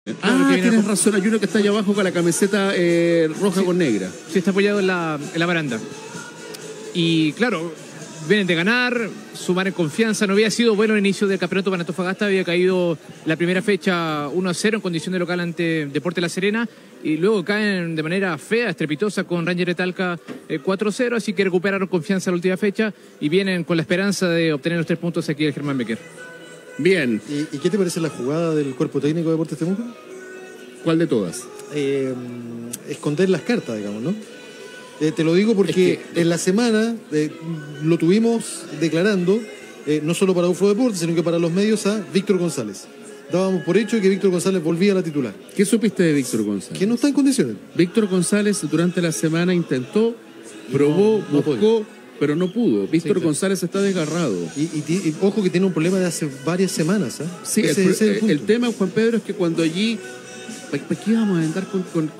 Tienes razón, hay uno que está allá abajo con la camiseta roja con negra. Sí, está apoyado en la baranda. Y claro, vienen de ganar, sumar en confianza. No había sido bueno el inicio del campeonato para Antofagasta. Había caído la primera fecha 1-0 en condición de local ante Deportes La Serena. Y luego caen de manera fea, estrepitosa, con Ranger de Talca 4-0. Así que recuperaron confianza en la última fecha y vienen con la esperanza de obtener los 3 puntos aquí del Germán Becker. Bien. ¿Y qué te parece la jugada del cuerpo técnico de Deportes Temuco? ¿Cuál de todas? Esconder las cartas, digamos, ¿no? Te lo digo porque en la semana lo tuvimos declarando, no solo para UFRO Deportes, sino que para los medios, a Víctor González. Dábamos por hecho que Víctor González volvía a la titular. ¿Qué supiste de Víctor González? Que no está en condiciones. Víctor González durante la semana intentó, probó, buscó, pero no pudo. Víctor González está desgarrado. Y ojo que tiene un problema de hace varias semanas. Sí, el tema, Juan Pedro, es que cuando allí... ¿Para qué vamos a andar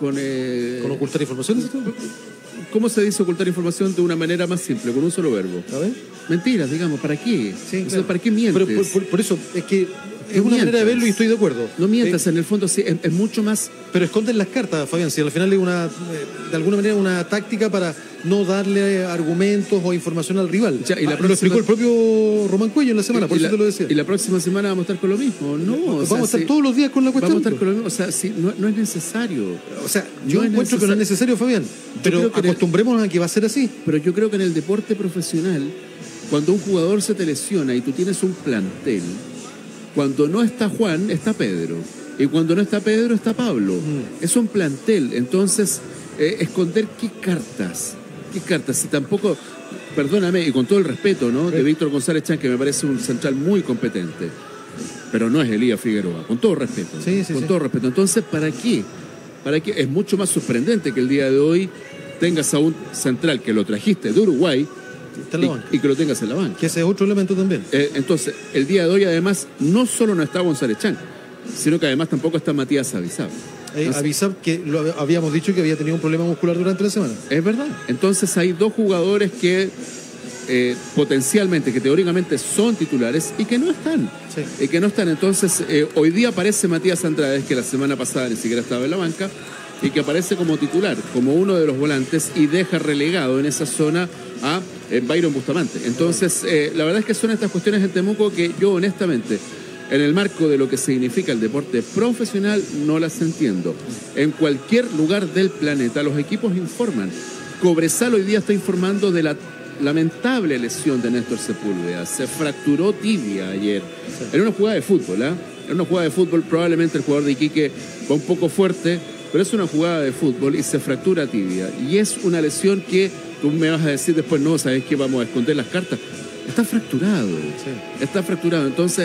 con ocultar informaciones? ¿Cómo se dice ocultar información de una manera más simple, con un solo verbo? A ver. Mentiras, digamos, ¿para qué? Sí, claro. ¿Para qué mientes? Pero por eso, es que es una manera de verlo y estoy de acuerdo. No mientas, en el fondo sí, es mucho más... Pero esconden las cartas, Fabián, si al final es de alguna manera una táctica para no darle argumentos o información al rival. Ya, lo explicó el propio Román Cuello en la semana, por eso te lo decía. Y la próxima semana vamos a estar con lo mismo, ¿no? Vamos a estar todos los días con la cuestión. Vamos a estar con lo mismo, o sea, sí, no es necesario. O sea, yo encuentro que no es necesario, Fabián, pero acostumbrémonos a que va a ser así. Pero yo creo que en el deporte profesional, cuando un jugador se te lesiona y tú tienes un plantel, cuando no está Juan, está Pedro. Y cuando no está Pedro, está Pablo. Es un plantel. Entonces, esconder qué cartas. Si tampoco, perdóname, y con todo el respeto, ¿no? De Víctor González Chán, que me parece un central muy competente. Pero no es Elías Figueroa, con todo respeto. Con todo respeto. Entonces, ¿para qué? Es mucho más sorprendente que el día de hoy tengas a un central que lo trajiste de Uruguay, y que lo tengas en la banca. Que ese es otro elemento también. Entonces, el día de hoy, además, no solo no está González Chán, sino que además tampoco está Matías Avizab. Avizab, que lo habíamos dicho que había tenido un problema muscular durante la semana. Es verdad. Entonces, hay dos jugadores que potencialmente, que teóricamente son titulares y que no están. Sí. Que no están. Entonces, hoy día aparece Matías Andrade, que la semana pasada ni siquiera estaba en la banca, y que aparece como titular, como uno de los volantes, y deja relegado en esa zona a Byron Bustamante. Entonces, la verdad es que son estas cuestiones en Temuco que yo honestamente, en el marco de lo que significa el deporte profesional, no las entiendo. En cualquier lugar del planeta los equipos informan. Cobresal hoy día está informando de la lamentable lesión de Néstor Sepúlveda. Se fracturó tibia ayer. En una jugada de fútbol, En una jugada de fútbol, probablemente el jugador de Iquique va un poco fuerte, pero es una jugada de fútbol y se fractura tibia. Y es una lesión que tú me vas a decir después, no, ¿sabes qué? Vamos a esconder las cartas. Está fracturado. Sí. Está fracturado. Entonces,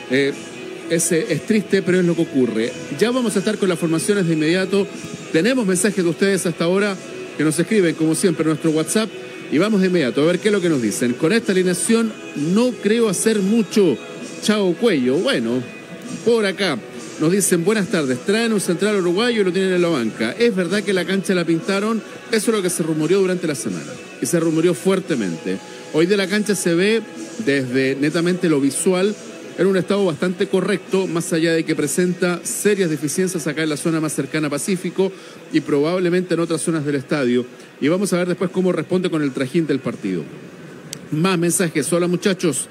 es triste, pero es lo que ocurre. Ya vamos a estar con las formaciones de inmediato. Tenemos mensajes de ustedes hasta ahora que nos escriben, como siempre, en nuestro WhatsApp. Y vamos de inmediato a ver qué es lo que nos dicen. Con esta alineación no creo hacer mucho. Chao Cuello. Bueno, por acá. Nos dicen, buenas tardes, traen un central uruguayo y lo tienen en la banca. Es verdad que la cancha la pintaron, eso es lo que se rumoreó durante la semana. Y se rumoreó fuertemente. Hoy de la cancha se ve, desde netamente lo visual, en un estado bastante correcto, más allá de que presenta serias deficiencias acá en la zona más cercana a Pacífico y probablemente en otras zonas del estadio. Y vamos a ver después cómo responde con el trajín del partido. Más mensajes. Hola muchachos.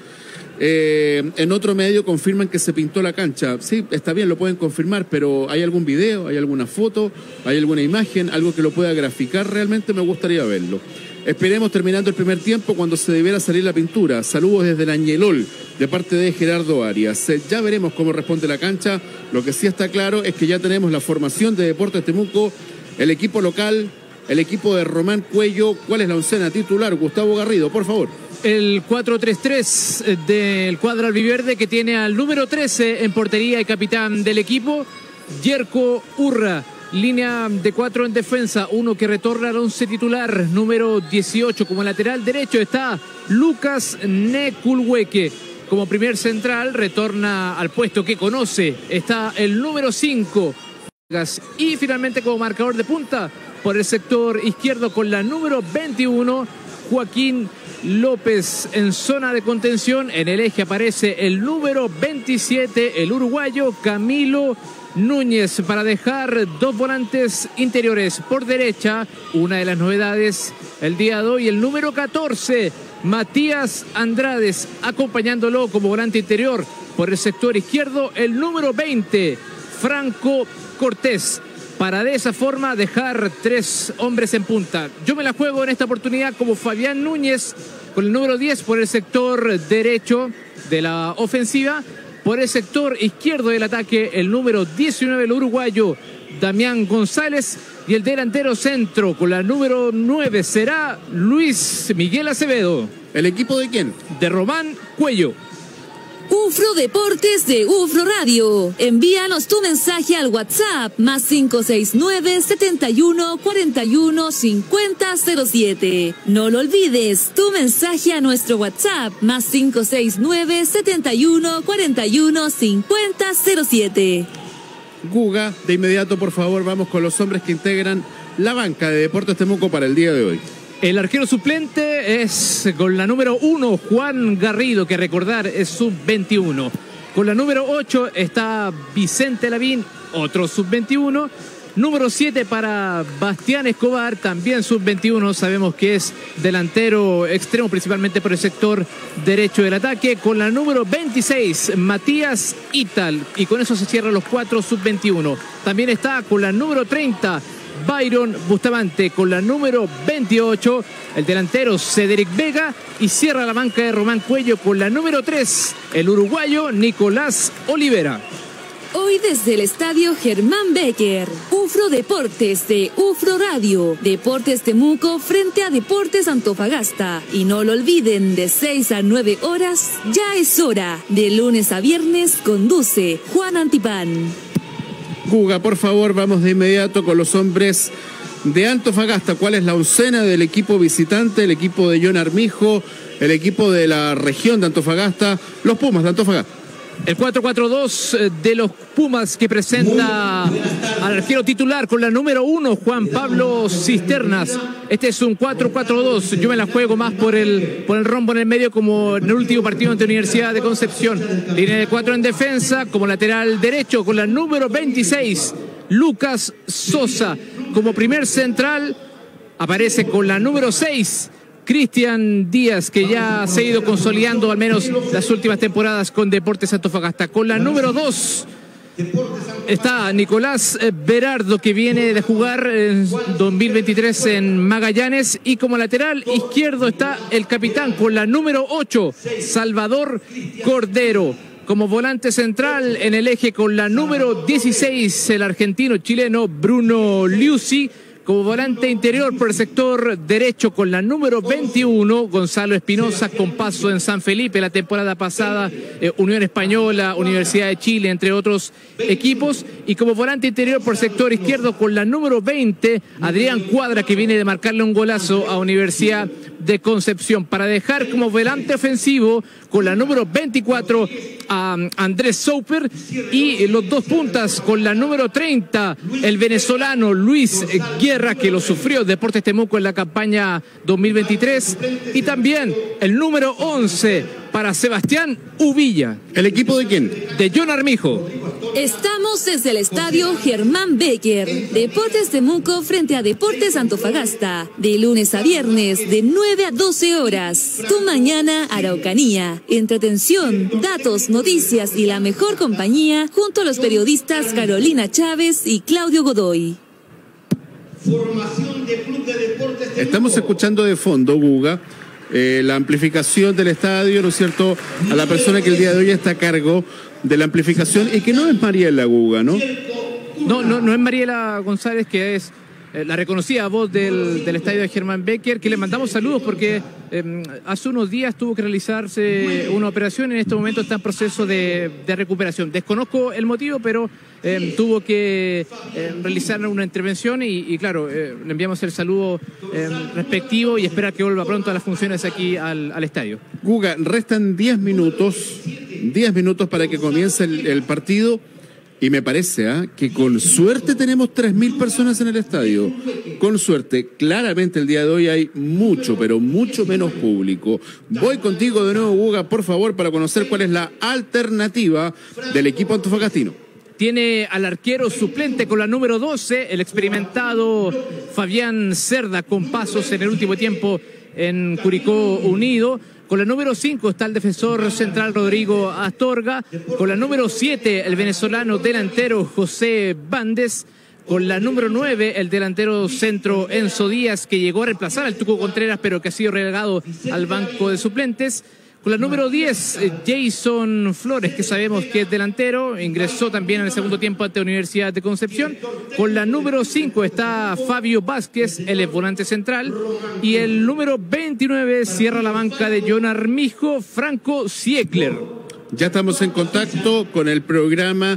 En otro medio confirman que se pintó la cancha. Sí, está bien, lo pueden confirmar, pero ¿hay algún video, hay alguna foto, hay alguna imagen, algo que lo pueda graficar? Realmente me gustaría verlo. Esperemos terminando el primer tiempo cuando se debiera salir la pintura. Saludos desde el Añelol, de parte de Gerardo Arias. Ya veremos cómo responde la cancha. Lo que sí está claro es que ya tenemos la formación de Deportes Temuco, el equipo local, el equipo de Román Cuello. ¿Cuál es la oncena titular? Gustavo Garrido, por favor. El 4-3-3 del cuadro albiverde, que tiene al número 13 en portería y capitán del equipo, Yerko Urra. Línea de 4 en defensa, uno que retorna al 11 titular, número 18. Como lateral derecho está Lucas Neculhueque. Como primer central retorna al puesto que conoce, está el número 5. Y finalmente como marcador de punta por el sector izquierdo con la número 21, Joaquín López. En zona de contención, en el eje aparece el número 27, el uruguayo Camilo Núñez para dejar dos volantes interiores. Por derecha, una de las novedades el día de hoy, el número 14, Matías Andrades, acompañándolo como volante interior. Por el sector izquierdo, el número 20, Franco Cortés, para de esa forma dejar tres hombres en punta. Yo me la juego en esta oportunidad como Fabián Núñez, con el número 10 por el sector derecho de la ofensiva. Por el sector izquierdo del ataque, el número 19, el uruguayo Damián González. Y el delantero centro con la número 9 será Luis Miguel Acevedo. ¿El equipo de quién? De Román Cuello. UFRO Deportes de UFRO Radio. Envíanos tu mensaje al WhatsApp más 569-7141-5007. No lo olvides, tu mensaje a nuestro WhatsApp más 569-7141-5007. Guga, de inmediato, por favor, vamos con los hombres que integran la banca de Deportes Temuco para el día de hoy. El arquero suplente es con la número 1, Juan Garrido, que recordar es sub-21. Con la número 8 está Vicente Lavín, otro sub-21. Número 7 para Bastián Escobar, también sub-21. Sabemos que es delantero extremo, principalmente por el sector derecho del ataque. Con la número 26, Matías Ital. Y con eso se cierran los 4 sub-21. También está con la número 30, Byron Bustamante. Con la número 28, el delantero Cedric Vega. Y cierra la banca de Román Cuello con la número 3, el uruguayo Nicolás Olivera. Hoy desde el estadio Germán Becker, UFRO Deportes de UFRO Radio, Deportes Temuco frente a Deportes Antofagasta. Y no lo olviden, de 6 a 9 horas, ya es hora. De lunes a viernes conduce Juan Antipán. Guga, por favor, vamos de inmediato con los hombres de Antofagasta. ¿Cuál es la oncena del equipo visitante, el equipo de John Armijo, el equipo de la región de Antofagasta, los Pumas de Antofagasta? El 4-4-2 de los Pumas, que presenta al arquero titular con la número 1, Juan Pablo Cisternas. Este es un 4-4-2. Yo me la juego más por el rombo en el medio, como en el último partido ante Universidad de Concepción. Línea de 4 en defensa, como lateral derecho con la número 26, Lucas Sosa. Como primer central aparece con la número 6, Cristian Díaz, que ya se ha ido consolidando al menos las últimas temporadas con Deportes Antofagasta. Con la número 2 está Nicolás Berardo, que viene de jugar en 2023 en Magallanes. Y como lateral izquierdo está el capitán con la número 8, Salvador Cordero. Como volante central en el eje con la número 16, el argentino chileno Bruno Liuzzi. Como volante interior por el sector derecho con la número 21, Gonzalo Espinosa, con paso en San Felipe la temporada pasada, Unión Española, Universidad de Chile, entre otros equipos. Y como volante interior por sector izquierdo con la número 20, Adrián Cuadra, que viene de marcarle un golazo a Universidad de Concepción. Para dejar como volante ofensivo con la número 24 a Andrés Souper, y los dos puntas con la número 30, el venezolano Luis Guerra, que lo sufrió Deportes Temuco en la campaña 2023, y también el número 11 para Sebastián Uvilla. ¿El equipo de quién? De John Armijo. Estamos desde el estadio Germán Becker, Deportes Temuco frente a Deportes Antofagasta, de lunes a viernes de 9 a 12 horas. Tu mañana Araucanía, entretención, datos, noticias y la mejor compañía junto a los periodistas Carolina Chávez y Claudio Godoy. Estamos escuchando de fondo, Guga, la amplificación del estadio, ¿no es cierto?, a la persona que el día de hoy está a cargo de la amplificación, y que no es Mariela Guga, ¿no? No es Mariela González, que es la reconocida voz del estadio de Germán Becker, que le mandamos saludos porque hace unos días tuvo que realizarse una operación. En este momento está en proceso de recuperación. Desconozco el motivo, pero tuvo que realizar una intervención y claro, le enviamos el saludo respectivo y esperar que vuelva pronto a las funciones aquí al estadio. Guga, restan 10 minutos para que comience el partido. Y me parece que con suerte tenemos 3.000 personas en el estadio. Con suerte. Claramente el día de hoy hay mucho, pero mucho menos público. Voy contigo de nuevo, Guga, por favor, para conocer cuál es la alternativa del equipo antofagastino. tiene al arquero suplente con la número 12, el experimentado Fabián Cerda, con pasos en el último tiempo en Curicó Unido. Con la número 5 está el defensor central Rodrigo Astorga. Con la número 7, el venezolano delantero José Bandes. Con la número 9, el delantero centro Enzo Díaz, que llegó a reemplazar al Tuco Contreras, pero que ha sido relegado al banco de suplentes. Con la número 10, Jason Flores, que sabemos que es delantero, ingresó también en el segundo tiempo ante Universidad de Concepción. Con la número 5 está Fabio Vázquez, el volante central. Y el número 29 cierra la banca de John Armijo, Franco Siegler. Ya estamos en contacto con el programa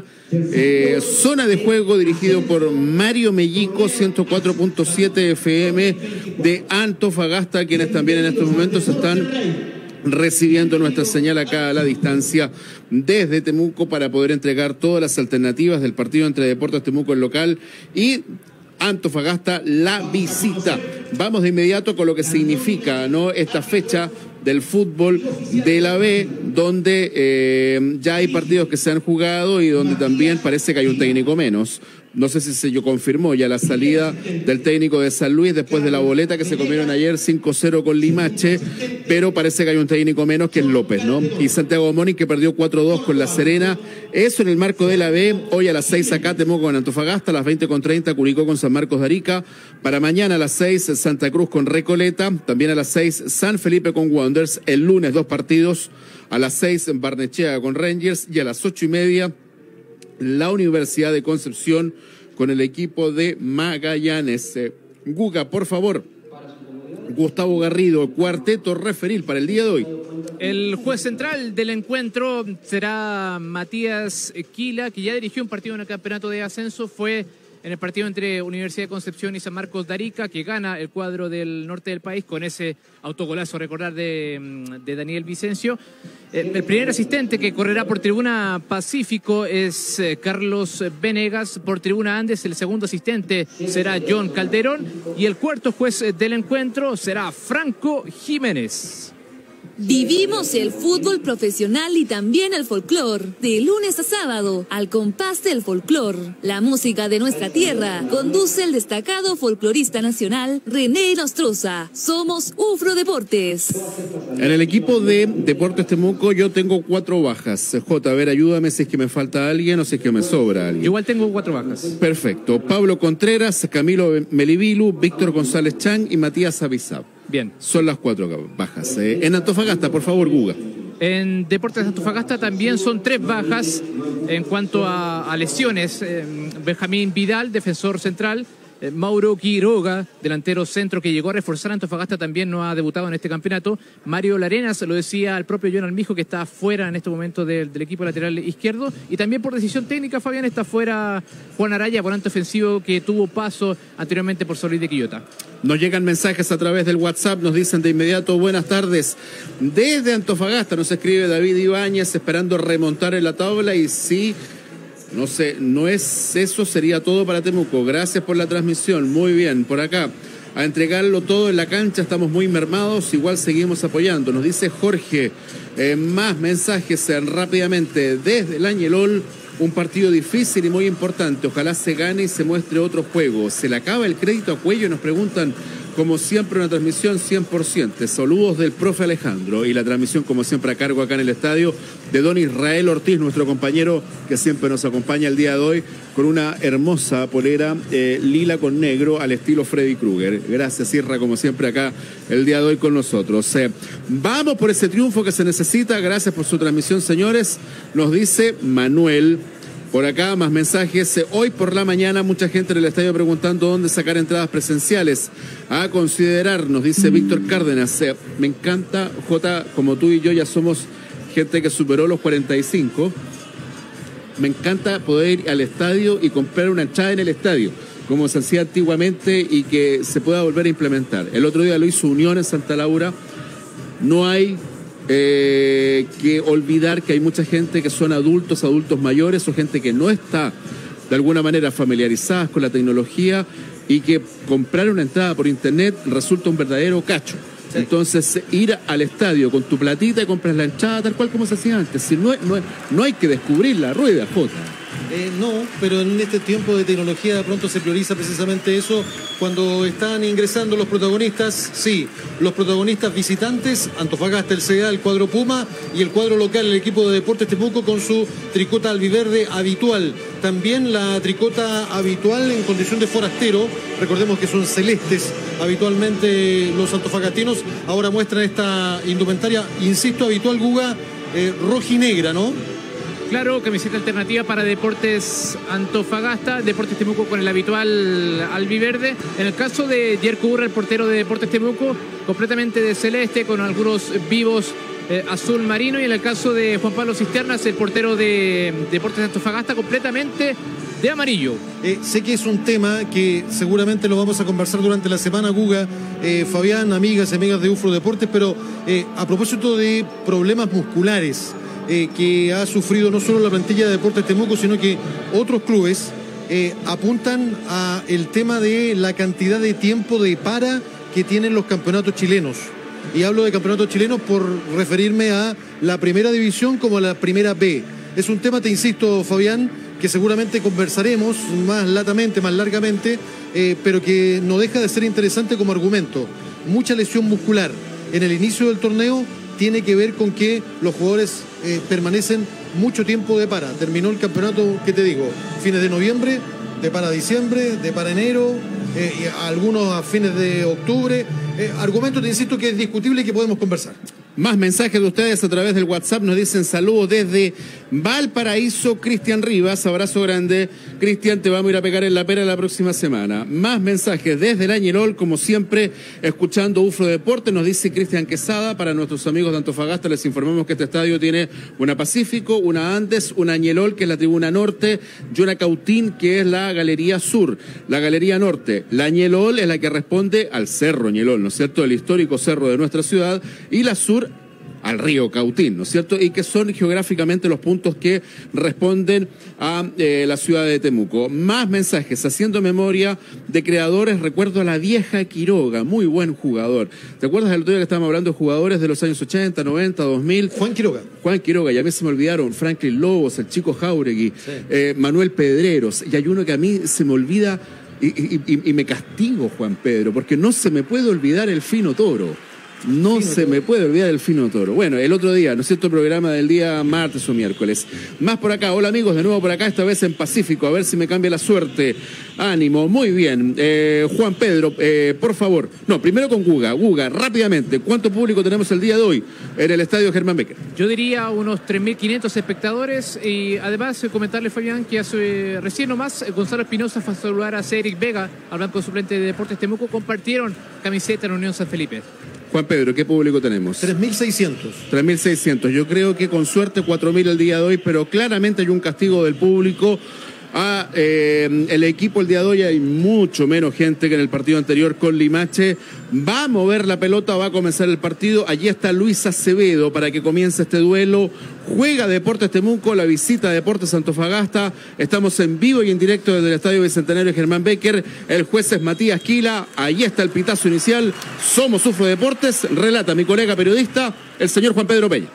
Zona de Juego, dirigido por Mario Mellico, 104.7 FM de Antofagasta, quienes también en estos momentos están recibiendo nuestra señal acá a la distancia desde Temuco para poder entregar todas las alternativas del partido entre Deportes Temuco, el local, y Antofagasta, la visita. Vamos de inmediato con lo que significa, ¿no?, esta fecha del fútbol de la B, donde ya hay partidos que se han jugado y donde también parece que hay un técnico menos. No sé si se confirmó ya la salida del técnico de San Luis después de la boleta que se comieron ayer 5-0 con Limache, pero parece que hay un técnico menos, que es López, ¿no? Y Santiago Moni, que perdió 4-2 con La Serena. Eso en el marco de la B. Hoy a las 6 acá Temuco con Antofagasta, a las 20:30 Curicó con San Marcos de Arica. Para mañana a las 6 Santa Cruz con Recoleta. También a las 6 San Felipe con Wanderers. El lunes 2 partidos. A las 6 Barnechea con Rangers. Y a las 8:30 la Universidad de Concepción con el equipo de Magallanes. Guga, por favor. Gustavo Garrido, cuarteto referil para el día de hoy. El juez central del encuentro será Matías Quila, que ya dirigió un partido en el campeonato de ascenso. Fue en el partido entre Universidad de Concepción y San Marcos de Arica, que gana el cuadro del norte del país con ese autogolazo, recordar, de Daniel Vicencio. El primer asistente que correrá por tribuna Pacífico es Carlos Venegas. Por tribuna Andes, el segundo asistente será John Calderón. Y el cuarto juez del encuentro será Franco Jiménez. Vivimos el fútbol profesional y también el folclor, de lunes a sábado, al compás del folclor. La música de nuestra tierra, conduce el destacado folclorista nacional René Nostroza. Somos UFRO Deportes. En el equipo de Deportes Temuco yo tengo 4 bajas. J, a ver, ayúdame si es que me falta alguien o si es que me sobra alguien. Igual tengo 4 bajas. Perfecto. Pablo Contreras, Camilo Melibilu, Víctor González Chang y Matías Abizab. Bien. Son las 4 bajas. En Antofagasta, por favor, Guga. En Deportes Antofagasta también son 3 bajas en cuanto a lesiones. Benjamín Vidal, defensor central. Mauro Quiroga, delantero centro, que llegó a reforzar a Antofagasta, también no ha debutado en este campeonato. Mario Larenas, lo decía el propio John Armijo, que está fuera en este momento del equipo lateral izquierdo. Y también por decisión técnica, Fabián, está fuera Juan Araya, volante ofensivo, que tuvo paso anteriormente por San Luis de Quillota. Nos llegan mensajes a través del WhatsApp, nos dicen de inmediato: buenas tardes. Desde Antofagasta nos escribe David Ibáñez, esperando remontar en la tabla, y sí, no sé, no es eso, sería todo para Temuco. Gracias por la transmisión, muy bien. Por acá, a entregarlo todo en la cancha, estamos muy mermados, igual seguimos apoyando. Nos dice Jorge, más mensajes rápidamente. Desde el Añelol, un partido difícil y muy importante. Ojalá se gane y se muestre otro juego. ¿Se le acaba el crédito a Cuello? Nos preguntan. Como siempre, una transmisión 100%. Saludos del profe Alejandro. Y la transmisión, como siempre, a cargo acá en el estadio de don Israel Ortiz, nuestro compañero que siempre nos acompaña el día de hoy con una hermosa polera lila con negro al estilo Freddy Krueger. Gracias, Irra, como siempre, acá el día de hoy con nosotros. Vamos por ese triunfo que se necesita. Gracias por su transmisión, señores. Nos dice Manuel. Por acá, más mensajes. Hoy por la mañana, mucha gente en el estadio preguntando dónde sacar entradas presenciales. A considerar, nos dice Víctor Cárdenas. Me encanta, Jota, como tú y yo ya somos gente que superó los 45. Me encanta poder ir al estadio y comprar una entrada en el estadio, como se hacía antiguamente y que se pueda volver a implementar. El otro día lo hizo Unión en Santa Laura. No hay que olvidar que hay mucha gente que son adultos mayores o gente que no está de alguna manera familiarizadas con la tecnología y que comprar una entrada por internet resulta un verdadero cacho. Sí. Entonces, ir al estadio con tu platita y compras la entrada tal cual como se hacía antes. Si no hay que descubrir la rueda, Jota. No, pero en este tiempo de tecnología de pronto se prioriza precisamente eso. Cuando están ingresando los protagonistas, sí, los protagonistas visitantes, Antofagasta, el CDA, el cuadro Puma, y el cuadro local, el equipo de Deportes Temuco, con su tricota albiverde habitual. También la tricota habitual en condición de forastero, recordemos que son celestes habitualmente los antofagastinos, ahora muestran esta indumentaria, insisto, habitual, Guga, rojinegra, ¿no? Claro, camiseta alternativa para Deportes Antofagasta, Deportes Temuco con el habitual albiverde. En el caso de Jerko Urra, el portero de Deportes Temuco, completamente de celeste, con algunos vivos azul marino. Y en el caso de Juan Pablo Cisternas, el portero de Deportes Antofagasta, completamente de amarillo. Sé que es un tema que seguramente lo vamos a conversar durante la semana, Guga, Fabián, amigas y amigas de UFRO Deportes, pero a propósito de problemas musculares que ha sufrido no solo la plantilla de Deportes Temuco, sino que otros clubes apuntan a el tema de la cantidad de tiempo de para que tienen los campeonatos chilenos. Y hablo de campeonatos chilenos por referirme a la primera división como a la primera B. Es un tema, te insisto, Fabián, que seguramente conversaremos más latamente, más largamente, pero que no deja de ser interesante como argumento. Mucha lesión muscular en el inicio del torneo tiene que ver con que los jugadores permanecen mucho tiempo de para. Terminó el campeonato, ¿qué te digo? Fines de noviembre, de para diciembre, de para enero, y algunos a fines de octubre. Argumento, te insisto, que es discutible y que podemos conversar. Más mensajes de ustedes a través del WhatsApp. Nos dicen saludos desde Valparaíso, Cristian Rivas. Abrazo grande. Cristian, te vamos a ir a pegar en la pera la próxima semana. Más mensajes desde el Añelol, como siempre, escuchando UFRO Deportes. Nos dice Cristian Quesada. Para nuestros amigos de Antofagasta, les informamos que este estadio tiene una Pacífico, una Andes, una Añelol, que es la tribuna norte, y una Cautín, que es la Galería Sur, la Galería Norte. La Añelol es la que responde al Cerro Añelol, ¿no es cierto? El histórico cerro de nuestra ciudad. Y la Sur al río Cautín, ¿no es cierto? Y que son geográficamente los puntos que responden a la ciudad de Temuco. Más mensajes, haciendo memoria de creadores, recuerdo a la vieja Quiroga, muy buen jugador. ¿Te acuerdas del otro día que estábamos hablando de jugadores de los años 80, 90, 2000? Juan Quiroga, y a mí se me olvidaron, Franklin Lobos, el Chico Jauregui, sí. Manuel Pedreros, y hay uno que a mí se me olvida y me castigo, Juan Pedro, porque no se me puede olvidar el Fino Toro. No se me puede olvidar el Fino Toro. Bueno, el otro día, ¿no es cierto? El programa del día martes o miércoles. Más por acá. Hola amigos, de nuevo por acá, esta vez en Pacífico. A ver si me cambia la suerte. Ánimo, muy bien. Juan Pedro, por favor. No, primero con Guga. Guga, rápidamente, ¿cuánto público tenemos el día de hoy en el estadio Germán Becker? Yo diría unos 3.500 espectadores. Y además, comentarle, Fabián, que hace recién nomás Gonzalo Espinosa fue a saludar a Cedric Vega, al banco suplente de Deportes Temuco. Compartieron camiseta en Unión San Felipe. Juan Pedro, ¿qué público tenemos? 3.600. 3.600. Yo creo que con suerte 4.000 el día de hoy, pero claramente hay un castigo del público a el equipo el día de hoy. Hay mucho menos gente que en el partido anterior con Limache. Va a mover la pelota, va a comenzar el partido. Allí está Luis Acevedo para que comience este duelo. Juega Deportes Temuco, la visita de Deportes Antofagasta. Estamos en vivo y en directo desde el Estadio Bicentenario Germán Becker. El juez es Matías Quila. Allí está el pitazo inicial. Somos UFRO Deportes. Relata mi colega periodista, el señor Juan Pedro Peña.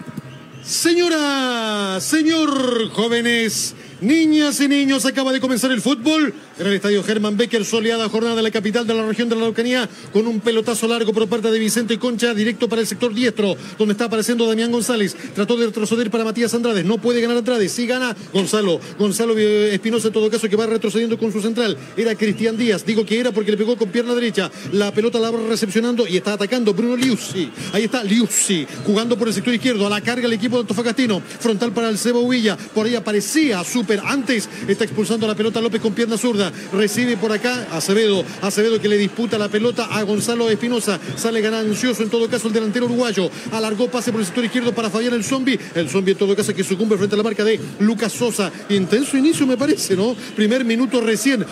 Señora, señor, jóvenes, niñas y niños, acaba de comenzar el fútbol en el estadio Germán Becker, soleada jornada de la capital de la región de la Araucanía, con un pelotazo largo por parte de Vicente Concha, directo para el sector diestro, donde está apareciendo Damián González. Trató de retroceder para Matías Andrade, no puede ganar Andrade, sí gana Gonzalo Espinosa, en todo caso, que va retrocediendo con su central. Era Cristian Díaz, digo que era porque le pegó con pierna derecha, la pelota la va recepcionando y está atacando Bruno Liuzzi. Ahí está Liuzzi, jugando por el sector izquierdo, a la carga el equipo de Antofagastino, frontal para el Seba Uvilla, por ahí aparecía súper antes, está expulsando la pelota López con pierna zurda, recibe por acá Acevedo que le disputa la pelota a Gonzalo Espinosa, sale ganancioso en todo caso el delantero uruguayo, alargó pase por el sector izquierdo para Fabián el Zombie en todo caso que sucumbe frente a la marca de Lucas Sosa. Intenso inicio me parece, ¿no? Primer minuto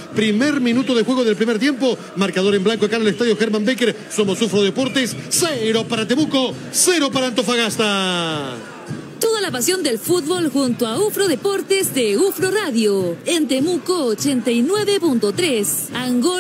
de juego del primer tiempo, marcador en blanco acá en el estadio Germán Becker. Somos UFRO Deportes, 0 para Temuco, 0 para Antofagasta. Toda la pasión del fútbol junto a UFRO Deportes de UFRO Radio. En Temuco 89.3, Angol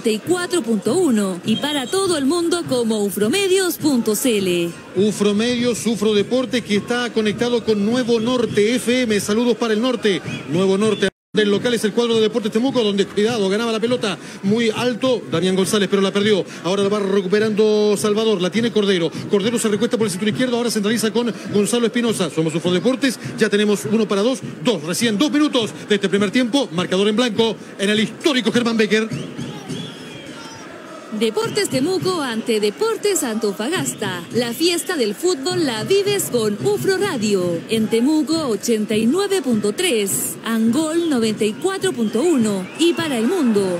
94.1 y para todo el mundo como ufromedios.cl. UFRO Medios, UFRO Deportes, que está conectado con Nuevo Norte FM. Saludos para el norte. Nuevo Norte. Del local es el cuadro de Deportes Temuco, donde, cuidado, ganaba la pelota muy alto Damián González, pero la perdió. Ahora la va recuperando Salvador, la tiene Cordero. Cordero se recuesta por el sector izquierdo, ahora centraliza con Gonzalo Espinosa. Somos UFRO Deportes, ya tenemos 1-2, recién 2 minutos de este primer tiempo. Marcador en blanco en el histórico Germán Becker. Deportes Temuco ante Deportes Antofagasta. La fiesta del fútbol la vives con UFRO Radio. En Temuco 89.3, Angol 94.1 y para el mundo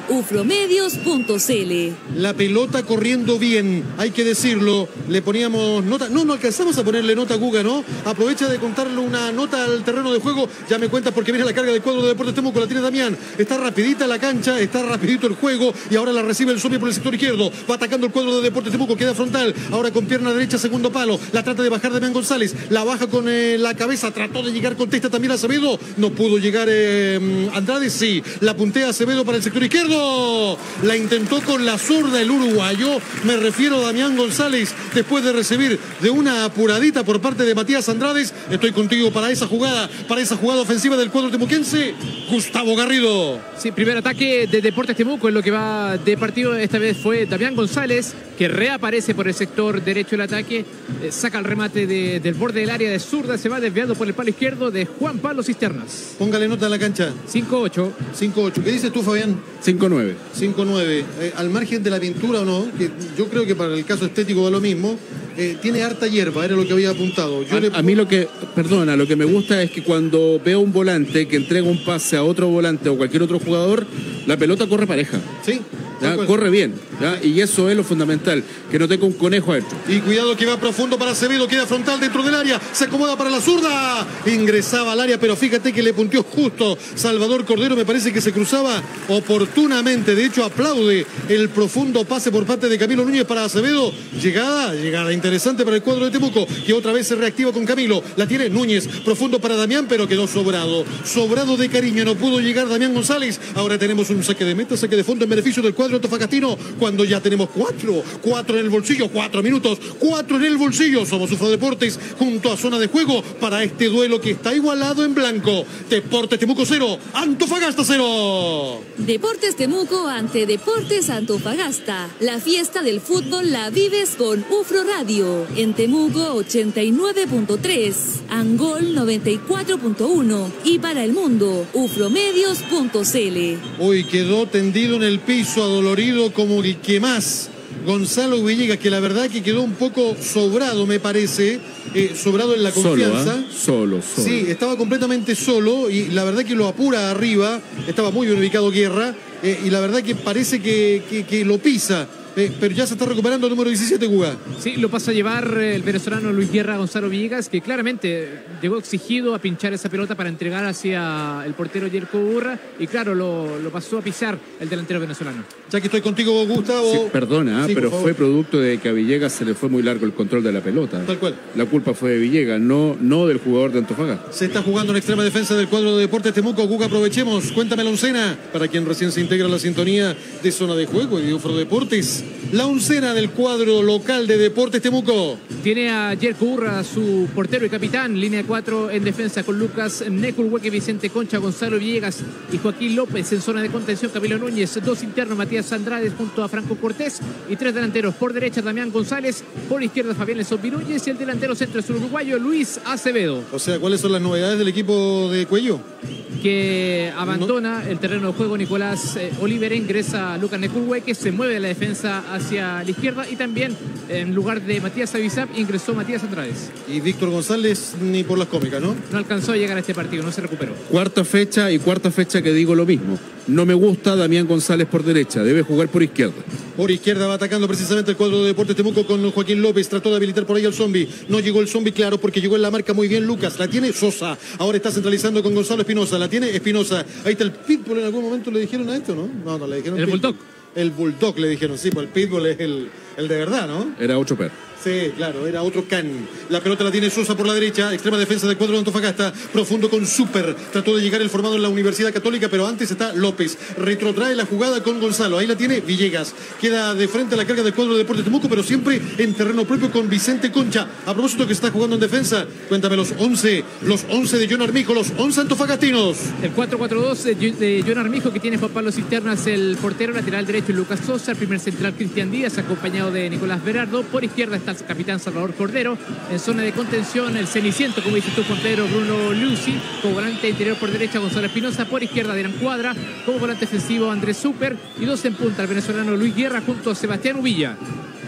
ufromedios.cl. La pelota corriendo bien, hay que decirlo. Le poníamos nota, no alcanzamos a ponerle nota a Guga, ¿no? Aprovecha de contarle una nota al terreno de juego. Ya me cuentas porque viene la carga del cuadro de Deportes Temuco, la tiene Damián. Está rapidita la cancha, está rapidito el juego y ahora la recibe el Zombie por el sector izquierdo. Va atacando el cuadro de Deportes Temuco, queda frontal. Ahora con pierna derecha, segundo palo. La trata de bajar Damián González. La baja con la cabeza. Trató de llegar, contesta también Acevedo. No pudo llegar Andrade. Sí, la puntea Acevedo para el sector izquierdo. La intentó con la zurda el uruguayo. Me refiero a Damián González. Después de recibir de una apuradita por parte de Matías Andrade. Estoy contigo para esa jugada ofensiva del cuadro temuquense. Gustavo Garrido. Sí, primer ataque de Deportes Temuco en lo que va de partido. Esta vez fue Damián González, que reaparece por el sector derecho del ataque, saca el remate del borde del área de zurda, se va desviando por el palo izquierdo de Juan Pablo Cisternas. Póngale nota a la cancha. 5-8. 5-8. ¿Qué dices tú, Fabián? 5-9. 5-9. Al margen de la pintura o no, que yo creo que para el caso estético da lo mismo, tiene harta hierba, era lo que había apuntado. A mí lo que me gusta es que cuando veo un volante que entrega un pase a otro volante o cualquier otro jugador, la pelota corre pareja. Sí. Corre bien, ¿ya? Y eso es lo fundamental, que no tenga un conejo adentro. Y cuidado que va profundo para Acevedo, queda frontal dentro del área, se acomoda para la zurda, ingresaba al área, pero fíjate que le punteó justo Salvador Cordero, me parece que se cruzaba oportunamente, de hecho aplaude el profundo pase por parte de Camilo Núñez para Acevedo, llegada interesante para el cuadro de Temuco, que otra vez se reactiva con Camilo, la tiene Núñez, profundo para Damián, pero quedó sobrado de cariño, no pudo llegar Damián González. Ahora tenemos un saque de meta, saque de fondo en beneficio del cuadro antofagastino, cuando ya tenemos 4 en el bolsillo, 4 minutos, 4 en el bolsillo. Somos UFRO Deportes junto a zona de juego para este duelo que está igualado en blanco. Deportes Temuco 0, Antofagasta 0. Deportes Temuco ante Deportes Antofagasta. La fiesta del fútbol la vives con UFRO Radio. En Temuco 89.3, Angol 94.1 y para el mundo ufromedios.cl. Hoy quedó tendido en el piso, adolorido como el que más. Gonzalo Villegas, que la verdad que quedó un poco sobrado, me parece, sobrado en la confianza. Solo. Sí, estaba completamente solo y la verdad que lo apura arriba, estaba muy bien ubicado Guerra y la verdad que parece que lo pisa. Pero ya se está recuperando el número 17, Guga. Sí, lo pasa a llevar el venezolano Luis Guerra Gonzalo Villegas, que claramente llegó exigido a pinchar esa pelota para entregar hacia el portero Yerko Urra, y claro, lo pasó a pisar el delantero venezolano. Ya que estoy contigo, Gustavo. Sí, perdona, pero fue producto de que a Villegas se le fue muy largo el control de la pelota. Tal cual. La culpa fue de Villegas, no del jugador de Antofagasta. Se está jugando en extrema defensa del cuadro de Deportes Temuco. Guga, aprovechemos. Cuéntame la oncena, para quien recién se integra a la sintonía de zona de juego y de UFRO Deportes. La oncena del cuadro local de Deportes Temuco. Tiene a Yerko Urra, su portero y capitán, línea de 4 en defensa con Lucas Neculhueque, Vicente Concha, Gonzalo Villegas y Joaquín López. En zona de contención, Camilo Núñez, 2 internos, Matías Andrade junto a Franco Cortés y 3 delanteros. Por derecha, Damián González, por izquierda, Fabián Lesombi Núñez y el delantero centro es el uruguayo Luis Acevedo. O sea, ¿cuáles son las novedades del equipo de Cuello? Que abandona el terreno de juego Nicolás Oliver, ingresa Lucas Neculhueque, se mueve de la defensa hacia la izquierda y también en lugar de Matías Avisap ingresó Matías Andrade. Y Víctor González ni por las cómicas, ¿no? No alcanzó a llegar a este partido, no se recuperó. Cuarta fecha que digo lo mismo. No me gusta Damián González por derecha, debe jugar por izquierda. Por izquierda va atacando precisamente el cuadro de Deportes Temuco con Joaquín López. Trató de habilitar por ahí al Zombie. No llegó el Zombie, claro, porque llegó en la marca muy bien Lucas. La tiene Sosa. Ahora está centralizando con Gonzalo Espinosa. La tiene Espinosa. Ahí está el Pitbull. En algún momento le dijeron a esto, ¿no? No le dijeron. El Bulldog. El Bulldog le dijeron, sí, pues el Pitbull es el de verdad, ¿no? Era 8 per. Sí, claro, era otro Can. La pelota la tiene Sosa por la derecha, extrema defensa del cuadro de Antofagasta, profundo con Super. Trató de llegar el formado en la Universidad Católica, pero antes está López. Retrotrae la jugada con Gonzalo. Ahí la tiene Villegas. Queda de frente a la carga del cuadro de Deportes Temuco, pero siempre en terreno propio con Vicente Concha. A propósito que está jugando en defensa, cuéntame los 11 de John Armijo, los 11 antofagastinos. El 4-4-2 de John Armijo, que tiene Juan Pablo Cisternas, el portero, lateral derecho Lucas Sosa, el primer central Cristian Díaz, acompañado de Nicolás Berardo. Por izquierda está el capitán Salvador Cordero. En zona de contención, el ceniciento, como dices tú, Juan Pedro Bruno Lucy. Como volante interior por derecha, Gonzalo Espinosa. Por izquierda, Adrián Cuadra. Como volante ofensivo, Andrés Super. Y dos en punta, el venezolano Luis Guerra junto a Sebastián Uvilla.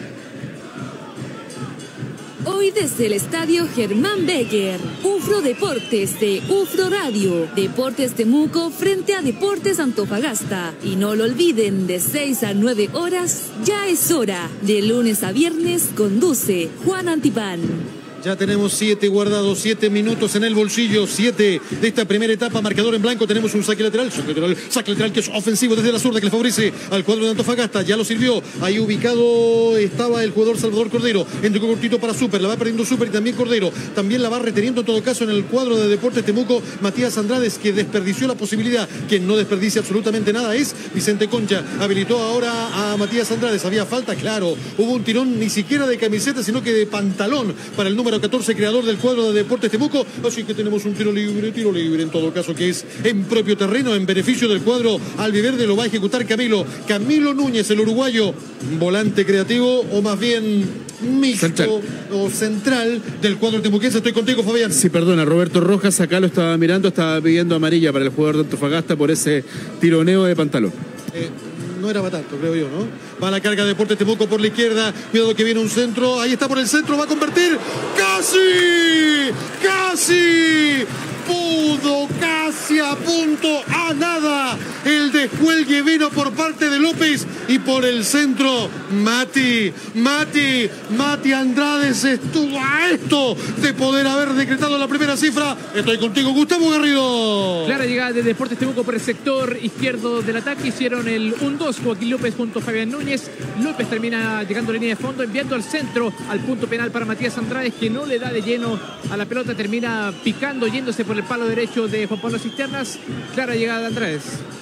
Hoy desde el estadio Germán Becker, UFRO Deportes de UFRO Radio, Deportes Temuco frente a Deportes Antofagasta. Y no lo olviden, de 6 a 9 horas, ya es hora. De lunes a viernes conduce Juan Antipán. Ya tenemos 7 guardados, 7 minutos en el bolsillo, 7 de esta primera etapa, marcador en blanco. Tenemos un saque lateral que es ofensivo desde la zurda, que le favorece al cuadro de Antofagasta. Ya lo sirvió, ahí ubicado estaba el jugador Salvador Cordero, entregó cortito para Super, la va perdiendo Super y también Cordero. También la va reteniendo en todo caso en el cuadro de Deportes Temuco Matías Andrades, que desperdició la posibilidad. Quien no desperdicia absolutamente nada es Vicente Concha. Habilitó ahora a Matías Andrades, había falta, claro, hubo un tirón ni siquiera de camiseta, sino que de pantalón para el número 14, creador del cuadro de Deportes Temuco. Así que tenemos un tiro libre en todo caso, que es en propio terreno, en beneficio del cuadro albiverde. Lo va a ejecutar Camilo Núñez, el uruguayo, volante creativo, o más bien mixto o central del cuadro temuquense. Estoy contigo, Fabián. Sí, perdona, Roberto Rojas acá lo estaba mirando, estaba pidiendo amarilla para el jugador de Antofagasta por ese tironeo de pantalón. No era para tanto, creo yo, ¿no? Va a la carga de Deportes Temuco por la izquierda. Cuidado que viene un centro. Ahí está por el centro. Va a convertir. ¡Casi! ¡Casi! Pudo, casi a punto, a nada. El descuelgue vino por parte de López y por el centro Mati Andrades estuvo a esto de poder haber decretado la primera cifra. Estoy contigo, Gustavo Garrido. Clara llegada de Deportes Temuco por el sector izquierdo del ataque. Hicieron el 1-2 Joaquín López junto a Fabián Núñez. López termina llegando a línea de fondo, enviando al centro, al punto penal para Matías Andrades, que no le da de lleno a la pelota, termina picando, yéndose por el palo derecho de Juan Pablo Cisternas. Clara llegada de Andrades.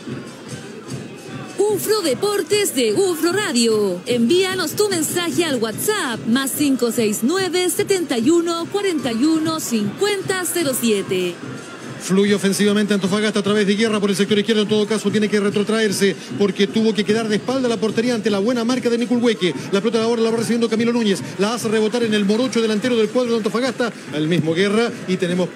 UFRO Deportes de UFRO Radio. Envíanos tu mensaje al WhatsApp más 569 71 41 50 07. Fluye ofensivamente Antofagasta a través de Guerra por el sector izquierdo. En todo caso tiene que retrotraerse porque tuvo que quedar de espalda a la portería ante la buena marca de Niculhueque. La pelota ahora la va recibiendo Camilo Núñez, la hace rebotar en el morocho delantero del cuadro de Antofagasta, al mismo Guerra, y tenemos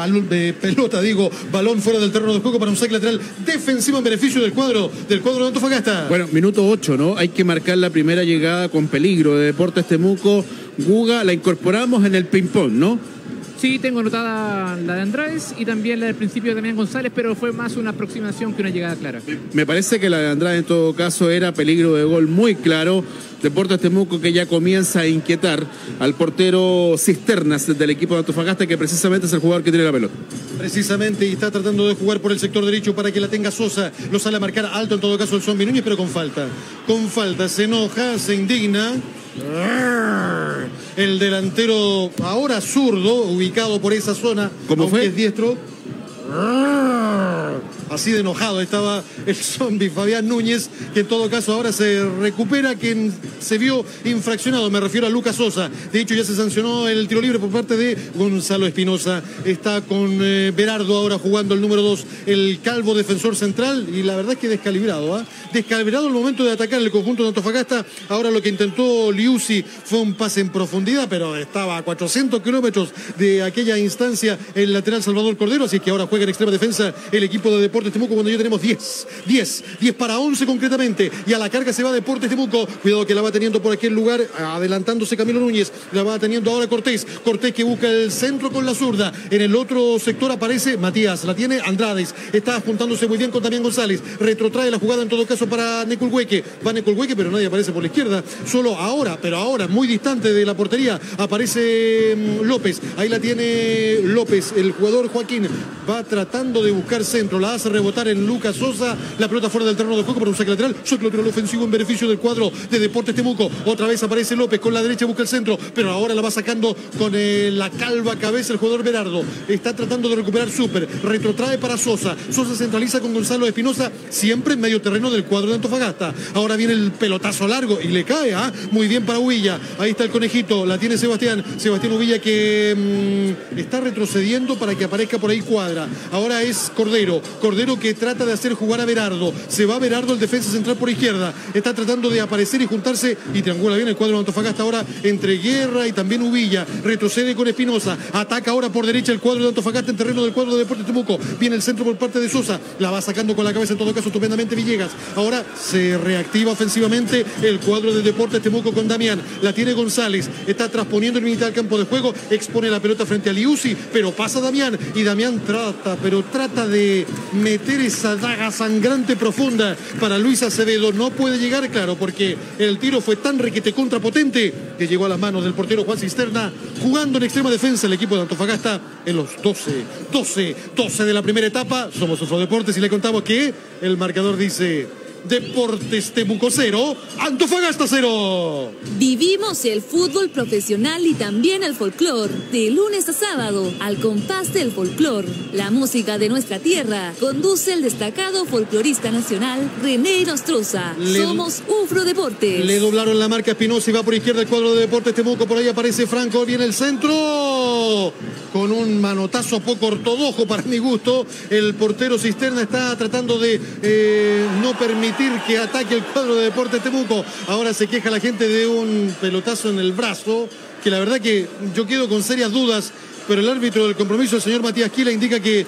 balón fuera del terreno de juego para un saque lateral defensivo en beneficio del cuadro de Antofagasta. Bueno, minuto 8, ¿no? Hay que marcar la primera llegada con peligro de Deportes Temuco. Guga, la incorporamos en el ping-pong, ¿no? Sí, tengo anotada la de Andrades y también la del principio de Damián González, pero fue más una aproximación que una llegada clara. Me parece que la de Andrades en todo caso era peligro de gol muy claro. Deportes Temuco que ya comienza a inquietar al portero Cisternas del equipo de Antofagasta, que precisamente es el jugador que tiene la pelota. Precisamente, y está tratando de jugar por el sector derecho para que la tenga Sosa. Lo sale a marcar alto en todo caso el Zombie Núñez, pero con falta. Se enoja, se indigna. El delantero ahora zurdo, ubicado por esa zona, ¿cómo fue? Es diestro. Así de enojado estaba el zombie Fabián Núñez, que en todo caso ahora se recupera, quien se vio infraccionado, me refiero a Lucas Sosa. De hecho ya se sancionó el tiro libre por parte de Gonzalo Espinosa. Está con Berardo ahora jugando el número 2, el calvo defensor central, y la verdad es que descalibrado, descalibrado el momento de atacar el conjunto de Antofagasta. Ahora lo que intentó Liuzzi fue un pase en profundidad, pero estaba a 400 kilómetros de aquella instancia el lateral Salvador Cordero, así que ahora juega en extrema defensa el equipo de Deportes Temuco cuando ya tenemos 10 para 11 concretamente, y a la carga se va Deportes Temuco. Cuidado que la va teniendo por aquel lugar, adelantándose Camilo Núñez, la va teniendo ahora Cortés que busca el centro con la zurda. En el otro sector aparece Matías, la tiene Andrades, está juntándose muy bien con Damián González, retrotrae la jugada en todo caso para Niculhueque, va Niculhueque, pero nadie aparece por la izquierda, solo ahora muy distante de la portería aparece López, ahí la tiene López, el jugador Joaquín va tratando de buscar centro, la hace hace rebotar en Lucas Sosa. La pelota fuera del terreno de juego para un saque lateral. Saque lateral ofensivo en beneficio del cuadro de Deportes Temuco. Otra vez aparece López con la derecha, busca el centro, pero ahora la va sacando con la calva cabeza el jugador Berardo. Está tratando de recuperar Super. Retrotrae para Sosa. Sosa centraliza con Gonzalo Espinosa, siempre en medio terreno del cuadro de Antofagasta. Ahora viene el pelotazo largo y le cae, muy bien para Uvilla. Ahí está el conejito, la tiene Sebastián Uvilla que está retrocediendo para que aparezca por ahí Cuadra. Ahora es Cordero que trata de hacer jugar a Berardo. Se va Berardo, el defensa central por izquierda. Está tratando de aparecer y juntarse y triangula bien el cuadro de Antofagasta ahora entre Guerra y también Uvilla. Retrocede con Espinosa. Ataca ahora por derecha el cuadro de Antofagasta en terreno del cuadro de Deportes Temuco. Viene el centro por parte de Sosa. La va sacando con la cabeza en todo caso estupendamente Villegas. Ahora se reactiva ofensivamente el cuadro de Deportes Temuco con Damián. La tiene González. Está trasponiendo en mitad del campo de juego. Expone la pelota frente a Liuzzi, pero pasa Damián. Y Damián trata de meter esa daga sangrante profunda para Luis Acevedo. No puede llegar, claro, porque el tiro fue tan requete contrapotente que llegó a las manos del portero Juan Cisterna, jugando en extrema defensa el equipo de Antofagasta en los 12 de la primera etapa. Somos Sofro Deportes y le contamos que el marcador dice: Deportes Temuco 0, Antofagasta 0. Vivimos el fútbol profesional y también el folclor, de lunes a sábado, al compás del folclor, la música de nuestra tierra. Conduce el destacado folclorista nacional René Nostroza. Somos UFRO Deportes. Le doblaron la marca a Espinosa y va por izquierda el cuadro de Deportes Temuco. Por ahí aparece Franco, viene el centro con un manotazo poco ortodoxo para mi gusto. El portero Cisterna está tratando de no permitir que ataque el cuadro de Deportes Temuco. Ahora se queja la gente de un pelotazo en el brazo, que la verdad que yo quedo con serias dudas, pero el árbitro del compromiso, el señor Matías Quila, indica que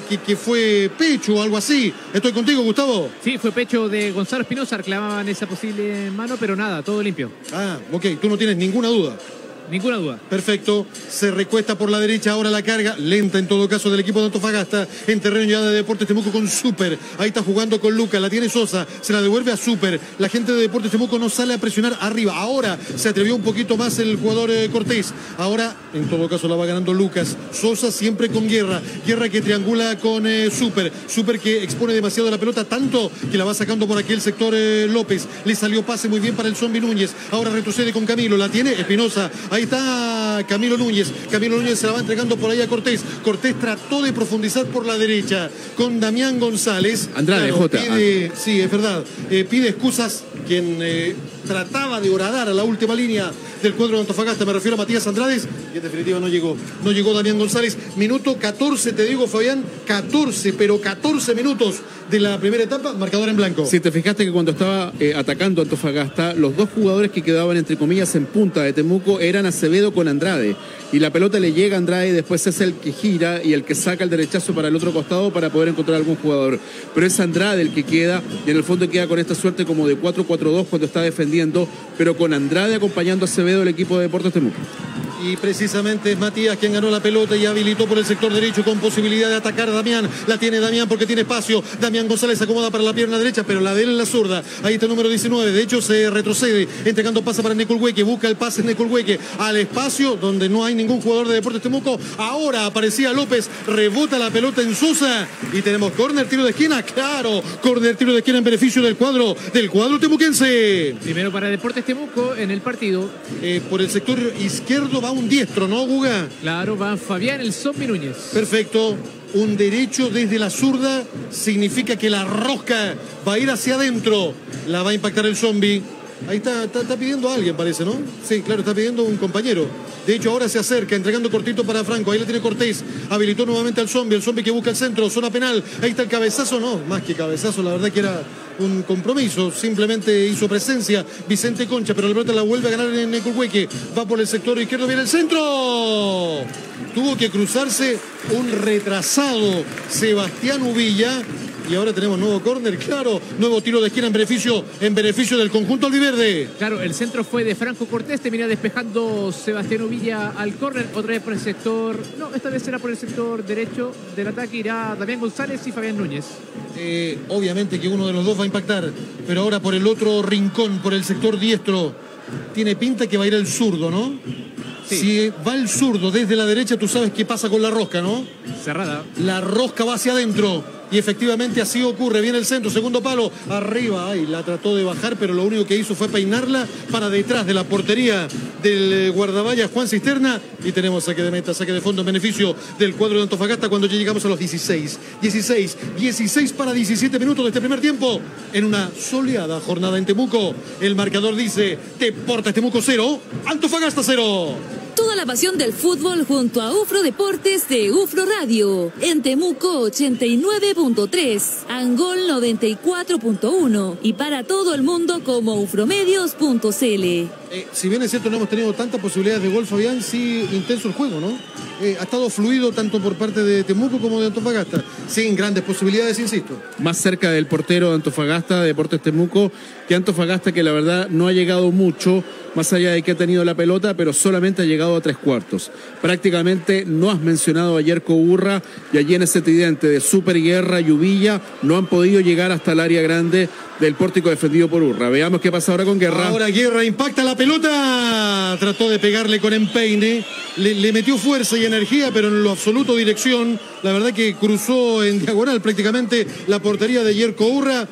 fue pecho o algo así. ¿Estoy contigo, Gustavo? Sí, fue pecho de Gonzalo Espinosa, reclamaban esa posible mano, pero nada, todo limpio. Ok, tú no tienes ninguna duda. Ninguna duda. Perfecto, se recuesta por la derecha, ahora la carga, lenta en todo caso del equipo de Antofagasta, en terreno ya de Deportes Temuco con Super, ahí está jugando con Lucas, la tiene Sosa, se la devuelve a Super, la gente de Deportes Temuco no sale a presionar arriba, ahora se atrevió un poquito más el jugador Cortés, ahora en todo caso la va ganando Lucas, Sosa siempre con Guerra que triangula con Super que expone demasiado la pelota, tanto que la va sacando por aquí el sector López, le salió pase muy bien para el Zombi Núñez, ahora retrocede con Camilo, la tiene Espinosa, ahí está Camilo Núñez se la va entregando por ahí a Cortés trató de profundizar por la derecha con Damián González. Andrade, claro, sí, es verdad, pide excusas quien trataba de horadar a la última línea del cuadro de Antofagasta, me refiero a Matías Andrades, y en definitiva no llegó Damián González. Minuto 14, te digo, Fabián, 14 minutos de la primera etapa, marcador en blanco. Si te fijaste que cuando estaba atacando Antofagasta, los dos jugadores que quedaban entre comillas en punta de Temuco eran Acevedo con Andrade, y la pelota le llega a Andrade y después es el que gira y el que saca el derechazo para el otro costado para poder encontrar algún jugador, pero es Andrade el que queda, y en el fondo queda con esta suerte como de 4-4-2 cuando está defendiendo, pero con Andrade acompañando a Acevedo el equipo de Deportes Temuco. Y precisamente es Matías quien ganó la pelota y habilitó por el sector derecho con posibilidad de atacar a Damián. La tiene Damián porque tiene espacio. Damián González acomoda para la pierna derecha, pero la de él es la zurda. Ahí está el número 19. De hecho, se retrocede, entregando pase para Necolhueque. Busca el pase Necolhueque al espacio donde no hay ningún jugador de Deportes Temuco. Ahora aparecía López, rebota la pelota en Sosa y tenemos córner, tiro de esquina. Claro, córner, tiro de esquina en beneficio del cuadro temuquense. Primero para Deportes Temuco en el partido. Por el sector izquierdo va un diestro, ¿no, Guga? Claro, va Fabián el Zombi Núñez. Perfecto. Un derecho desde la zurda significa que la rosca va a ir hacia adentro. La va a impactar el Zombi. Ahí está pidiendo a alguien, parece, ¿no? Sí, claro, está pidiendo un compañero. De hecho, ahora se acerca, entregando cortito para Franco. Ahí le tiene Cortés. Habilitó nuevamente al Zombi. El Zombi que busca el centro, zona penal. Ahí está el cabezazo, no, más que cabezazo, la verdad que era un compromiso. Simplemente hizo presencia Vicente Concha, pero la pelota la vuelve a ganar en Necolhueque. Va por el sector izquierdo, viene el centro. Tuvo que cruzarse un retrasado Sebastián Uvilla. Y ahora tenemos nuevo córner, claro, nuevo tiro de esquina en beneficio del conjunto albiverde. Claro, el centro fue de Franco Cortés, termina despejando Sebastián Uvilla al córner, otra vez por el sector, no, esta vez será por el sector derecho del ataque, irá Damián González y Fabián Núñez. Obviamente que uno de los dos va a impactar, pero ahora por el otro rincón, por el sector diestro, tiene pinta que va a ir el zurdo, ¿no? Sí. Si va el zurdo desde la derecha, tú sabes qué pasa con la rosca, ¿no? Cerrada. La rosca va hacia adentro. y efectivamente así ocurre. Viene el centro, segundo palo, arriba, ay, la trató de bajar, pero lo único que hizo fue peinarla para detrás de la portería del guardaballa Juan Cisterna, y tenemos saque de meta, saque de fondo en beneficio del cuadro de Antofagasta cuando ya llegamos a los 16 para 17 minutos de este primer tiempo en una soleada jornada en Temuco. El marcador dice Deportes Temuco 0, Antofagasta 0. Toda la pasión del fútbol junto a UFRO Deportes de UFRO Radio. En Temuco 89.3, Angol 94.1 y para todo el mundo como ufromedios.cl. Si bien es cierto no hemos tenido tantas posibilidades de gol, Fabián, sí intenso el juego, ¿no? Ha estado fluido tanto por parte de Temuco como de Antofagasta, sin grandes posibilidades, insisto. Más cerca del portero de Antofagasta, de Deportes Temuco, que Antofagasta, que la verdad no ha llegado mucho, más allá de que ha tenido la pelota, pero solamente ha llegado a 3/4. Prácticamente no has mencionado a Yerko Urra, y allí en ese tridente de Superguerra y Uvilla no han podido llegar hasta el área grande del pórtico defendido por Urra. Veamos qué pasa ahora con Guerra. Ahora Guerra impacta la pelota, trató de pegarle con empeine, le metió fuerza y energía, pero en lo absoluto dirección. La verdad que cruzó en diagonal prácticamente la portería de Yerko Urra.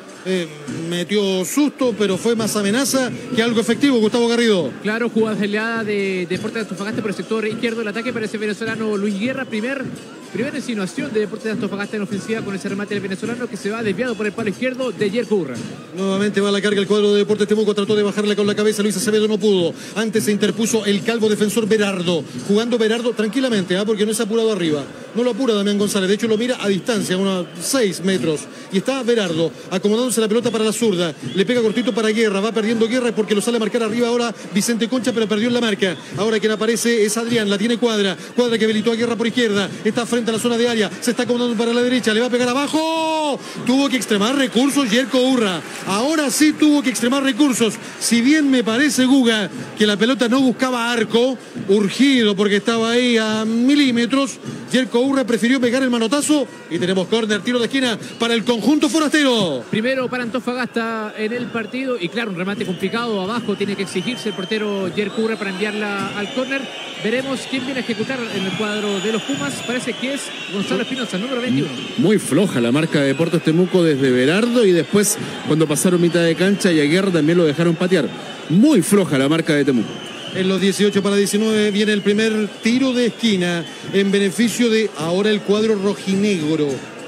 Metió susto, pero fue más amenaza que algo efectivo. Gustavo Garrido. Claro, jugada acelerada de Deportes de Antofagasta por el sector izquierdo del ataque. Parece venezolano Luis Guerra. Primera insinuación de Deportes de Antofagasta en ofensiva con ese remate del venezolano que se va desviado por el palo izquierdo de Yerko Urra. Nuevamente va a la carga el cuadro de Deportes Temuco. Trató de bajarle con la cabeza. Luis Acevedo no pudo. Antes se interpuso el calvo defensor Berardo. Jugando Berardo tranquilamente, porque no se ha apurado arriba. No lo apura Damián González. De hecho lo mira a distancia, a unos 6 metros. Y está Berardo acomodándose la pelota para la zurda. Le pega cortito para Guerra. Va perdiendo Guerra porque lo sale a marcar arriba ahora Vicente Concha, pero perdió en la marca. Ahora quien aparece es Adrián. La tiene Cuadra. Cuadra que habilitó a Guerra por izquierda. Está frente a la zona de área. Se está acomodando para la derecha. Le va a pegar abajo. Tuvo que extremar recursos Yerko Urra. Ahora sí tuvo que extremar recursos. Si bien me parece, Guga, que la pelota no buscaba arco, urgido porque estaba ahí a milímetros, Yerko Urra prefirió pegar el manotazo y tenemos córner, tiro de esquina para el conjunto forastero. Primero para Antofagasta en el partido y claro, un remate complicado abajo, tiene que exigirse el portero Yerko Urra para enviarla al córner. Veremos quién viene a ejecutar en el cuadro de los Pumas. Parece que es Gonzalo Espinosa, número 21. Muy floja la marca de Deportes Temuco desde Berardo y después cuando pasaron mitad de cancha y a Guerra también lo dejaron patear. Muy floja la marca de Temuco. En los 18 para 19 viene el primer tiro de esquina en beneficio de ahora el cuadro rojinegro.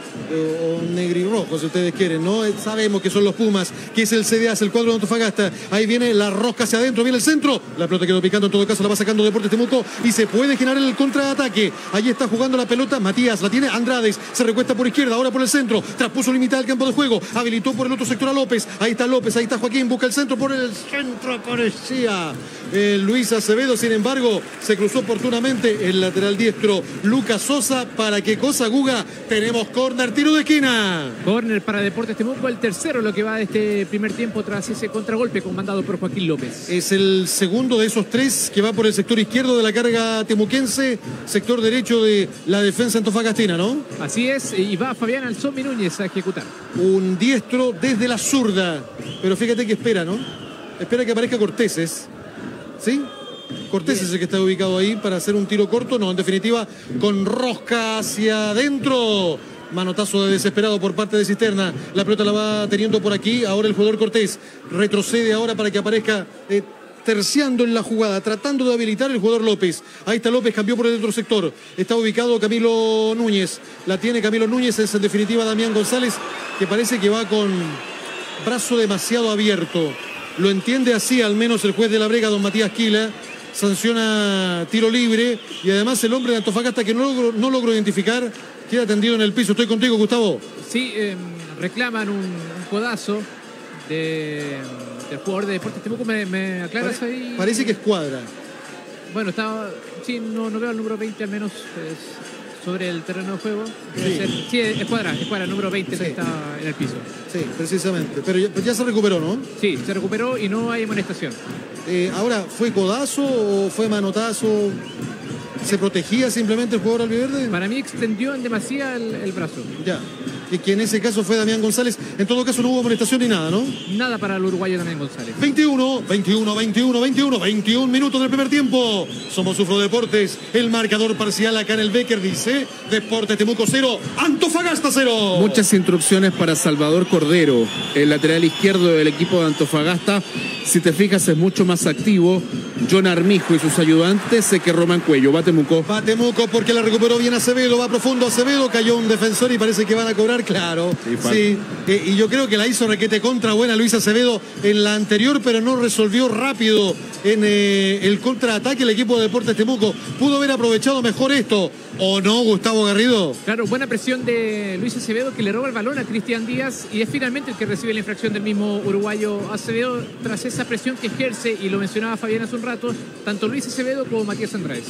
O negrirrojo, si ustedes quieren, ¿no? Sabemos que son los Pumas, que es el CDA, es el cuadro de Antofagasta. Ahí viene la rosca hacia adentro, viene el centro. La pelota quedó picando, en todo caso la va sacando Deportes Temuco y se puede generar el contraataque. Ahí está jugando la pelota Matías, la tiene Andrades, se recuesta por izquierda, ahora por el centro. Traspuso limitada el campo de juego, habilitó por el otro sector a López. Ahí está López, ahí está Joaquín, busca el centro, por el centro aparecía Luis Acevedo. Sin embargo, se cruzó oportunamente el lateral diestro Lucas Sosa. ¿Para qué cosa, Guga? Tenemos córner, tiro de esquina. Córner para Deportes Temuco, el tercero lo que va de este primer tiempo tras ese contragolpe comandado por Joaquín López. Es el segundo de esos tres que va por el sector izquierdo de la carga temuquense, sector derecho de la defensa antofagastina, ¿no? Así es, y va Fabián Alzomi Núñez a ejecutar. Un diestro desde la zurda, pero fíjate que espera, ¿no? Espera que aparezca Cortéses, ¿sí? Cortés es el que está ubicado ahí para hacer un tiro corto, no, en definitiva, con rosca hacia adentro. Manotazo de desesperado por parte de Cisterna. La pelota la va teniendo por aquí. Ahora el jugador Cortés retrocede ahora para que aparezca terciando en la jugada, tratando de habilitar el jugador López. Ahí está López, cambió por el otro sector. Está ubicado Camilo Núñez. La tiene Camilo Núñez, es en definitiva Damián González, que parece que va con brazo demasiado abierto. Lo entiende así al menos el juez de la Brega, don Matías Quila. Sanciona tiro libre y además el hombre de Antofagasta que no logro identificar queda tendido en el piso. Estoy contigo, Gustavo. Sí, reclaman un codazo del jugador de Deportes Temuco. ¿Me aclaras ahí? Parece que es Cuadra. Bueno, estaba... Sí, no veo al número 20 al menos sobre el terreno de juego. Sí, es Cuadra, el número 20 sí. Que está en el piso. Sí, precisamente. Pero ya se recuperó, ¿no? Sí, se recuperó y no hay amonestación. Ahora, ¿fue codazo o fue manotazo? ¿Se protegía simplemente el jugador albiverde? Para mí extendió en demasía el brazo. Ya. que en ese caso fue Damián González. En todo caso no hubo amonestación ni nada, ¿no? Nada para el uruguayo Damián González. 21 minutos del primer tiempo. Somos Ufro Deportes. El marcador parcial acá en el Becker dice: Deportes Temuco 0, Antofagasta 0. Muchas instrucciones para Salvador Cordero, el lateral izquierdo del equipo de Antofagasta. Si te fijas, es mucho más activo John Armijo y sus ayudantes que Román Cuello. Va Temuco. Va Temuco porque la recuperó bien Acevedo. Va profundo Acevedo. Cayó un defensor y parece que van a cobrar, claro. Sí. Y yo creo que la hizo requete contra buena Luis Acevedo en la anterior, pero no resolvió rápido en el contraataque el equipo de Deportes Temuco. Pudo haber aprovechado mejor esto, ¿o no, Gustavo Garrido? Claro, buena presión de Luis Acevedo, que le roba el balón a Cristian Díaz y es finalmente el que recibe la infracción del mismo uruguayo Acevedo tras esa presión que ejerce, y lo mencionaba Fabián hace un rato, tanto Luis Acevedo como Matías Andrades.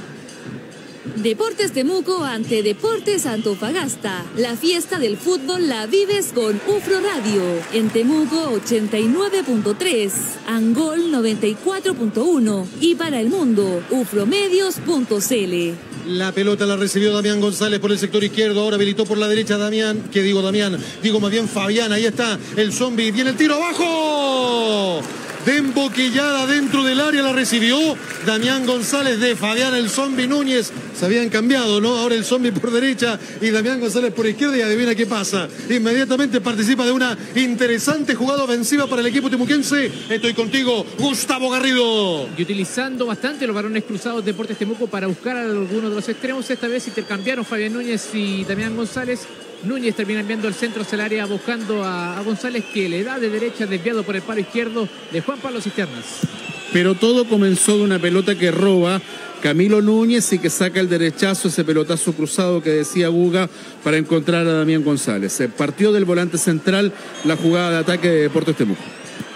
Deportes Temuco ante Deportes Antofagasta. La fiesta del fútbol la vives con Ufro Radio. En Temuco 89.3, Angol 94.1 y para el mundo ufromedios.cl. La pelota la recibió Damián González por el sector izquierdo. Ahora habilitó por la derecha Damián. ¿Qué digo Damián? Digo más bien Fabián. Ahí está el zombie. Viene el tiro abajo. De emboquillada dentro del área la recibió Damián González de Fabián el zombie Núñez. Se habían cambiado, ¿no? Ahora el zombie por derecha y Damián González por izquierda, y adivina qué pasa. Inmediatamente participa de una interesante jugada ofensiva para el equipo temuquense. Estoy contigo, Gustavo Garrido. Y utilizando bastante los varones cruzados Deportes Temuco para buscar a algunos de los extremos. Esta vez intercambiaron Fabián Núñez y Damián González. Núñez termina enviando el centro hacia el área buscando a González, que le da de derecha, desviado por el palo izquierdo de Juan Pablo Cisternas. Pero todo comenzó de una pelota que roba Camilo Núñez y que saca el derechazo, ese pelotazo cruzado que decía Guga, para encontrar a Damián González. Se partió del volante central la jugada de ataque de Deportes Temuco.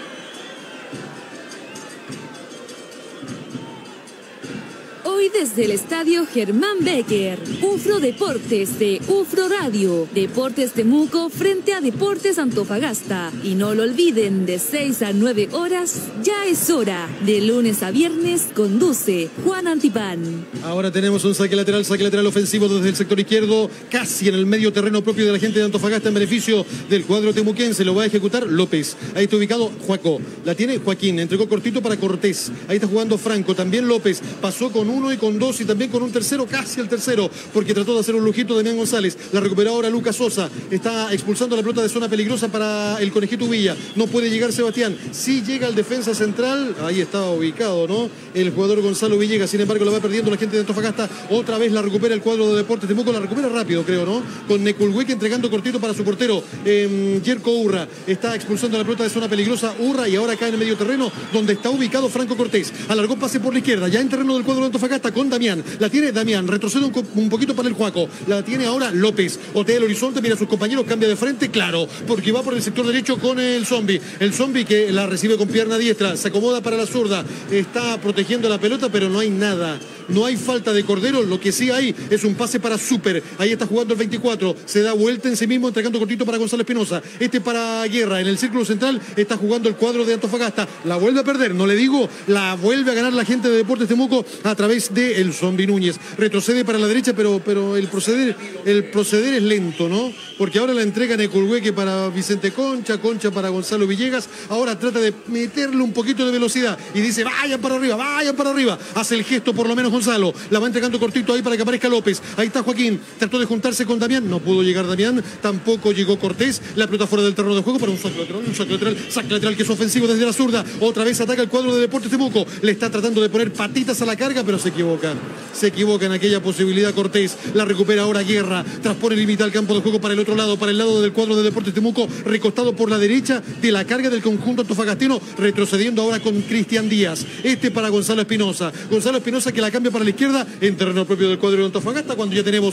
Hoy desde el estadio Germán Becker, Ufro Deportes de Ufro Radio, Deportes Temuco frente a Deportes Antofagasta. Y no lo olviden, de 6 a 9 horas, ya es hora. De lunes a viernes conduce Juan Antipán. Ahora tenemos un saque lateral ofensivo desde el sector izquierdo, casi en el medio terreno propio de la gente de Antofagasta, en beneficio del cuadro temuquense. Lo va a ejecutar López. Ahí está ubicado Juaco. La tiene Joaquín. Entregó cortito para Cortés. Ahí está jugando Franco. También López. Pasó con uno y con dos y también con un tercero, casi el tercero, porque trató de hacer un lujito de Damián González. La recuperó ahora Lucas Sosa. Está expulsando la pelota de zona peligrosa para el Conejito Villa. No puede llegar Sebastián. Sí llega el defensa central. Ahí estaba ubicado, ¿no? El jugador Gonzalo Villegas. Sin embargo, la va perdiendo la gente de Antofagasta. Otra vez la recupera el cuadro de Deportes Temuco. La recupera rápido, creo, ¿no? Con Neculhueque entregando cortito para su portero, Yerko Urra. Está expulsando la pelota de zona peligrosa Urra, y ahora cae en el medio terreno donde está ubicado Franco Cortés. Alargó pase por la izquierda, ya en terreno del cuadro de Antofagasta con Damián. La tiene Damián, retrocede un poquito para el Juaco. La tiene ahora López. Otea el horizonte, mira a sus compañeros, cambia de frente, claro, porque va por el sector derecho con el zombie. El zombie que la recibe con pierna diestra, se acomoda para la zurda. Está protegiendo la pelota, pero no hay nada. No hay falta de Cordero, lo que sí hay es un pase para Super. Ahí está jugando el 24, se da vuelta en sí mismo, entregando cortito para Gonzalo Espinosa. Este para Guerra, en el círculo central está jugando el cuadro de Antofagasta. La vuelve a perder, no le digo, la vuelve a ganar la gente de Deportes Temuco a través de el zombie Núñez. Retrocede para la derecha, pero el proceder es lento, ¿no? Porque ahora la entrega Neculhueque para Vicente Concha para Gonzalo Villegas. Ahora trata de meterle un poquito de velocidad y dice, vayan para arriba. Hace el gesto por lo menos Gonzalo. La va entregando cortito ahí para que aparezca López. Ahí está Joaquín. Trató de juntarse con Damián. No pudo llegar Damián. Tampoco llegó Cortés. La pelota fuera del terreno de juego para un saque lateral que es ofensivo desde la zurda. Otra vez ataca el cuadro de Deportes Temuco. Le está tratando de poner patitas a la carga, pero se equivoca. Se equivoca en aquella posibilidad Cortés. La recupera ahora Guerra. Transpone límite al campo de juego para el otro lado, para el lado del cuadro de Deportes Temuco. Recostado por la derecha de la carga del conjunto antofagastino. Retrocediendo ahora con Cristian Díaz. Este para Gonzalo Espinosa. Gonzalo Espinosa que la cambia para la izquierda en terreno propio del cuadro de Antofagasta, cuando ya tenemos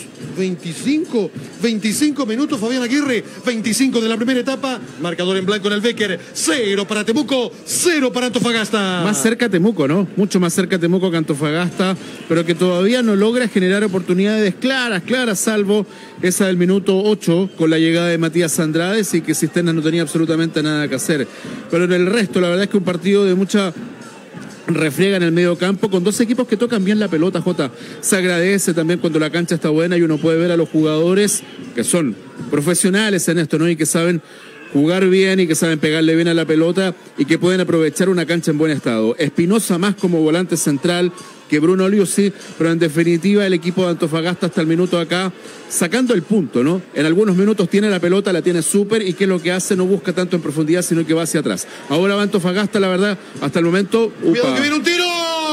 25 minutos. Fabián Aguirre, 25 de la primera etapa. Marcador en blanco en el Becker. 0 para Temuco, 0 para Antofagasta. Más cerca Temuco, ¿no? Mucho más cerca Temuco que Antofagasta, pero que todavía no logra generar oportunidades claras, salvo esa del minuto 8 con la llegada de Matías Andrades, y que Cisternas no tenía absolutamente nada que hacer. Pero en el resto, la verdad es que un partido de mucha refriega en el medio campo con dos equipos que tocan bien la pelota, Jota. Se agradece también cuando la cancha está buena y uno puede ver a los jugadores que son profesionales en esto, ¿no? Y que saben jugar bien y que saben pegarle bien a la pelota y que pueden aprovechar una cancha en buen estado. Espinosa más como volante central que Bruno Liuzzi, pero en definitiva el equipo de Antofagasta hasta el minuto acá sacando el punto, ¿no? En algunos minutos tiene la pelota, la tiene súper y que lo que hace no busca tanto en profundidad, sino que va hacia atrás. Ahora va Antofagasta, la verdad, hasta el momento... ¡Cuidado que viene un tiro!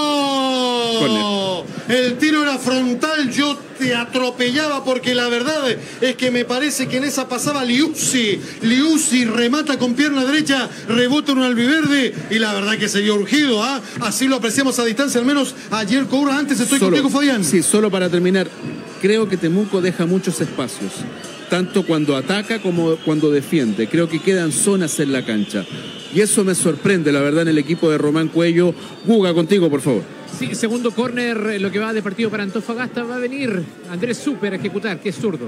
El tiro era frontal, yo te atropellaba porque la verdad es que me parece que en esa pasaba Liuzzi. Liuzzi remata con pierna derecha, rebota en un albiverde y la verdad que se vio urgido, ¿ah? Así lo apreciamos a distancia, al menos ayer Coura. Antes estoy contigo, Fabián. Sí, solo para terminar, creo que Temuco deja muchos espacios, tanto cuando ataca como cuando defiende. Creo que quedan zonas en la cancha. Y eso me sorprende, la verdad, en el equipo de Román Cuello. Guga, contigo, por favor. Sí, segundo córner, lo que va de partido para Antofagasta, va a venir Andrés Súper a ejecutar, que es zurdo.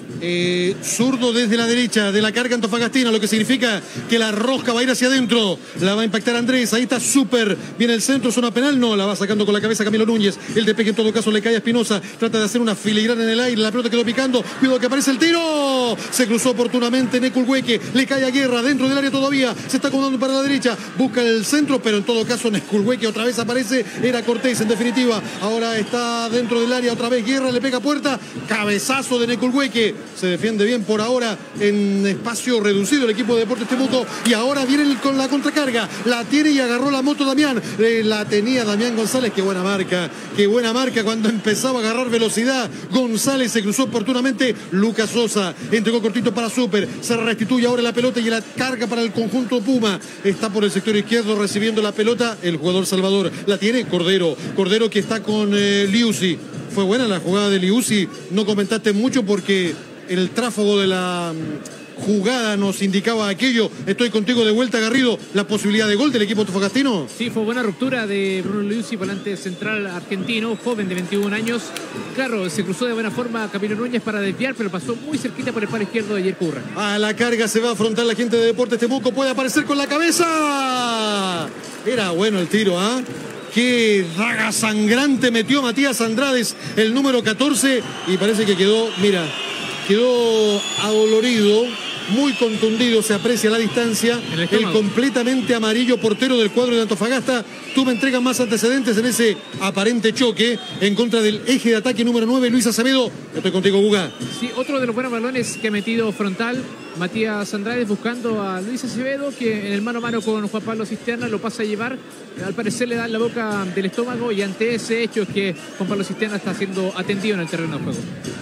Zurdo desde la derecha de la carga antofagastina, lo que significa que la rosca va a ir hacia adentro, la va a impactar Andrés, ahí está Súper, viene el centro, zona penal, no, la va sacando con la cabeza Camilo Núñez, el despeje en todo caso le cae a Espinosa, trata de hacer una filigrana en el aire, la pelota quedó picando, cuidado que aparece el tiro, se cruzó oportunamente Neculhueque, le cae a Guerra, dentro del área todavía, se está acomodando para la derecha, busca el centro, pero en todo caso Neculhueque otra vez aparece, era Cortés en definitiva, ahora está dentro del área otra vez Guerra, le pega puerta, cabezazo de Neculhueque. Se defiende bien por ahora en espacio reducido el equipo de Deportes Temuco y ahora viene con la contracarga, la tiene y agarró la moto Damián, la tenía Damián González, qué buena marca cuando empezaba a agarrar velocidad, González se cruzó oportunamente, Lucas Sosa entregó cortito para Súper, se restituye ahora la pelota y la carga para el conjunto Puma, está por el sector izquierdo recibiendo la pelota el jugador Salvador, la tiene Cordero que está con Liuzzi, fue buena la jugada de Liuzzi, no comentaste mucho porque el tráfago de la jugada nos indicaba aquello. Estoy contigo de vuelta, Garrido. La posibilidad de gol del equipo antofagastino. Sí, fue buena ruptura de Bruno Liuzzi, volante central argentino, joven de 21 años. Claro, se cruzó de buena forma Camilo Núñez para desviar, pero pasó muy cerquita por el palo izquierdo de Yerko Urra. A la carga se va a afrontar la gente de Deportes Temuco. Puede aparecer con la cabeza. Era bueno el tiro, ¿ah? Qué daga sangrante metió Matías Andrades, el número 14, y parece que quedó adolorido, muy contundido, se aprecia a la distancia, el completamente amarillo portero del cuadro de Antofagasta. Tú me entregas más antecedentes en ese aparente choque en contra del eje de ataque número 9, Luis Acevedo. Estoy contigo, Guga. Sí, otro de los buenos balones que ha metido frontal Matías Andrade buscando a Luis Acevedo, que en el mano a mano con Juan Pablo Cisterna lo pasa a llevar. Al parecer le da en la boca del estómago y ante ese hecho es que Juan Pablo Cisterna está siendo atendido en el terreno de juego.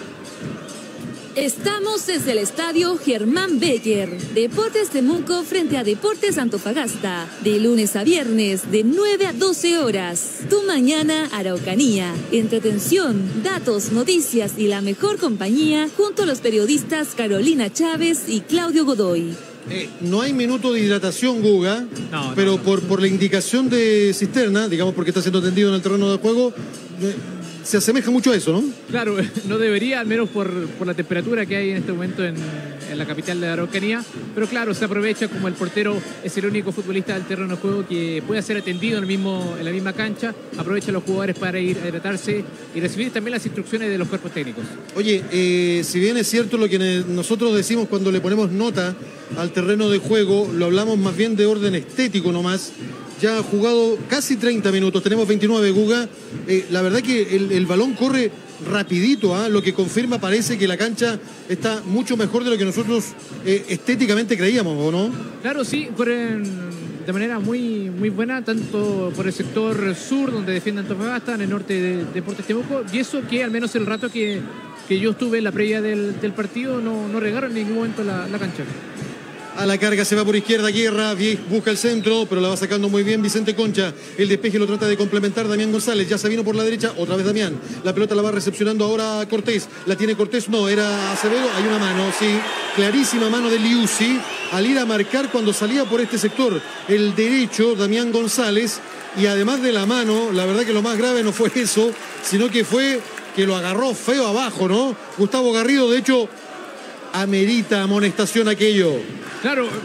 Estamos desde el estadio Germán Becker. Deportes Temuco frente a Deportes Antofagasta. De lunes a viernes, de 9 a 12 horas. Tu mañana, Araucanía. Entretención, datos, noticias y la mejor compañía junto a los periodistas Carolina Chávez y Claudio Godoy. No hay minuto de hidratación, Guga, pero por la indicación de Cisterna, digamos porque está siendo atendido en el terreno de juego, se asemeja mucho a eso, ¿no? Claro, no debería, al menos por la temperatura que hay en este momento en la capital de la Araucanía, pero claro, se aprovecha como el portero es el único futbolista del terreno de juego que puede ser atendido en la misma cancha, aprovecha a los jugadores para ir a hidratarse y recibir también las instrucciones de los cuerpos técnicos. Oye, si bien es cierto lo que nosotros decimos cuando le ponemos nota al terreno de juego, lo hablamos más bien de orden estético nomás. Ya ha jugado casi 30 minutos, tenemos 29, Guga. La verdad que el balón corre rapidito, lo que confirma parece que la cancha está mucho mejor de lo que nosotros estéticamente creíamos, ¿o no? Claro, sí, corren de manera muy, muy buena, tanto por el sector sur, donde defiende Antofagasta, en el norte de Deportes Temuco, y eso que al menos el rato que yo estuve en la previa del partido no regaron en ningún momento la cancha. A la carga se va por izquierda Guerra, busca el centro, pero la va sacando muy bien Vicente Concha. El despeje lo trata de complementar Damián González. Ya se vino por la derecha, otra vez Damián. La pelota la va recepcionando ahora Cortés. La tiene Cortés, no, era Acevedo. Hay una mano, sí, clarísima mano de Liuzzi al ir a marcar cuando salía por este sector. El derecho, Damián González. Y además de la mano, la verdad que lo más grave no fue eso, sino que fue que lo agarró feo abajo, ¿no? Gustavo Garrido, de hecho, amerita amonestación aquello. Claro,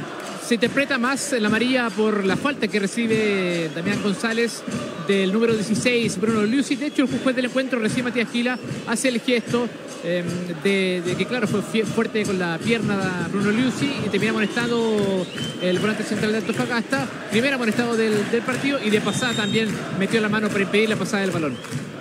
se interpreta más la amarilla por la falta que recibe Damián González del número 16, Bruno Liuzzi. De hecho, el juez del encuentro, recién Matías Gila, hace el gesto de que, claro, fue fuerte con la pierna Bruno Liuzzi y termina amonestado el volante central de Antofagasta. Primer amonestado del partido, y de pasada también metió la mano para impedir la pasada del balón.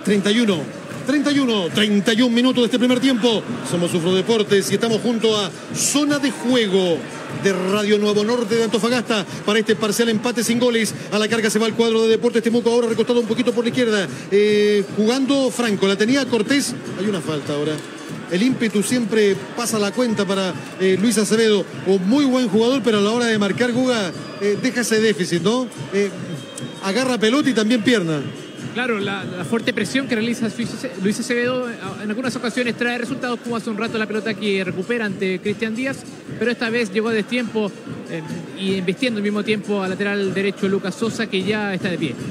31 minutos de este primer tiempo. Somos Ufro Deportes y estamos junto a Zona de Juego de Radio Nuevo Norte de Antofagasta para este parcial empate sin goles. A la carga se va el cuadro de Deportes Temuco, ahora recostado un poquito por la izquierda, jugando Franco, la tenía Cortés. Hay una falta ahora. El ímpetu siempre pasa la cuenta para Luis Acevedo, un muy buen jugador, pero a la hora de marcar, Guga, deja ese déficit, ¿no? Agarra pelota y también pierna. Claro, la fuerte presión que realiza Luis Acevedo en algunas ocasiones trae resultados, como hace un rato la pelota que recupera ante Cristian Díaz, pero esta vez llegó a destiempo y invirtiendo al mismo tiempo al lateral derecho Lucas Sosa, que ya está de pie.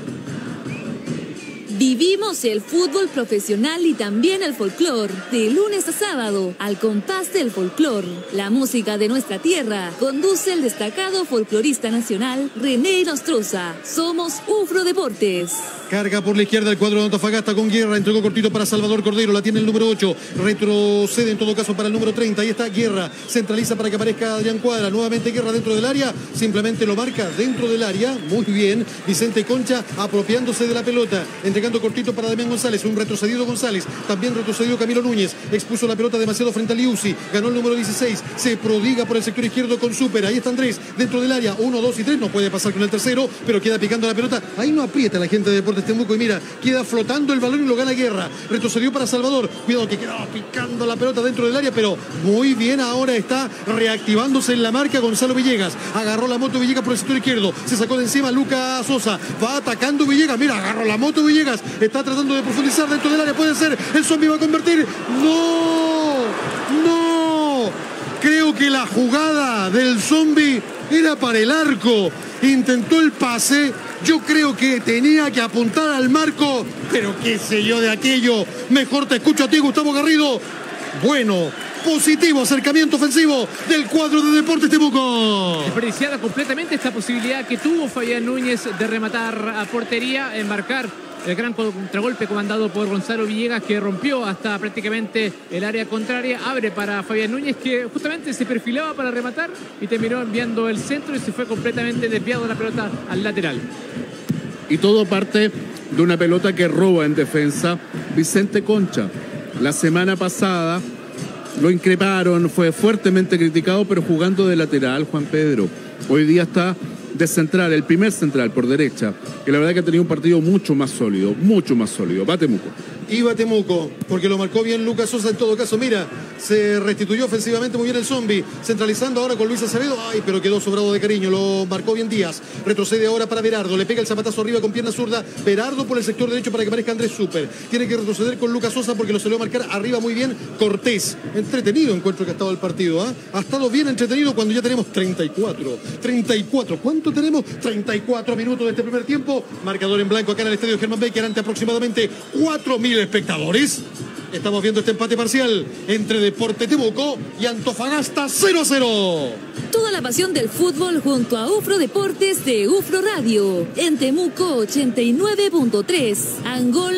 Vivimos el fútbol profesional y también el folclor, de lunes a sábado, al compás del folclor. La música de nuestra tierra conduce el destacado folclorista nacional René Nostroza. Somos Ufro Deportes. Carga por la izquierda el cuadro de Antofagasta con Guerra, entregó cortito para Salvador Cordero, la tiene el número 8, retrocede en todo caso para el número 30, ahí está Guerra, centraliza para que aparezca Adrián Cuadra, nuevamente Guerra dentro del área, simplemente lo marca dentro del área, muy bien, Vicente Concha apropiándose de la pelota, entregando cortito para Damián González, un retrocedido González, también retrocedió Camilo Núñez, expuso la pelota demasiado frente a Liuzzi, ganó el número 16, se prodiga por el sector izquierdo con Súper, ahí está Andrés, dentro del área, 1, 2 y 3, no puede pasar con el tercero, pero queda picando la pelota, ahí no aprieta la gente de Deportes Temuco y mira, queda flotando el balón y lo gana Guerra, retrocedió para Salvador, cuidado que quedaba picando la pelota dentro del área, pero muy bien, ahora está reactivándose en la marca Gonzalo Villegas, agarró la moto Villegas por el sector izquierdo, se sacó de encima Lucas Sosa, va atacando Villegas, mira, agarró la moto Villegas, está tratando de profundizar dentro del área, puede ser, el zombie va a convertir, no, creo que la jugada del zombie era para el arco, intentó el pase, yo creo que tenía que apuntar al marco, pero qué sé yo de aquello, mejor te escucho a ti, Gustavo Garrido. Bueno, positivo acercamiento ofensivo del cuadro de Deportes Temuco. Desperdiciada completamente esta posibilidad que tuvo Fabián Núñez de rematar a portería, embarcar el gran contragolpe comandado por Gonzalo Villegas, que rompió hasta prácticamente el área contraria, abre para Fabián Núñez, que justamente se perfilaba para rematar y terminó enviando el centro y se fue completamente desviado la pelota al lateral. Y todo parte de una pelota que roba en defensa Vicente Concha. La semana pasada lo increparon, fue fuertemente criticado, pero jugando de lateral, Juan Pedro. Hoy día está de central, el primer central por derecha, que la verdad que ha tenido un partido mucho más sólido. Va Temuco. Iba Temuco, porque lo marcó bien Lucas Sosa en todo caso. Mira, se restituyó ofensivamente muy bien el zombie, centralizando ahora con Luis Acevedo. Ay, pero quedó sobrado de cariño, lo marcó bien Díaz. Retrocede ahora para Berardo, le pega el zapatazo arriba con pierna zurda. Berardo por el sector derecho para que aparezca Andrés Súper. Tiene que retroceder con Lucas Sosa porque lo salió a marcar arriba muy bien Cortés. Entretenido encuentro que ha estado el partido, ¿eh? Ha estado bien entretenido cuando ya tenemos 34. ¿Cuánto tenemos? 34 minutos de este primer tiempo. Marcador en blanco acá en el estadio Germán Becker ante aproximadamente 4.000 espectadores. Estamos viendo este empate parcial entre Deportes Temuco y Antofagasta 0-0. Toda la pasión del fútbol junto a Ufro Deportes de Ufro Radio. En Temuco 89.3, Angol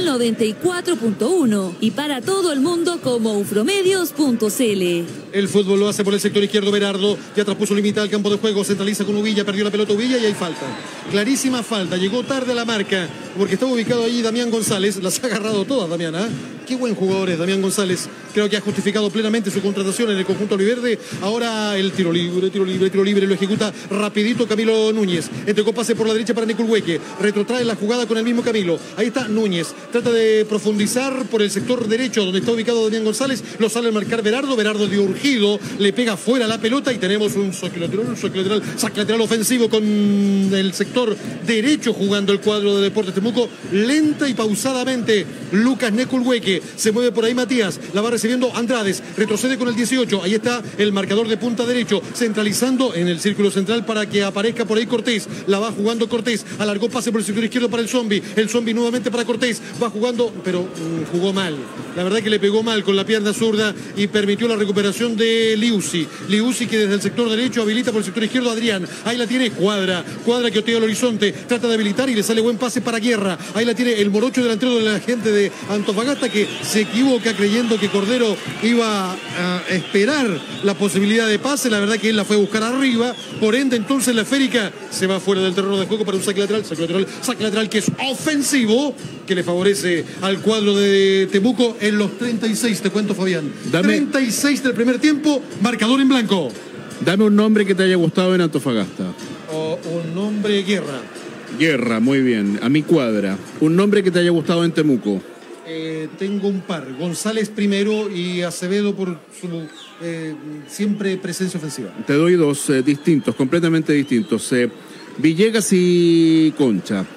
94.1 y para todo el mundo como ufromedios.cl. El fútbol lo hace por el sector izquierdo Berardo, ya traspuso límite al campo de juego, centraliza con Uvilla, perdió la pelota Uvilla y hay falta. Clarísima falta, llegó tarde a la marca, porque estaba ubicado allí Damián González, las ha agarrado todas Damián, ¿eh? Qué buen jugador es Damián González, creo que ha justificado plenamente su contratación en el conjunto albiverde. Ahora el tiro libre, lo ejecuta rapidito Camilo Núñez, entregó pase por la derecha para Neculhueque, retrotrae la jugada con el mismo Camilo, ahí está Núñez, trata de profundizar por el sector derecho donde está ubicado Damián González, lo sale a marcar Berardo de urgido, le pega fuera la pelota y tenemos un saque lateral ofensivo con el sector derecho jugando el cuadro de Deportes Temuco, lenta y pausadamente Lucas Neculhueque Enrique. Se mueve por ahí Matías. La va recibiendo Andrades. Retrocede con el 18. Ahí está el marcador de punta derecho. Centralizando en el círculo central para que aparezca por ahí Cortés. La va jugando Cortés. Alargó pase por el sector izquierdo para el Zombie. El Zombie nuevamente para Cortés. Va jugando, pero jugó mal. La verdad que le pegó mal con la pierna zurda y permitió la recuperación de Liuzzi. Liuzzi que desde el sector derecho habilita por el sector izquierdo a Adrián. Ahí la tiene Cuadra que otea al horizonte. Trata de habilitar y le sale buen pase para Guerra. Ahí la tiene el morocho delantero de la gente de Antofagasta que se equivoca creyendo que Cordero iba a esperar la posibilidad de pase. La verdad que él la fue a buscar arriba. Por ende, entonces la esférica se va fuera del terreno de juego para un saque lateral que es ofensivo, que le favorece al cuadro de Temuco en los 36, te cuento, Fabián. 36 del primer tiempo, marcador en blanco. Dame un nombre que te haya gustado en Antofagasta. Un nombre, Guerra. Guerra, muy bien. A mi Cuadra. Un nombre que te haya gustado en Temuco. Tengo un par. González primero y Acevedo por su siempre presencia ofensiva. Te doy dos distintos, completamente distintos. Villegas y Concha.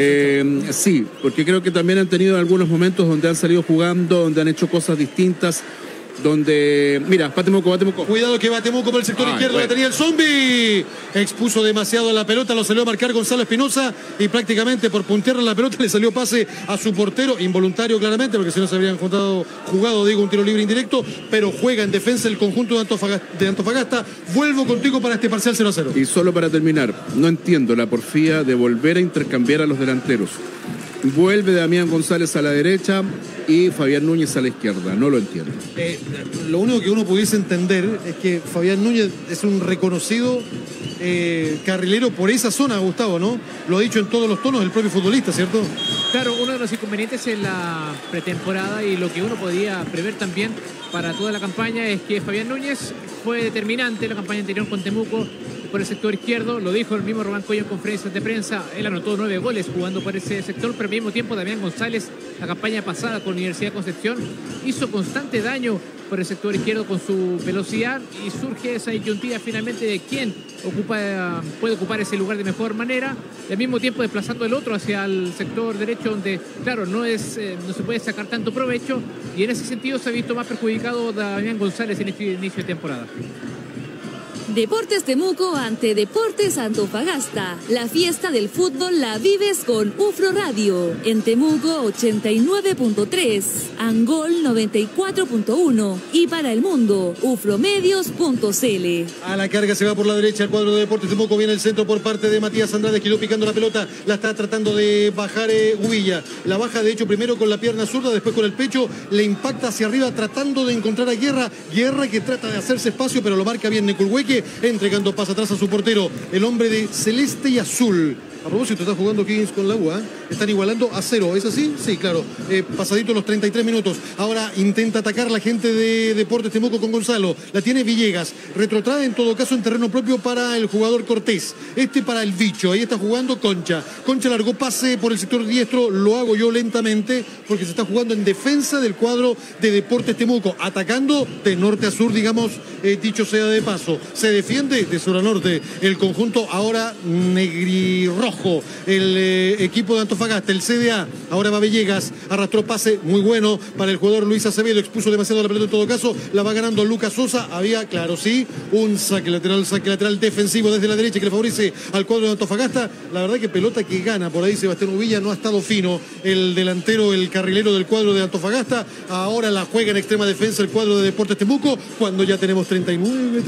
Sí, porque creo que también han tenido algunos momentos donde han salido jugando, donde han hecho cosas distintas, donde... Mira, va Temuco. Cuidado que va Temuco por el sector izquierdo, bueno. La tenía el Zombie. Expuso demasiado la pelota, lo salió a marcar Gonzalo Espinosa y prácticamente por puntearle la pelota le salió pase a su portero, involuntario claramente, porque si no se habrían jugado, digo, un tiro libre indirecto, pero juega en defensa el conjunto de Antofagasta. Vuelvo contigo para este parcial 0-0. Y solo para terminar, no entiendo la porfía de volver a intercambiar a los delanteros. Vuelve Damián González a la derecha y Fabián Núñez a la izquierda. No lo entiendo. Lo único que uno pudiese entender es que Fabián Núñez es un reconocido carrilero por esa zona, Gustavo, ¿no? Lo ha dicho en todos los tonos el propio futbolista, ¿cierto? Claro, uno de los inconvenientes en la pretemporada y lo que uno podía prever también para toda la campaña es que Fabián Núñez fue determinante en la campaña anterior con Temuco por el sector izquierdo, lo dijo el mismo Román Coyo en conferencias de prensa. Él anotó 9 goles jugando por ese sector, pero al mismo tiempo Damián González, la campaña pasada con Universidad de Concepción, hizo constante daño por el sector izquierdo con su velocidad y surge esa disyuntiva finalmente de quién puede ocupar ese lugar de mejor manera y al mismo tiempo desplazando el otro hacia el sector derecho donde, claro, no se puede sacar tanto provecho y en ese sentido se ha visto más perjudicado Damián González en este inicio de temporada. Deportes Temuco ante Deportes Antofagasta. La fiesta del fútbol la vives con UFRO Radio. En Temuco 89.3, Angol 94.1 y para el mundo ufromedios.cl. A la carga se va por la derecha el cuadro de Deportes Temuco. Viene el centro por parte de Matías Andrade, quedó picando la pelota. La está tratando de bajar Uvilla. La baja de hecho primero con la pierna zurda, después con el pecho. Le impacta hacia arriba tratando de encontrar a Guerra. Guerra que trata de hacerse espacio, pero lo marca bien Neculhueque, entregando pase atrás a su portero, el hombre de celeste y azul. A propósito, está jugando Kings con la U, están igualando a 0, ¿es así? Sí, claro, pasadito los 33 minutos. Ahora intenta atacar la gente de Deportes Temuco con Gonzalo, la tiene Villegas, retrotrae en todo caso en terreno propio para el jugador Cortés, para el bicho, ahí está jugando Concha. Concha largó pase por el sector diestro, lo hago yo lentamente porque se está jugando en defensa del cuadro de Deportes Temuco, atacando de norte a sur, digamos, dicho sea de paso. Se defiende de sur a norte el conjunto ahora negrirrojo. El equipo de Antofagasta, el CDA, ahora va Villegas, arrastró pase muy bueno para el jugador Luis Acevedo, expuso demasiado la pelota en todo caso, la va ganando Lucas Sosa, había, claro, sí, un saque lateral defensivo desde la derecha que le favorece al cuadro de Antofagasta. La verdad que pelota que gana por ahí Sebastián Uvilla, no ha estado fino el delantero, el carrilero del cuadro de Antofagasta, ahora la juega en extrema defensa el cuadro de Deportes Temuco, cuando ya tenemos 39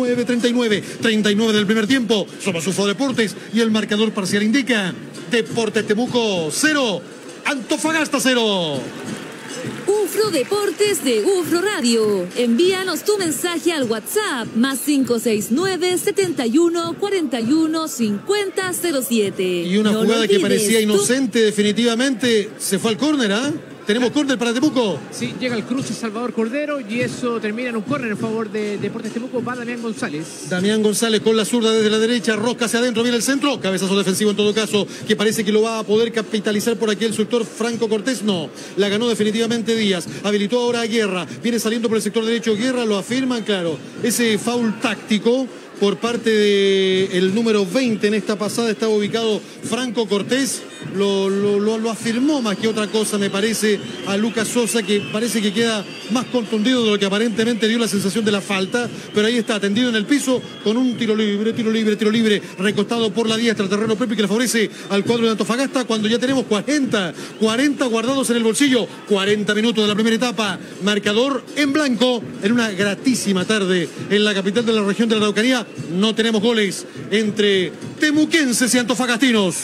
del primer tiempo. Somos UFRO Deportes y el marcador parcial indica Deportes Temuco 0, Antofagasta 0. UFRO Deportes de UFRO Radio. Envíanos tu mensaje al WhatsApp +569 71 41 50 07. Y una jugada que parecía inocente definitivamente se fue al córner, ¿Tenemos córner para Temuco? Sí, llega el cruce Salvador Cordero y eso termina en un córner en favor de Deportes Temuco. Va Damián González. Damián González con la zurda desde la derecha, rosca hacia adentro, viene el centro, cabezazo defensivo en todo caso, que parece que lo va a poder capitalizar por aquí el sector Franco Cortés. No, la ganó definitivamente Díaz. Habilitó ahora a Guerra, viene saliendo por el sector derecho Guerra, lo afirman, claro, ese foul táctico por parte del número 20 en esta pasada estaba ubicado Franco Cortés. Lo afirmó más que otra cosa, me parece, a Lucas Sosa, que parece que queda más contundido de lo que aparentemente dio la sensación de la falta, pero ahí está, tendido en el piso, con un tiro libre, recostado por la diestra, el terreno propio que le favorece al cuadro de Antofagasta, cuando ya tenemos 40 guardados en el bolsillo, 40 minutos de la primera etapa, marcador en blanco, en una gratísima tarde en la capital de la región de la Araucanía. No tenemos goles entre temuquenses y antofagastinos.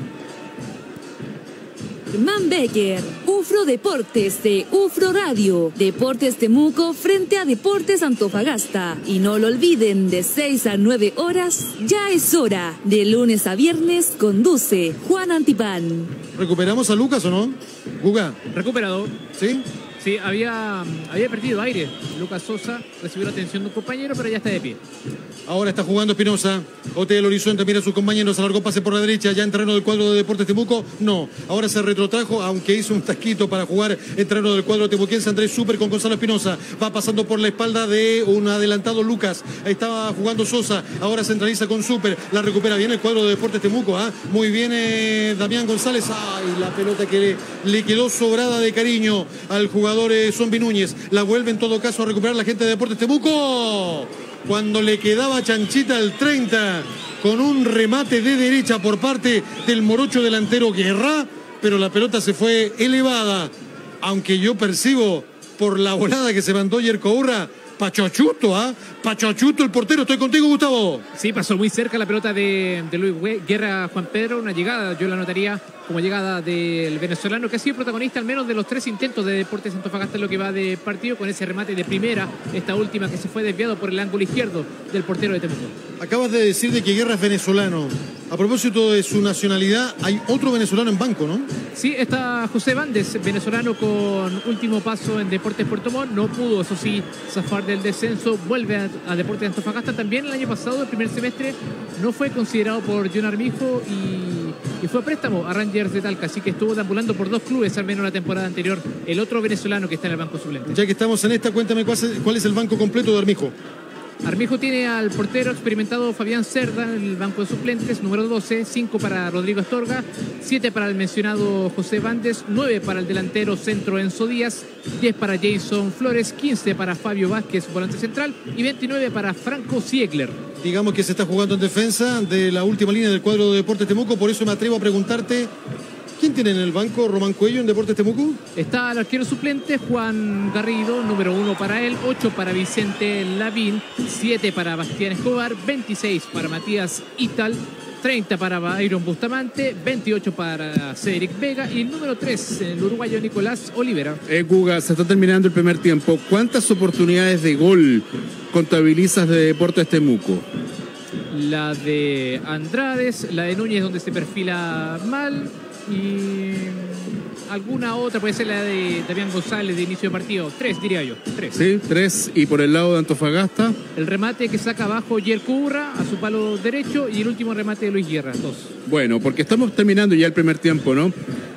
Germán Becker, UFRO Deportes de UFRO Radio, Deportes Temuco frente a Deportes Antofagasta. Y no lo olviden, de 6 a 9 horas, ya es hora. De lunes a viernes, conduce Juan Antipán. ¿Recuperamos a Lucas o no? Guga. Recuperado. ¿Sí? Sí, había perdido aire. Lucas Sosa recibió la atención de un compañero, pero ya está de pie. Ahora está jugando Espinosa. Otea el horizonte, mira a sus compañeros, alargó pase por la derecha, ya en terreno del cuadro de Deportes Temuco. No, ahora se retrotrajo, aunque hizo un tasquito para jugar en terreno del cuadro temuquense. Andrés Súper con Gonzalo Espinosa. Va pasando por la espalda de un adelantado Lucas. Ahí estaba jugando Sosa. Ahora centraliza con Súper. La recupera bien el cuadro de Deportes Temuco. Muy bien Damián González. Ay, la pelota que le quedó sobrada de cariño al jugador Zombi Núñez. La vuelve en todo caso a recuperar la gente de Deportes Temuco. Cuando le quedaba chanchita al 30 con un remate de derecha por parte del morocho delantero Guerra, pero la pelota se fue elevada, aunque yo percibo por la volada que se mandó Yerko Urra, Pachochuto, Pachochuto el portero. Estoy contigo, Gustavo. Sí, pasó muy cerca la pelota de Luis Guerra Juan Pedro, una llegada, yo la notaría como llegada del venezolano, que ha sido protagonista al menos de los 3 intentos de Deportes Antofagasta en lo que va de partido, con ese remate de primera, esta última que se fue desviado por el ángulo izquierdo del portero de Temuco. Acabas de decir de que Guerra es venezolano. A propósito de su nacionalidad, hay otro venezolano en banco, ¿no? Sí, está José Bandes, venezolano con último paso en Deportes Puerto Montt. No pudo, eso sí, zafar del descenso. Vuelve a Deportes Antofagasta. También el año pasado, el primer semestre, no fue considerado por John Armijo y fue a préstamo a Rangers de Talca. Así que estuvo deambulando por 2 clubes, al menos la temporada anterior. El otro venezolano que está en el banco suplente. Ya que estamos en esta, cuéntame cuál es el banco completo de Armijo. Armijo tiene al portero experimentado Fabián Cerda en el banco de suplentes, número 12, 5 para Rodrigo Astorga, 7 para el mencionado José Bandes, 9 para el delantero centro Enzo Díaz, 10 para Jason Flores, 15 para Fabio Vázquez, volante central, y 29 para Franco Ziegler. Digamos que se está jugando en defensa de la última línea del cuadro de Deportes Temuco, por eso me atrevo a preguntarte, ¿quién tiene en el banco Román Cuello en Deportes Temuco? Está el arquero suplente Juan Garrido, número 1 para él, 8 para Vicente Lavín, 7 para Bastián Escobar, 26 para Matías Ital, 30 para Byron Bustamante, 28 para Cedric Vega y el número 3, el uruguayo Nicolás Olivera. Guga, se está terminando el primer tiempo. ¿Cuántas oportunidades de gol contabilizas de Deportes Temuco? La de Andrades, la de Núñez donde se perfila mal, y alguna otra puede ser la de Damián González de inicio de partido. 3, diría yo. 3. Sí, 3. Y por el lado de Antofagasta, el remate que saca abajo Yerko Urra a su palo derecho, y el último remate de Luis Guerra. 2. Bueno, porque estamos terminando ya el primer tiempo, ¿no?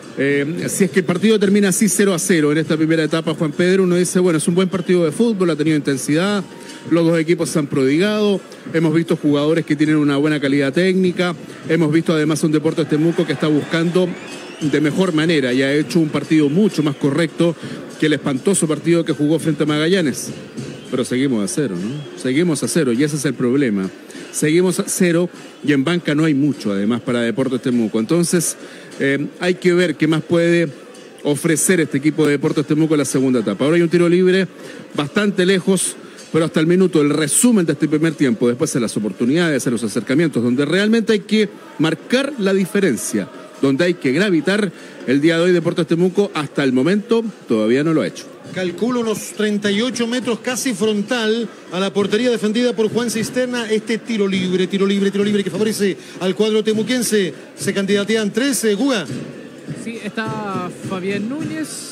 Si es que el partido termina así 0-0 en esta primera etapa, Juan Pedro, uno dice, bueno, es un buen partido de fútbol, ha tenido intensidad, los dos equipos se han prodigado, hemos visto jugadores que tienen una buena calidad técnica, hemos visto además un Deportes Temuco que está buscando de mejor manera y ha hecho un partido mucho más correcto que el espantoso partido que jugó frente a Magallanes. Pero seguimos a 0, ¿no? Seguimos a 0 y ese es el problema. Seguimos a 0 y en banca no hay mucho además para Deportes Temuco. Entonces hay que ver qué más puede ofrecer este equipo de Deportes Temuco en la segunda etapa. Ahora hay un tiro libre bastante lejos, pero hasta el minuto, el resumen de este primer tiempo, después de las oportunidades, de los acercamientos, donde realmente hay que marcar la diferencia, donde hay que gravitar. El día de hoy Deportes Temuco hasta el momento todavía no lo ha hecho. Calculo unos 38 metros casi frontal a la portería defendida por Juan Cisterna. Este tiro libre que favorece al cuadro temuquense. Se candidatean 13, Guga. Sí, está Fabián Núñez.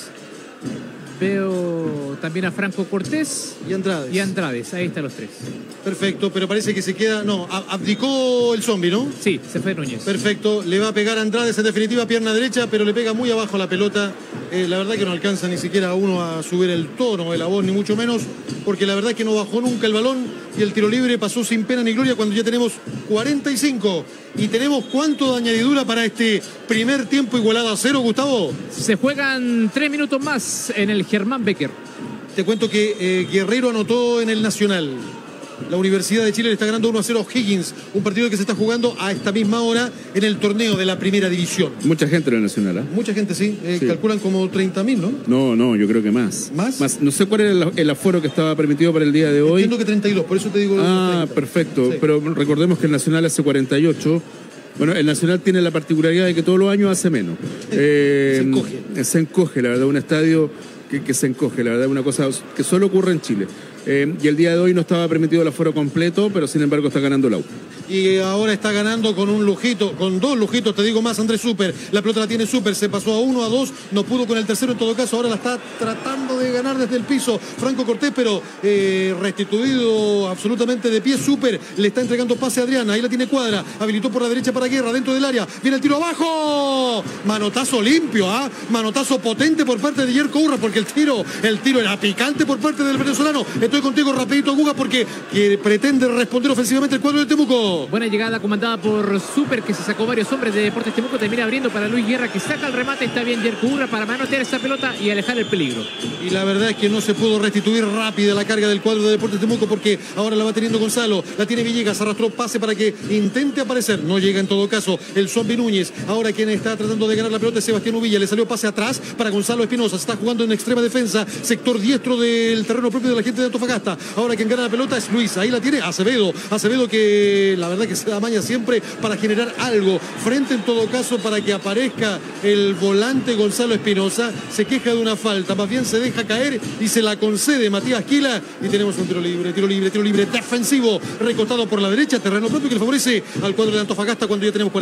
Veo también a Franco Cortés y Andrades. Ahí están los 3. Perfecto, pero parece que se queda... No, abdicó el zombi, ¿no? Sí, se fue Núñez. Perfecto, le va a pegar a Andrades en definitiva, pierna derecha, pero le pega muy abajo la pelota. La verdad que no alcanza ni siquiera a uno a subir el tono de la voz, ni mucho menos, porque la verdad que no bajó nunca el balón. y el tiro libre pasó sin pena ni gloria cuando ya tenemos 45. ¿Y tenemos cuánto de añadidura para este primer tiempo igualado a 0, Gustavo? Se juegan 3 minutos más en el Germán Becker. Te cuento que Guerrero anotó en el Nacional. La Universidad de Chile le está ganando 1-0 a Higgins, un partido que se está jugando a esta misma hora en el torneo de la primera división. Mucha gente en el Nacional, ¿eh? Mucha gente, sí. Sí. Calculan como 30.000, ¿no? No, yo creo que más. ¿Más? No sé cuál era el aforo que estaba permitido para el día de hoy. Entiendo que 32, por eso te digo... Ah, 30. perfecto. Sí. Pero recordemos que el Nacional hace 48. Bueno, el Nacional tiene la particularidad de que todos los años hace menos. Se encoge. Se encoge, la verdad, un estadio que se encoge, la verdad, una cosa que solo ocurre en Chile. Y el día de hoy no estaba permitido el aforo completo, pero sin embargo está ganando la U. Y ahora está ganando con un lujito, con 2 lujitos, te digo más, Andrés Super. La pelota la tiene Super, se pasó a 1, a 2, no pudo con el tercero en todo caso, ahora la está tratando de ganar desde el piso Franco Cortés, pero restituido absolutamente de pie. Super le está entregando pase a Adrián, ahí la tiene Cuadra, habilitó por la derecha para Guerra, dentro del área, viene el tiro abajo, manotazo limpio, manotazo potente por parte de Yerko Urra, porque el tiro era picante por parte del venezolano. Estoy contigo rapidito, Guga, porque pretende responder ofensivamente el cuadro de Temuco. Buena llegada comandada por Super, que se sacó varios hombres de Deportes Temuco. Termina abriendo para Luis Guerra, que saca el remate. Está bien Yerko Urra para manotear esa pelota y alejar el peligro. Y la verdad es que no se pudo restituir rápida la carga del cuadro de Deportes Temuco, porque ahora la va teniendo Gonzalo. La tiene Villegas, arrastró pase para que intente aparecer. No llega en todo caso el Zombie Núñez. Ahora quien está tratando de ganar la pelota es Sebastián Uvilla. Le salió pase atrás para Gonzalo Espinosa. Se está jugando en extrema defensa, sector diestro del terreno propio de la gente de Antofagasta. Ahora quien gana la pelota es Luis. Ahí la tiene Acevedo. Acevedo, que la verdad que se amaña siempre para generar algo. Frente en todo caso para que aparezca el volante Gonzalo Espinosa. Se queja de una falta. Más bien se deja caer y se la concede Matías Quila. Y tenemos un tiro libre defensivo. Recostado por la derecha. Terreno propio que le favorece al cuadro de Antofagasta cuando ya tenemos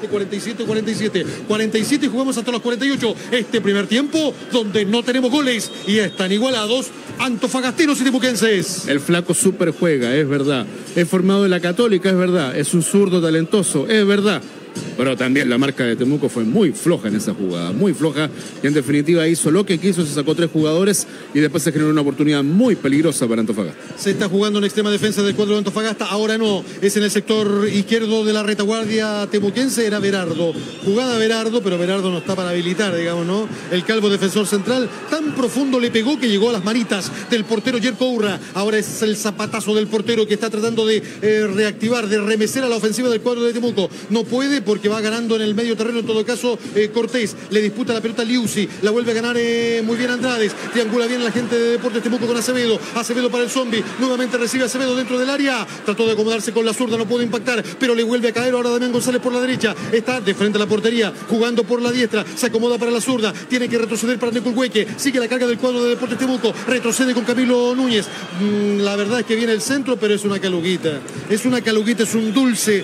47 y jugamos hasta los 48. Este primer tiempo donde no tenemos goles y están igualados antofagastinos y temuquenses. El flaco Super juega, es verdad. Es formado en la Católica, es verdad. Es un zurdo talentoso, es verdad. Pero también la marca de Temuco fue muy floja en esa jugada, muy floja. Y en definitiva hizo lo que quiso, se sacó 3 jugadores y después se generó una oportunidad muy peligrosa para Antofagasta. Se está jugando en extrema defensa del cuadro de Antofagasta, ahora no. Es en el sector izquierdo de la retaguardia temuquense, era Berardo. Jugada Berardo, pero Berardo no está para habilitar, digamos, ¿no? El calvo defensor central tan profundo le pegó que llegó a las manitas del portero Yerko Urra. Ahora es el zapatazo del portero que está tratando de reactivar, de remecer a la ofensiva del cuadro de Temuco. No puede porque va ganando en el medio terreno en todo caso Cortés. Le disputa la pelota a Liusi, la vuelve a ganar muy bien Andrades. Triangula bien la gente de Deportes Temuco con Acevedo. Acevedo para el Zombie, nuevamente recibe Acevedo dentro del área. Trató de acomodarse con la zurda, no pudo impactar, pero le vuelve a caer ahora Damián González por la derecha. Está de frente a la portería, jugando por la diestra. Se acomoda para la zurda, tiene que retroceder para Neculhueque. Sigue la carga del cuadro de Deportes Temuco. Retrocede con Camilo Núñez. La verdad es que viene el centro, pero es una caluguita. Es una caluguita, es un dulce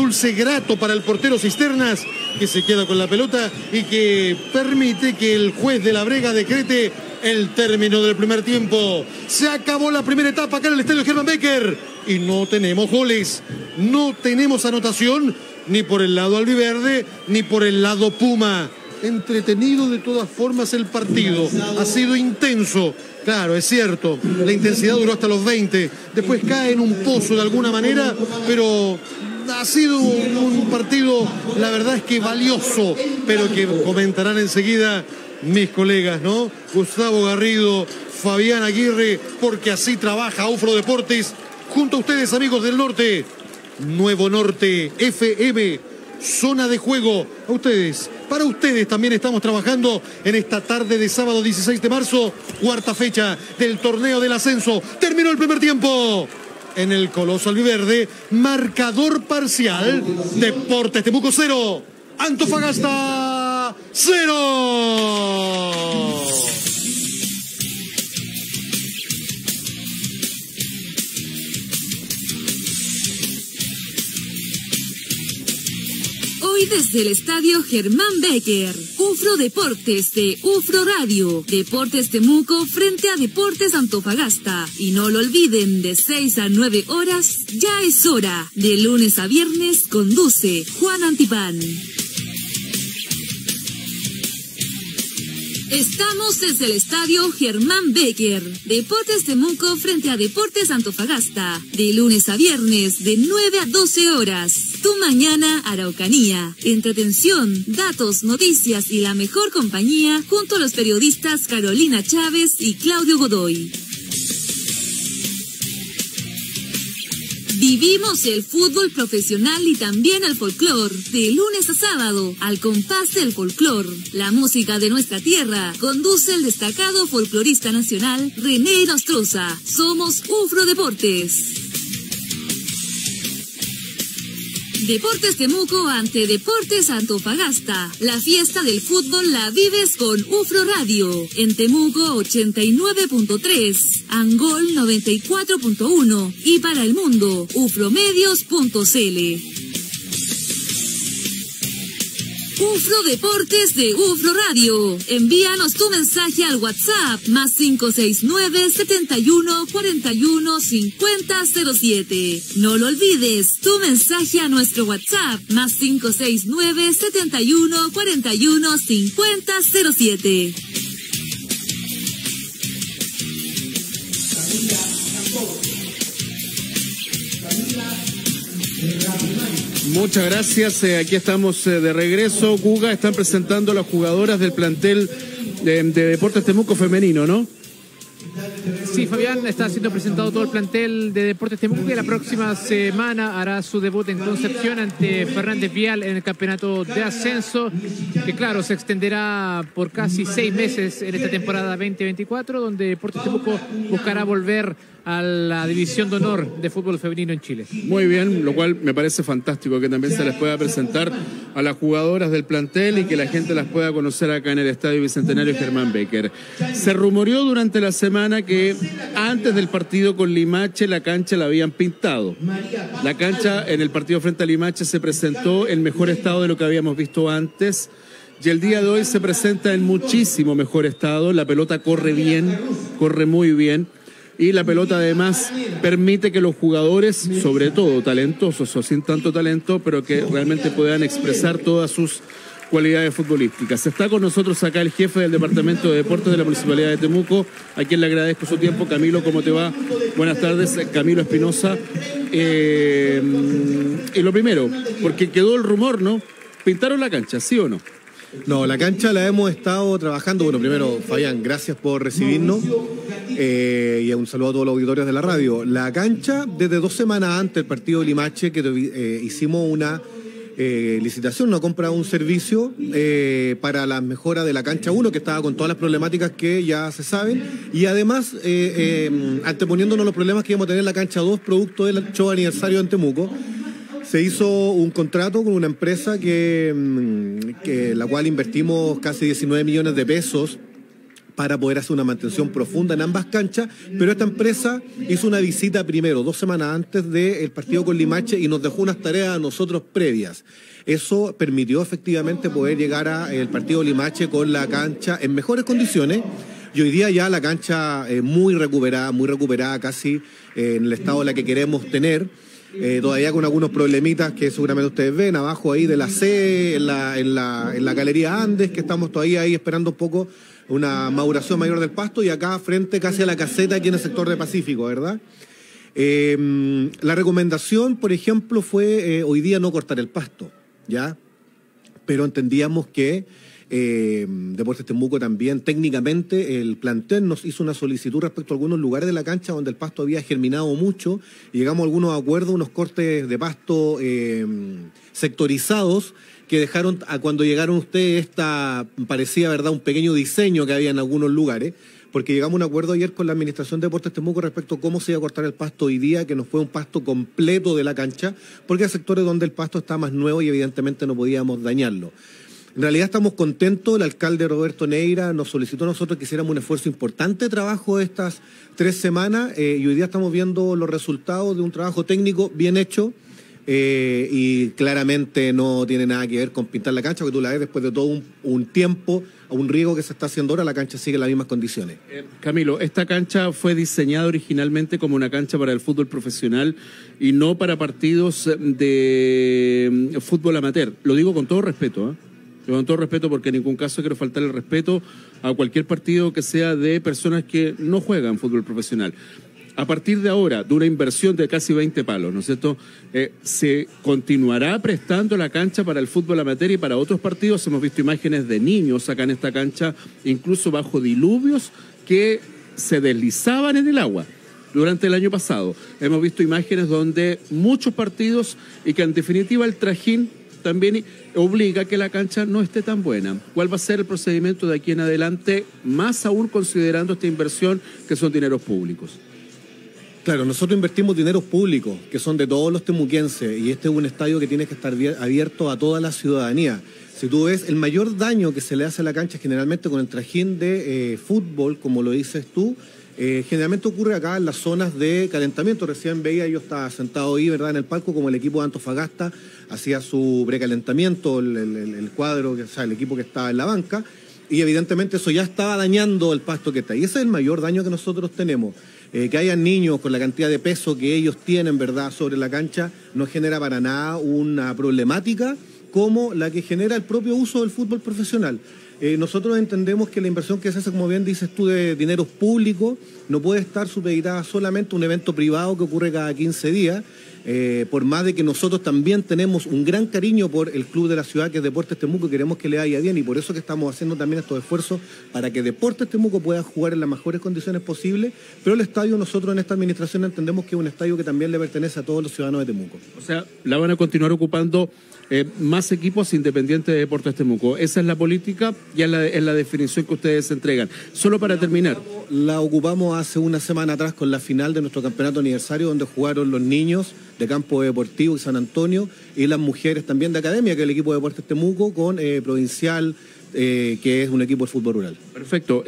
grato para el portero Cisternas, que se queda con la pelota y que permite que el juez de la Brega decrete el término del primer tiempo. Se acabó la primera etapa acá en el estadio Germán Becker y no tenemos goles, no tenemos anotación ni por el lado albiverde ni por el lado Puma. Entretenido de todas formas el partido, ha sido intenso. Claro, es cierto, la intensidad duró hasta los 20, después cae en un pozo de alguna manera, pero ha sido un partido, la verdad es que valioso, pero que comentarán enseguida mis colegas, ¿no? Gustavo Garrido, Fabián Aguirre, porque así trabaja UFRO Deportes, junto a ustedes, amigos del norte. Nuevo Norte FM, zona de juego. A ustedes, para ustedes también estamos trabajando en esta tarde de sábado 16 de marzo, cuarta fecha del torneo del ascenso. Terminó el primer tiempo. En el Coloso Albiverde, marcador parcial, Deportes Temuco 0, Antofagasta 0. Hoy desde el estadio Germán Becker, UFRO Deportes de UFRO Radio, Deportes Temuco frente a Deportes Antofagasta. Y no lo olviden, de 6 a 9 horas, ya es hora. De lunes a viernes conduce Juan Antipán. Estamos desde el estadio Germán Becker. Deportes Temuco frente a Deportes Antofagasta. De lunes a viernes, de 9 a 12 horas. Tu mañana, Araucanía. Entretención, datos, noticias y la mejor compañía junto a los periodistas Carolina Chávez y Claudio Godoy. Vivimos el fútbol profesional y también el folclor, de lunes a sábado, al compás del folclor. La música de nuestra tierra conduce el destacado folclorista nacional René Nostroza. Somos UFRO Deportes. Deportes Temuco ante Deportes Antofagasta. La fiesta del fútbol la vives con UFRO Radio. En Temuco 89.3, Angol 94.1 y para el mundo ufromedios.cl. UFRO Deportes de UFRO Radio. Envíanos tu mensaje al WhatsApp más 569-7141-5007. No lo olvides, tu mensaje a nuestro WhatsApp más 569-7141-5007. Muchas gracias, aquí estamos de regreso. Guga, están presentando las jugadoras del plantel de Deportes Temuco femenino, ¿no? Sí, Fabián, está siendo presentado todo el plantel de Deportes Temuco, que la próxima semana hará su debut en Concepción ante Fernández Vial en el campeonato de ascenso, que claro, se extenderá por casi 6 meses en esta temporada 2024, donde Deportes Temuco buscará volver a la división de honor de fútbol femenino en Chile. Muy bien, lo cual me parece fantástico que también se les pueda presentar a las jugadoras del plantel y que la gente las pueda conocer acá en el Estadio Bicentenario Germán Becker. Se rumoreó durante la semana que antes del partido con Limache la cancha la habían pintado. La cancha en el partido frente a Limache se presentó en mejor estado de lo que habíamos visto antes. Y el día de hoy se presenta en muchísimo mejor estado. La pelota corre bien, corre muy bien. Y la pelota además permite que los jugadores, sobre todo talentosos o sin tanto talento, pero que realmente puedan expresar todas sus cualidades futbolísticas. Está con nosotros acá el jefe del Departamento de Deportes de la Municipalidad de Temuco, a quien le agradezco su tiempo. Camilo, ¿cómo te va? Buenas tardes, Camilo Espinosa. Y lo primero, porque quedó el rumor, ¿no? ¿Pintaron la cancha, sí o no? No, la cancha la hemos estado trabajando. Bueno, primero, Fabián, gracias por recibirnos y un saludo a todos los auditorios de la radio. La cancha, desde 2 semanas antes del partido de Limache, que hicimos una licitación, una compra de un servicio para la mejora de la cancha 1, que estaba con todas las problemáticas que ya se saben, y además anteponiéndonos los problemas que íbamos a tener en la cancha 2, producto del show aniversario en Temuco. Se hizo un contrato con una empresa la cual invertimos casi 19 millones de pesos para poder hacer una mantención profunda en ambas canchas, pero esta empresa hizo una visita primero, 2 semanas antes del partido con Limache, y nos dejó unas tareas a nosotros previas. Eso permitió efectivamente poder llegar al partido Limache con la cancha en mejores condiciones. Y hoy día ya la cancha muy recuperada casi en el estado en la que queremos tener. Todavía con algunos problemitas que seguramente ustedes ven abajo ahí de la C, en la galería Andes, que estamos todavía ahí esperando un poco una maduración mayor del pasto, y acá frente casi a la caseta aquí en el sector de Pacífico, ¿verdad? La recomendación, por ejemplo, fue hoy día no cortar el pasto, ¿ya? Pero entendíamos que Deportes Temuco también, técnicamente, el plantel nos hizo una solicitud respecto a algunos lugares de la cancha donde el pasto había germinado mucho, y llegamos a algunos acuerdos, unos cortes de pasto sectorizados, que dejaron, cuando llegaron ustedes, parecía, ¿verdad?, un pequeño diseño que había en algunos lugares, porque llegamos a un acuerdo ayer con la Administración de Deportes Temuco respecto a cómo se iba a cortar el pasto hoy día, que nos fue un pasto completo de la cancha, porque hay sectores donde el pasto está más nuevo y evidentemente no podíamos dañarlo. En realidad estamos contentos. El alcalde Roberto Neira nos solicitó a nosotros que hiciéramos un esfuerzo importante de trabajo estas 3 semanas, y hoy día estamos viendo los resultados de un trabajo técnico bien hecho, y claramente no tiene nada que ver con pintar la cancha, porque tú la ves después de todo un tiempo, un riego que se está haciendo ahora, la cancha sigue en las mismas condiciones. Camilo, esta cancha fue diseñada originalmente como una cancha para el fútbol profesional y no para partidos de fútbol amateur. Lo digo con todo respeto, ¿eh? Yo con todo respeto, porque en ningún caso quiero faltar el respeto a cualquier partido que sea de personas que no juegan fútbol profesional. A partir de ahora, de una inversión de casi 20 palos, ¿no es cierto? ¿Se continuará prestando la cancha para el fútbol amateur y para otros partidos? Hemos visto imágenes de niños acá en esta cancha, incluso bajo diluvios, que se deslizaban en el agua. Durante el año pasado hemos visto imágenes donde muchos partidos, y que en definitiva el trajín también obliga a que la cancha no esté tan buena. ¿Cuál va a ser el procedimiento de aquí en adelante, más aún considerando esta inversión que son dineros públicos? Claro, nosotros invertimos dineros públicos, que son de todos los temuquenses, y este es un estadio que tiene que estar abierto a toda la ciudadanía. Si tú ves, el mayor daño que se le hace a la cancha generalmente con el trajín de fútbol, como lo dices tú, generalmente ocurre acá en las zonas de calentamiento. Recién veía, yo estaba sentado ahí, ¿verdad?, en el palco, como el equipo de Antofagasta hacía su precalentamiento, el cuadro, o sea, el equipo que estaba en la banca, y evidentemente eso ya estaba dañando el pasto que está. Y ese es el mayor daño que nosotros tenemos. Que hayan niños con la cantidad de peso que ellos tienen, ¿verdad?, sobre la cancha, no genera para nada una problemática como la que genera el propio uso del fútbol profesional. Nosotros entendemos que la inversión que se hace, como bien dices tú, de dineros públicos, no puede estar supeditada solamente a un evento privado que ocurre cada 15 días, por más de que nosotros también tenemos un gran cariño por el club de la ciudad, que es Deportes Temuco, y queremos que le vaya bien, y por eso que estamos haciendo también estos esfuerzos para que Deportes Temuco pueda jugar en las mejores condiciones posibles, pero el estadio, nosotros en esta administración entendemos que es un estadio que también le pertenece a todos los ciudadanos de Temuco. O sea, la van a continuar ocupando más equipos independientes de Deportes Temuco. Esa es la política y es la definición que ustedes entregan. Solo para terminar. La ocupamos hace una semana atrás con la final de nuestro campeonato aniversario, donde jugaron los niños de Campo Deportivo y San Antonio, y las mujeres también de Academia, que es el equipo de Deportes Temuco, con Provincial, que es un equipo de fútbol rural. Perfecto.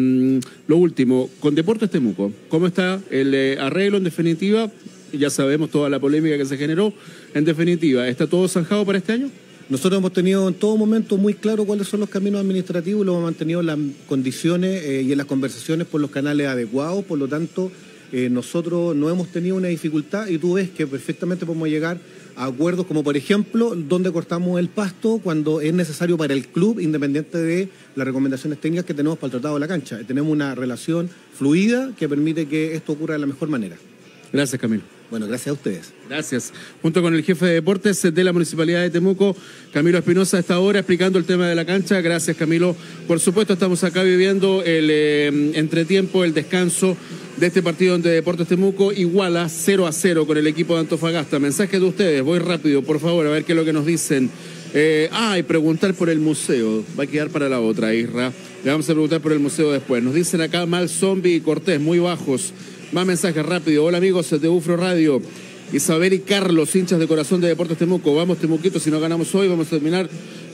Lo último, con Deportes Temuco, ¿cómo está el arreglo en definitiva? Ya sabemos toda la polémica que se generó. En definitiva, ¿está todo zanjado para este año? Nosotros hemos tenido en todo momento muy claro cuáles son los caminos administrativos y lo hemos mantenido en las condiciones y en las conversaciones por los canales adecuados. Por lo tanto, nosotros no hemos tenido una dificultad, y tú ves que perfectamente podemos llegar a acuerdos como, por ejemplo, donde cortamos el pasto cuando es necesario para el club, independiente de las recomendaciones técnicas que tenemos para el tratado de la cancha. Tenemos una relación fluida que permite que esto ocurra de la mejor manera. Gracias, Camilo. Bueno, gracias a ustedes. Gracias. Junto con el jefe de deportes de la Municipalidad de Temuco, Camilo Espinosa, a esta hora explicando el tema de la cancha. Gracias, Camilo. Por supuesto, estamos acá viviendo el entretiempo, el descanso de este partido donde Deportes Temuco iguala 0-0 con el equipo de Antofagasta. Mensajes de ustedes, voy rápido, por favor, a ver qué es lo que nos dicen. Y preguntar por el museo. Va a quedar para la otra, Isra. Le vamos a preguntar por el museo después. Nos dicen acá Mal Zombie y Cortés, muy bajos. Más mensajes rápido. Hola amigos de UFRO Radio. Isabel y Carlos, hinchas de corazón de Deportes Temuco. Vamos Temuquitos, si no ganamos hoy vamos a terminar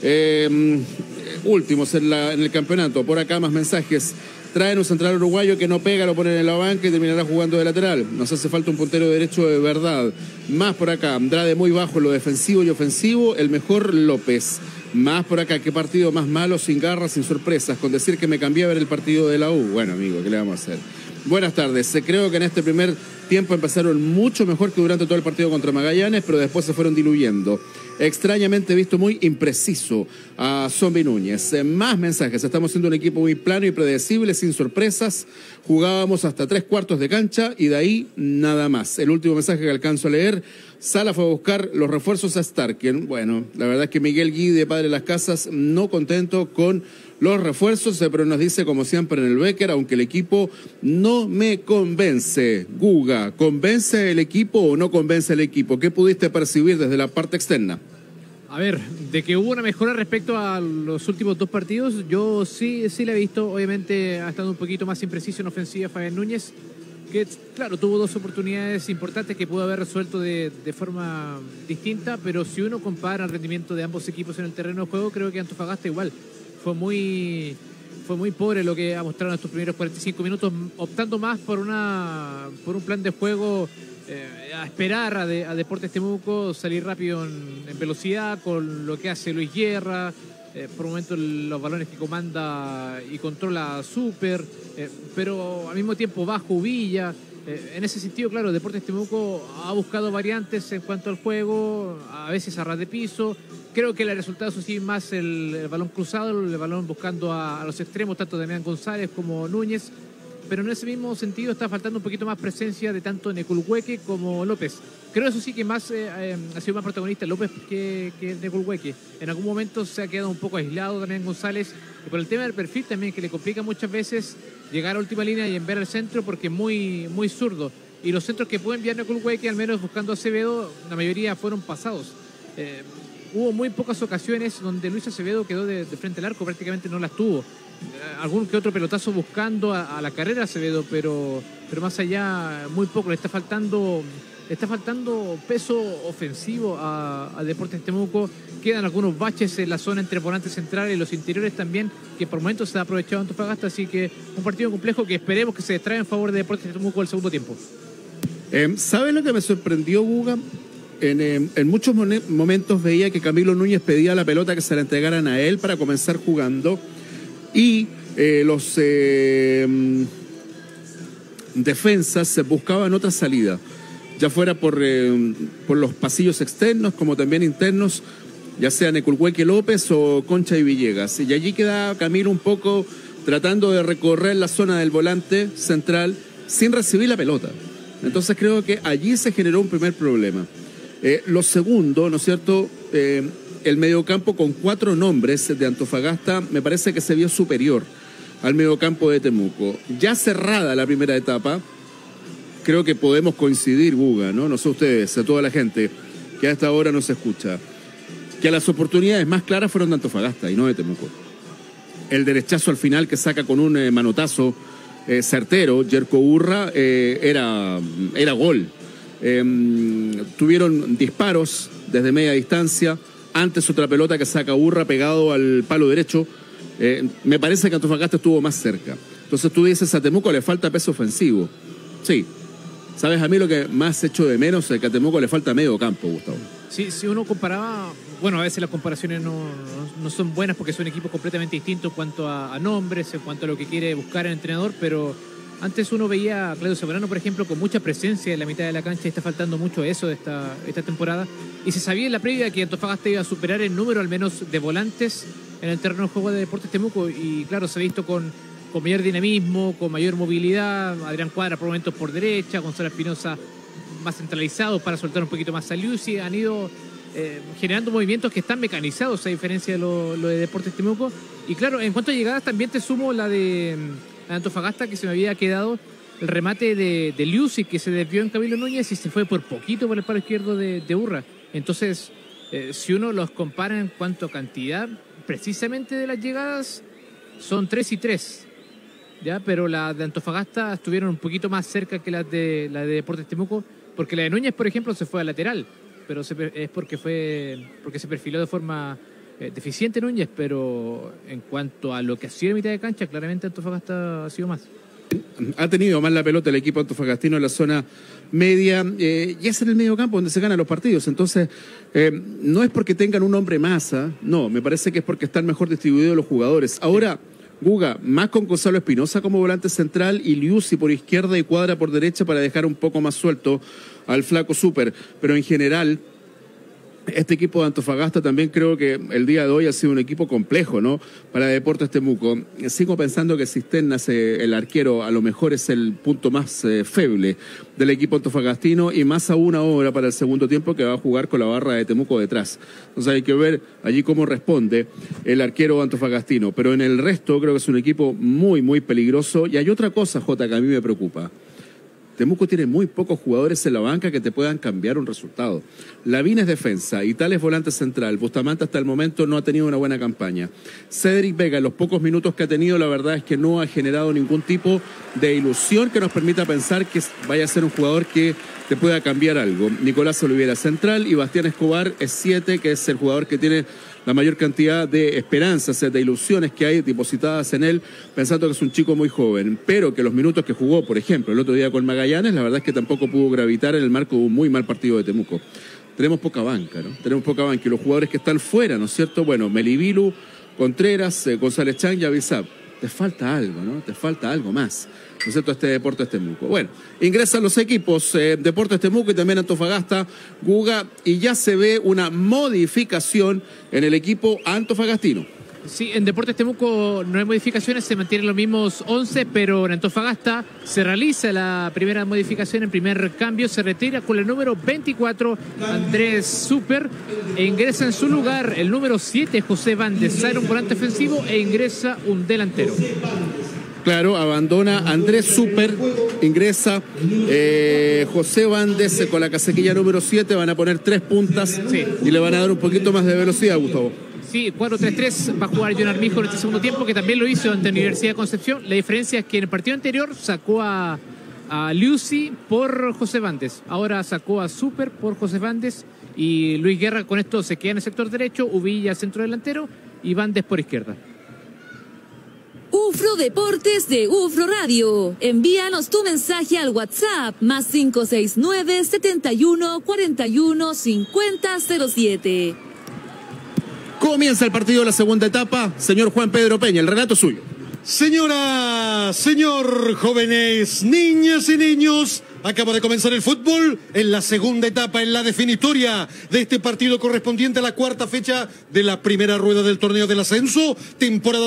últimos en el campeonato. Por acá más mensajes. Traen un central uruguayo que no pega, lo ponen en la banca y terminará jugando de lateral. Nos hace falta un puntero derecho de verdad. Más por acá, Andrade muy bajo en lo defensivo y ofensivo, el mejor López. Más por acá, qué partido más malo, sin garras, sin sorpresas, con decir que me cambié a ver el partido de la U. Bueno, amigo, ¿qué le vamos a hacer? Buenas tardes. Creo que en este primer tiempo empezaron mucho mejor que durante todo el partido contra Magallanes, pero después se fueron diluyendo. Extrañamente visto muy impreciso a Zombie Núñez. Más mensajes. Estamos siendo un equipo muy plano y predecible, sin sorpresas. Jugábamos hasta 3/4 de cancha y de ahí nada más. El último mensaje que alcanzo a leer. Sala fue a buscar los refuerzos a Starken. Bueno, la verdad es que Miguel Guide, padre de las casas, no contento con los refuerzos, pero nos dice, como siempre en el Becker, aunque el equipo no me convence. Guga, ¿convence el equipo o no convence el equipo? ¿Qué pudiste percibir desde la parte externa? A ver, de que hubo una mejora respecto a los últimos dos partidos, yo sí la he visto. Obviamente ha estado un poquito más impreciso en ofensiva Fabián Núñez, que claro, tuvo dos oportunidades importantes que pudo haber resuelto de forma distinta, pero si uno compara el rendimiento de ambos equipos en el terreno de juego, creo que Antofagasta igual fue muy pobre lo que ha mostrado en estos primeros 45 minutos, optando más por un plan de juego a esperar a Deportes Temuco, salir rápido en velocidad con lo que hace Luis Guerra, por momentos los balones que comanda y controla Super, pero al mismo tiempo bajo Villa. En ese sentido, claro, Deportes Temuco ha buscado variantes en cuanto al juego, a veces a ras de piso, Creo que el resultado es sí más el balón cruzado, el balón buscando a los extremos, tanto Damián González como Núñez, pero en ese mismo sentido está faltando un poquito más presencia de tanto Neculhueque como López. Creo eso sí que más ha sido más protagonista López que Neculhueque. En algún momento se ha quedado un poco aislado Damián González, y por el tema del perfil también, que le complica muchas veces llegar a última línea y enviar al centro porque es muy, muy zurdo. Y los centros que puede enviar Neculhueque, al menos buscando a Acevedo, la mayoría fueron pasados. Hubo muy pocas ocasiones donde Luis Acevedo quedó de frente al arco, prácticamente no las tuvo. Algún que otro pelotazo buscando a la carrera Acevedo, pero más allá muy poco. Le está faltando peso ofensivo a Deportes Temuco. Quedan algunos baches en la zona entre volantes centrales y los interiores también, que por momentos se ha aprovechado Antofagasta, así que un partido complejo que esperemos que se distraiga en favor de Deportes Temuco el segundo tiempo. ¿Sabes lo que me sorprendió, Guga? En muchos momentos veía que Camilo Núñez pedía la pelota que se la entregaran a él para comenzar jugando, y los defensas buscaban otra salida, ya fuera por los pasillos externos como también internos, ya sea Neculhueque López o Concha y Villegas. Y allí queda Camilo un poco tratando de recorrer la zona del volante central sin recibir la pelota. Entonces creo que allí se generó un primer problema. Lo segundo, ¿no es cierto? El mediocampo con 4 nombres de Antofagasta me parece que se vio superior al mediocampo de Temuco. Ya cerrada la primera etapa, creo que podemos coincidir, Guga, ¿no? No sé ustedes, a toda la gente que a esta hora nos escucha, que las oportunidades más claras fueron de Antofagasta y no de Temuco. El derechazo al final que saca con un manotazo certero, Yerko Urra, era gol. Tuvieron disparos desde media distancia, antes otra pelota que saca Urra pegado al palo derecho. Me parece que Antofagasta estuvo más cerca. Entonces tú dices, a Temuco le falta peso ofensivo. Sí. ¿Sabes a mí lo que más echo de menos? Es que a Temuco le falta medio campo, Gustavo. Sí, si uno comparaba, bueno, a veces las comparaciones no son buenas porque son equipos completamente distintos en cuanto a nombres, en cuanto a lo que quiere buscar el entrenador, pero antes uno veía a Claudio Zamorano, por ejemplo, con mucha presencia en la mitad de la cancha, y está faltando mucho eso de esta temporada, y se sabía en la previa que Antofagasta iba a superar el número al menos de volantes en el terreno de juego de Deportes Temuco, y claro, se ha visto con mayor dinamismo, con mayor movilidad, Adrián Cuadra por momentos por derecha, Gonzalo Espinosa más centralizado para soltar un poquito más a Lucy, han ido generando movimientos que están mecanizados a diferencia de lo de Deportes Temuco. Y claro, en cuanto a llegadas también te sumo la de Antofagasta, que se me había quedado el remate de Lucy, que se desvió en Camilo Núñez y se fue por poquito por el palo izquierdo de Urra. Entonces, si uno los compara en cuanto a cantidad precisamente de las llegadas, son 3 y 3. ¿Ya? Pero las de Antofagasta estuvieron un poquito más cerca que las de Deportes Temuco, porque la de Núñez, por ejemplo, se fue a lateral, pero es porque se perfiló de forma deficiente Núñez, pero en cuanto a lo que ha sido en mitad de cancha, claramente Antofagasta ha sido más. Ha tenido más la pelota el equipo antofagastino en la zona media, y es en el medio campo donde se ganan los partidos. Entonces, no es porque tengan un hombre más, no, me parece que es porque están mejor distribuidos los jugadores. Ahora, Guga, más con Gonzalo Espinosa como volante central y Liuzzi por izquierda y Cuadra por derecha para dejar un poco más suelto al flaco Súper. Pero en general, este equipo de Antofagasta también creo que el día de hoy ha sido un equipo complejo, ¿no? Para Deportes Temuco. Sigo pensando que Cisternas, el arquero, a lo mejor es el punto más feble del equipo antofagastino, y más aún ahora para el segundo tiempo, que va a jugar con la barra de Temuco detrás. Entonces hay que ver allí cómo responde el arquero antofagastino. Pero en el resto creo que es un equipo muy, muy peligroso. Y hay otra cosa, Jota, que a mí me preocupa. Temuco tiene muy pocos jugadores en la banca que te puedan cambiar un resultado. Lavín es defensa, Itales es volante central, Bustamante hasta el momento no ha tenido una buena campaña. Cedric Vega, en los pocos minutos que ha tenido, la verdad es que no ha generado ningún tipo de ilusión que nos permita pensar que vaya a ser un jugador que te pueda cambiar algo. Nicolás Oliveira central y Bastián Escobar es 7, que es el jugador que tiene la mayor cantidad de esperanzas, de ilusiones que hay depositadas en él, pensando que es un chico muy joven, pero que los minutos que jugó, por ejemplo, el otro día con Magallanes, la verdad es que tampoco pudo gravitar en el marco de un muy mal partido de Temuco. Tenemos poca banca, ¿no? Tenemos poca banca, y los jugadores que están fuera, ¿no es cierto? Bueno, Melibilu, Contreras, González Chang y Avisab. te falta algo, ¿no? Te falta algo más. ¿No es cierto? Este Deportes Temuco. Bueno, ingresan los equipos Deportes Temuco y también Antofagasta, Guga, y ya se ve una modificación en el equipo antofagastino. Sí, en Deportes Temuco no hay modificaciones, se mantienen los mismos 11, pero en Antofagasta se realiza la primera modificación, en primer cambio, se retira con el número 24, Andrés Super, e ingresa en su lugar el número 7, José Vandes, sale un volante ofensivo e ingresa un delantero. Claro, abandona Andrés Super, ingresa José Vandes con la casaquilla número 7, van a poner 3 puntas y le van a dar un poquito más de velocidad, Gustavo. Sí, 4-3-3 va a jugar John Armijo en este segundo tiempo, que también lo hizo ante Universidad de Concepción. La diferencia es que en el partido anterior sacó a Lucy por José Vandes. Ahora sacó a Super por José Vandes y Luis Guerra con esto se queda en el sector derecho, Uvilla centro delantero y Vandes por izquierda. UFRO Deportes de UFRO Radio. Envíanos tu mensaje al WhatsApp más 569 71 41 50 07. Comienza el partido de la segunda etapa. Señor Juan Pedro Peña, el relato es suyo. Señora, señor, jóvenes, niñas y niños, acaba de comenzar el fútbol en la segunda etapa, en la definitoria de este partido correspondiente a la cuarta fecha de la primera rueda del torneo del ascenso, temporada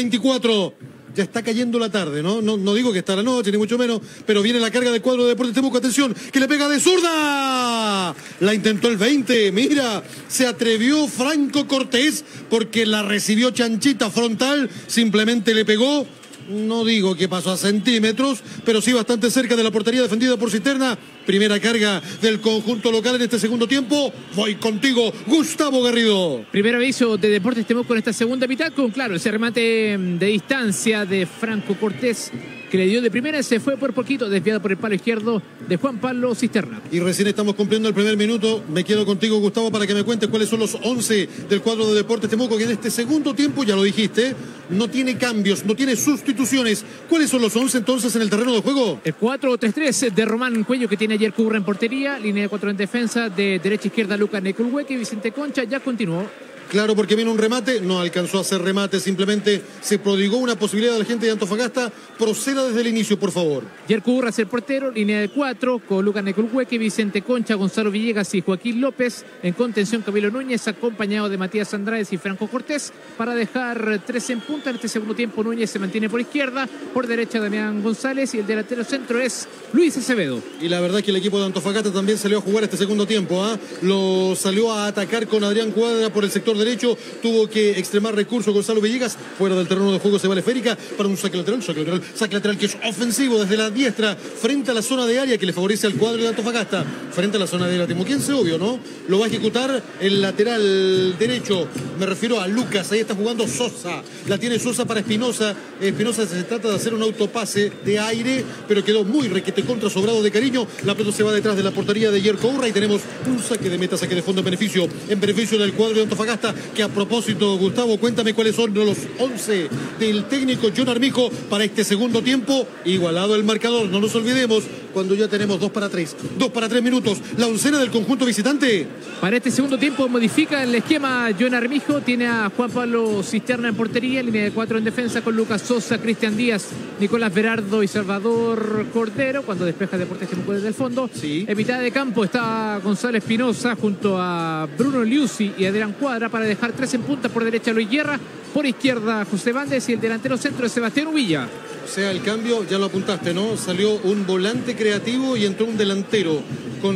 2024. Ya está cayendo la tarde, ¿no? No digo que está la noche, ni mucho menos, pero viene la carga del cuadro de Deportes Temuco. Atención, que le pega de zurda. La intentó el 20, mira, se atrevió Franco Cortés porque la recibió chanchita frontal, simplemente le pegó. No digo que pasó a centímetros, pero sí bastante cerca de la portería defendida por Cisterna. Primera carga del conjunto local en este segundo tiempo. Voy contigo, Gustavo Garrido. Primer aviso de Deportes Temuco en esta segunda mitad con, claro, ese remate de distancia de Franco Cortés que le dio de primera, se fue por poquito, desviado por el palo izquierdo de Juan Pablo Cisterna. Y recién estamos cumpliendo el primer minuto. Me quedo contigo, Gustavo, para que me cuentes cuáles son los 11 del cuadro de Deportes Temuco, que en este segundo tiempo, ya lo dijiste, no tiene cambios, no tiene sustituciones. ¿Cuáles son los 11 entonces en el terreno de juego? El 4-3-3 de Román Cuello, que tiene ayer Curra en portería, línea de 4 en defensa, de derecha a izquierda Lucas Neculhueque, Vicente Concha, ya continuó. Claro, porque viene un remate, no alcanzó a hacer remate, simplemente se prodigó una posibilidad a la gente de Antofagasta. Proceda desde el inicio, por favor. Yerko Urras, el portero, línea de 4, con Lucas Neculhueque, Vicente Concha, Gonzalo Villegas y Joaquín López. En contención, Camilo Núñez, acompañado de Matías Andrades y Franco Cortés, para dejar 3 en punta. En este segundo tiempo, Núñez se mantiene por izquierda, por derecha Damián González y el delantero centro es Luis Acevedo. Y la verdad es que el equipo de Antofagasta también salió a jugar este segundo tiempo, Lo salió a atacar con Adrián Cuadra por el sector derecho, tuvo que extremar recurso Gonzalo Villegas, fuera del terreno de juego se va la esférica para un saque lateral que es ofensivo desde la diestra frente a la zona de área que le favorece al cuadro de Antofagasta, frente a la zona de área temuquense, obvio, ¿no? Lo va a ejecutar el lateral derecho, me refiero a Lucas, ahí está jugando Sosa, la tiene Sosa para Espinosa. Espinosa se trata de hacer un autopase de aire, pero quedó muy requete contra, sobrado de cariño, la pelota se va detrás de la portería de Yerko Urra y tenemos un saque de meta, saque de fondo en beneficio del cuadro de Antofagasta, que a propósito, Gustavo, cuéntame cuáles son los 11 del técnico John Armijo para este segundo tiempo. Igualado el marcador, no nos olvidemos, cuando ya tenemos 2 para 3 minutos, la oncena del conjunto visitante. Para este segundo tiempo modifica el esquema John Armijo, tiene a Juan Pablo Cisterna en portería, línea de 4 en defensa con Lucas Sosa, Cristian Díaz, Nicolás Berardo y Salvador Cordero, cuando despeja Deportes Temuco desde el fondo. Sí. En mitad de campo está Gonzalo Espinosa junto a Bruno Liuzzi y Adrián Cuadra para dejar 3 en punta, por derecha Luis Guerra, por izquierda José Vandes y el delantero centro de Sebastián Uvilla. O sea, el cambio, ya lo apuntaste, ¿no? Salió un volante creativo y entró un delantero con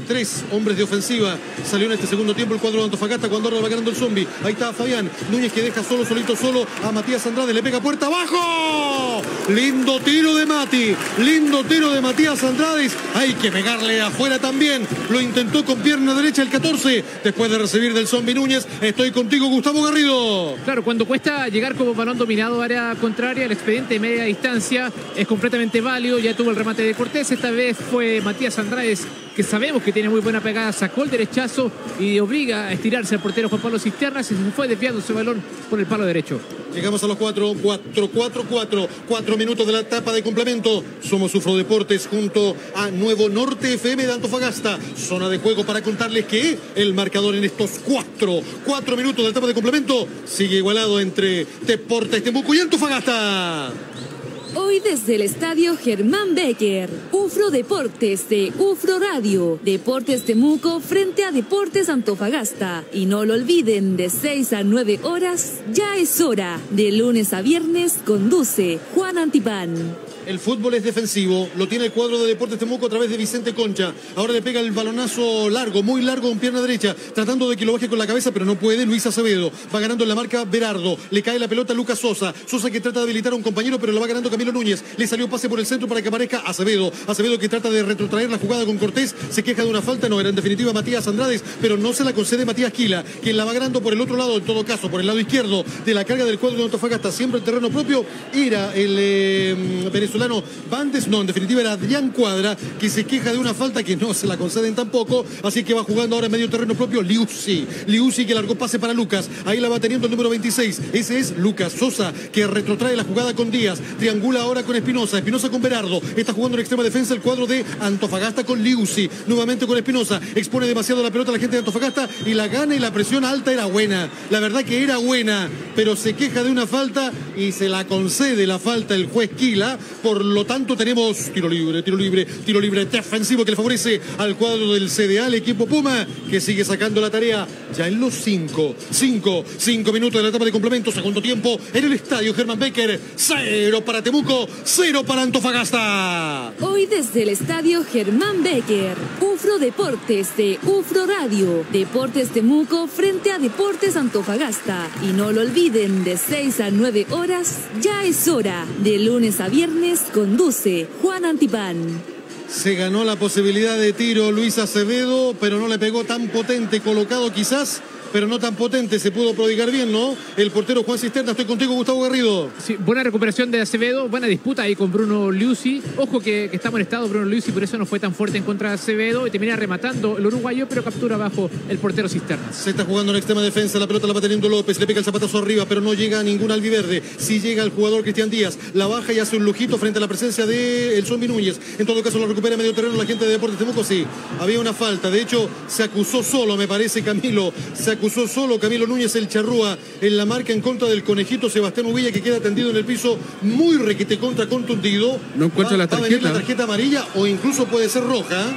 3 hombres de ofensiva. Salió en este segundo tiempo el cuadro de Antofagasta cuando ahora va ganando el zombie. Ahí está Fabián Núñez, que deja solo a Matías Andrade, le pega puerta abajo. Lindo tiro de Matías Andrade. Hay que pegarle afuera también. Lo intentó con pierna derecha el 14 después de recibir del zombie Núñez. Estoy contigo, Gustavo Garrido. Claro, cuando cuesta llegar como balón dominado área contraria, el expediente de media distancia es completamente válido. Ya tuvo el remate de Cortés, esta vez fue Matías Andrade que sabemos que tiene muy buena pegada, sacó el derechazo y obliga a estirarse al portero Juan Pablo Cisternas y se fue desviando ese balón por el palo derecho. Llegamos a los 4 minutos de la etapa de complemento. Somos Ufro Deportes junto a Nuevo Norte FM de Antofagasta. Zona de juego para contarles que el marcador en estos 4 minutos de la etapa de complemento sigue igualado entre Deportes Temuco y Antofagasta. Hoy desde el estadio Germán Becker, Ufro Deportes de Ufro Radio, Deportes Temuco frente a Deportes Antofagasta. Y no lo olviden, de 6 a 9 horas, ya es hora. De lunes a viernes conduce Juan Antipán. El fútbol es defensivo, lo tiene el cuadro de Deportes Temuco a través de Vicente Concha. Ahora le pega el balonazo largo, muy largo con pierna derecha, tratando de que lo baje con la cabeza, pero no puede. Luis Acevedo va ganando en la marca Berardo. Le cae la pelota a Lucas Sosa. Sosa que trata de habilitar a un compañero, pero lo va ganando Camilo Núñez. Le salió pase por el centro para que aparezca Acevedo. Acevedo que trata de retrotraer la jugada con Cortés. Se queja de una falta, no era en definitiva Matías Andrades, pero no se la concede Matías Quila, quien la va ganando por el otro lado, en todo caso, por el lado izquierdo de la carga del cuadro de Antofagasta. Siempre el terreno propio era el venezolano Bandes, no, en definitiva era Adrián Cuadra, que se queja de una falta que no se la conceden tampoco, así que va jugando ahora en medio terreno propio Liuzzi que largó pase para Lucas, ahí la va teniendo el número 26, ese es Lucas Sosa, que retrotrae la jugada con Díaz, triangula ahora con Espinosa con Berardo, está jugando en extrema defensa el cuadro de Antofagasta con Liuzzi, nuevamente con Espinosa, expone demasiado la pelota a la gente de Antofagasta y la gana, y la presión alta era buena, la verdad que era buena, pero se queja de una falta y se la concede la falta el juez Quila, por lo tanto tenemos tiro libre defensivo que le favorece al cuadro del CDA, el equipo Puma, que sigue sacando la tarea ya en los 5 minutos de la etapa de complemento, segundo tiempo en el estadio Germán Becker. 0 para Temuco, 0 para Antofagasta. Hoy desde el estadio Germán Becker, Ufro Deportes de Ufro Radio, Deportes Temuco frente a Deportes Antofagasta. Y no lo olviden, de 6 a 9 horas, ya es hora. De lunes a viernes conduce Juan Antipán. Se ganó la posibilidad de tiro Luis Acevedo, pero no le pegó tan potente, colocado quizás, pero no tan potente, se pudo prodigar bien, ¿no? El portero Juan Cisterna. Estoy contigo, Gustavo Garrido. Sí, buena recuperación de Acevedo, buena disputa ahí con Bruno Liuzzi. Ojo que está molestado Bruno Liuzzi, por eso no fue tan fuerte en contra de Acevedo y termina rematando el uruguayo, pero captura bajo el portero Cisternas. Se está jugando en extrema defensa, la pelota la va teniendo López, le pega el zapatazo arriba, pero no llega a ningún albiverde. Sí llega el jugador Cristian Díaz, la baja y hace un lujito frente a la presencia de el Zombi Núñez. En todo caso la recupera en medio terreno la gente de Deportes Temuco. Sí, había una falta, de hecho se acusó solo, me parece, Camilo Núñez, el charrúa, en la marca en contra del conejito Sebastián Uvilla, que queda tendido en el piso, muy requete contundido. No encuentra la tarjeta. Va a venir la tarjeta amarilla o incluso puede ser roja.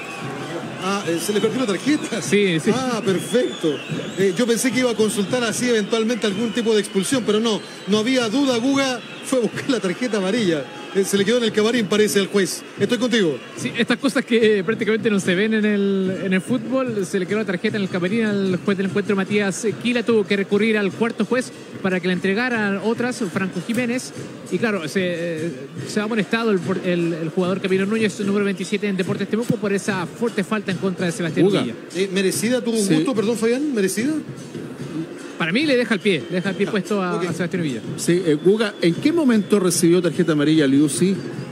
¿Se le perdió la tarjeta? Sí. Perfecto. Yo pensé que iba a consultar así eventualmente algún tipo de expulsión, pero no había duda. Guga fue a buscar la tarjeta amarilla. Se le quedó en el camarín, parece, al juez. Estoy contigo. Sí, estas cosas que prácticamente no se ven en el fútbol. Se le quedó la tarjeta en el camarín al juez del encuentro, Matías Quila. Tuvo que recurrir al cuarto juez para que le entregaran otras, Franco Jiménez. Y claro, se ha molestado el jugador Camilo Núñez, número 27 en Deportes Temuco, por esa fuerte falta en contra de Sebastián Villa. ¿Merecida tuvo un gusto, perdón, Fabián? ¿Merecida? Para mí le deja el pie puesto a Sebastián Villa. Sí, Guga, ¿en qué momento recibió tarjeta amarilla Liuzzi?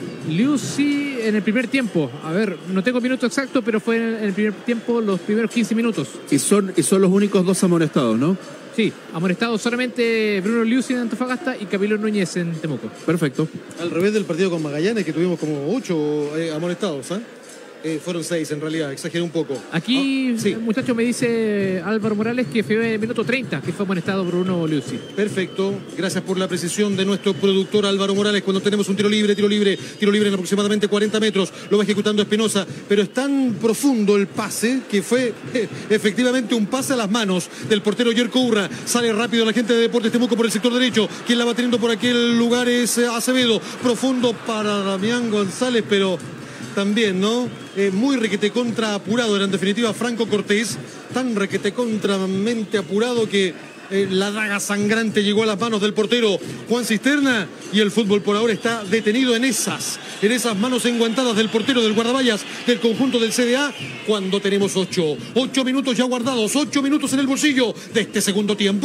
Liuzzi en el primer tiempo. A ver, no tengo minuto exacto, pero fue en el primer tiempo, los primeros 15 minutos. Y son los únicos dos amonestados, ¿no? Sí, amonestado solamente Bruno Liuzzi en Antofagasta y Camilo Núñez en Temuco. Perfecto. Al revés del partido con Magallanes, que tuvimos como 8 amonestados, fueron 6 en realidad, exageré un poco. Aquí, el muchacho me dice Álvaro Morales que fue en el minuto 30 que fue amonestado Bruno Liuzzi. Perfecto, gracias por la precisión de nuestro productor Álvaro Morales. Cuando tenemos un tiro libre en aproximadamente 40 metros, lo va ejecutando Espinosa, pero es tan profundo el pase que fue efectivamente un pase a las manos del portero Yerko Urra. Sale rápido la gente de Deportes Temuco por el sector derecho. Quien la va teniendo por aquel lugar es Acevedo, profundo para Damián González, pero también, ¿no? Muy requete contra apurado, era en definitiva Franco Cortés, tan requete contramente apurado que la daga sangrante llegó a las manos del portero Juan Cisterna, y el fútbol por ahora está detenido en esas manos enguantadas del portero del guardaballas del conjunto del CDA, cuando tenemos 8 minutos ya guardados, 8 minutos en el bolsillo de este segundo tiempo.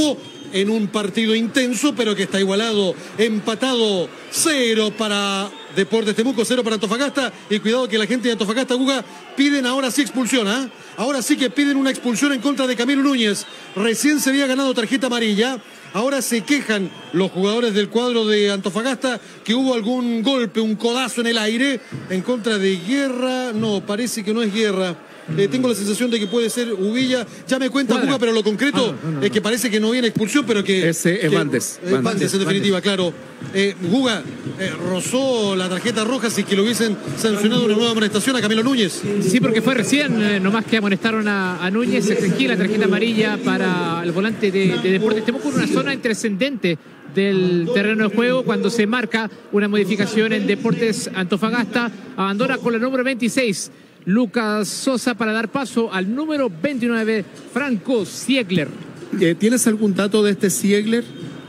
en un partido intenso, pero que está igualado, empatado, 0 para Deportes Temuco, 0 para Antofagasta. Y cuidado que la gente de Antofagasta, Guga, piden ahora sí expulsión, ¿ah? Ahora sí que piden una expulsión en contra de Camilo Núñez. Recién se había ganado tarjeta amarilla. Ahora se quejan los jugadores del cuadro de Antofagasta que hubo algún golpe, un codazo en el aire en contra de Guerra. No, parece que no es Guerra. Tengo la sensación de que puede ser Uvilla. Ya me cuenta Guga, pero lo concreto es que parece que no viene expulsión, pero que... Ese es Bandes. Bandes, en definitiva, claro. Guga rozó la tarjeta roja si que lo hubiesen sancionado una nueva amonestación a Camilo Núñez. Sí, porque fue recién, nomás que amonestaron a Núñez, se exigía la tarjeta amarilla para el volante de Deportes Temuco en una zona intrascendente del terreno de juego cuando se marca una modificación en Deportes Antofagasta. Abandona con la número 26 Lucas Sosa para dar paso al número 29 Franco Ziegler. ¿Tienes algún dato de este Ziegler?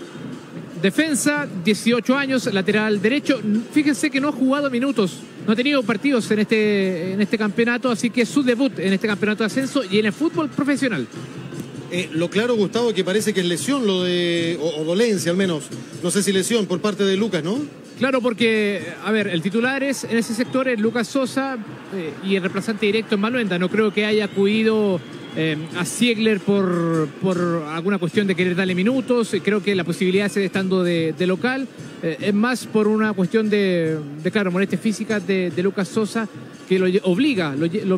Defensa, 18 años, lateral derecho. Fíjense que no ha jugado minutos, no ha tenido partidos en este campeonato, así que es su debut en este campeonato de ascenso y en el fútbol profesional. Lo claro, Gustavo, que parece que es lesión o dolencia al menos. No sé si lesión por parte de Lucas, ¿no? Claro, porque, a ver, el titular es en ese sector es Lucas Sosa y el reemplazante directo es Maluenda. No creo que haya acudido a Ziegler por alguna cuestión de querer darle minutos. Creo que la posibilidad es estando de local. Es más por una cuestión de claro, molestias físicas de Lucas Sosa que lo obliga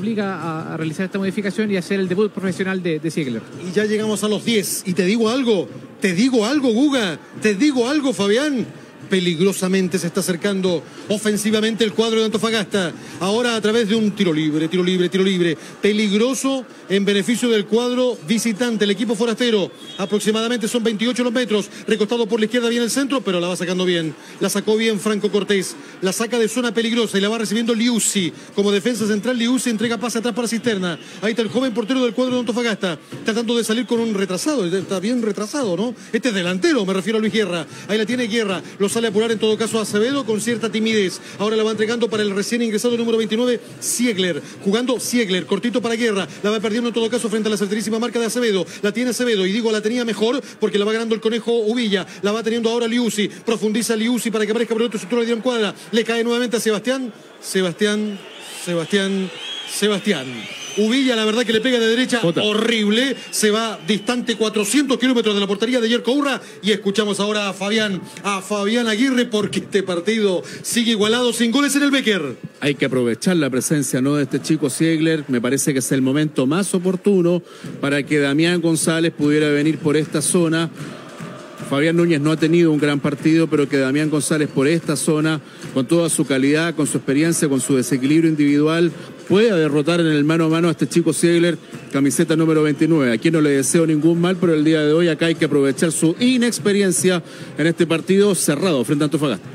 a realizar esta modificación y hacer el debut profesional de Ziegler. Y ya llegamos a los 10. Y te digo algo, Guga, te digo algo, Fabián. Peligrosamente se está acercando ofensivamente el cuadro de Antofagasta. Ahora a través de un tiro libre. Peligroso en beneficio del cuadro visitante, el equipo forastero. Aproximadamente son 28 los metros. Recostado por la izquierda viene el centro, pero la va sacando bien. La sacó bien Franco Cortés. La saca de zona peligrosa y la va recibiendo Liuzzi. Como defensa central, Liuzzi entrega pase atrás para Cisterna. Ahí está el joven portero del cuadro de Antofagasta. Tratando de salir con un retrasado. Está bien retrasado, ¿no? Este es delantero, me refiero a Luis Guerra. Ahí la tiene Guerra. Lo sale a apurar en todo caso a Acevedo con cierta timidez. Ahora la va entregando para el recién ingresado número 29, Ziegler. Jugando Ziegler, cortito para Guerra. La va perdiendo en todo caso frente a la certerísima marca de Acevedo. La tiene Acevedo y digo la tenía mejor porque la va ganando el conejo Uvilla. La va teniendo ahora Liuzzi. Profundiza Liuzzi para que aparezca por el otro sector de Dion Cuadra. Le cae nuevamente a Sebastián. Uvilla, la verdad que le pega de derecha horrible, se va distante 400 kilómetros de la portería de Yerko Urra y escuchamos ahora a Fabián Aguirre porque este partido sigue igualado sin goles en el Becker. Hay que aprovechar la presencia, ¿no?, de este chico Ziegler. Me parece que es el momento más oportuno para que Damián González pudiera venir por esta zona. Fabián Núñez no ha tenido un gran partido, pero que Damián González por esta zona, con toda su calidad, con su experiencia, con su desequilibrio individual, pueda derrotar en el mano a mano a este chico Ziegler, camiseta número 29. A quien no le deseo ningún mal, pero el día de hoy acá hay que aprovechar su inexperiencia en este partido cerrado frente a Antofagasta.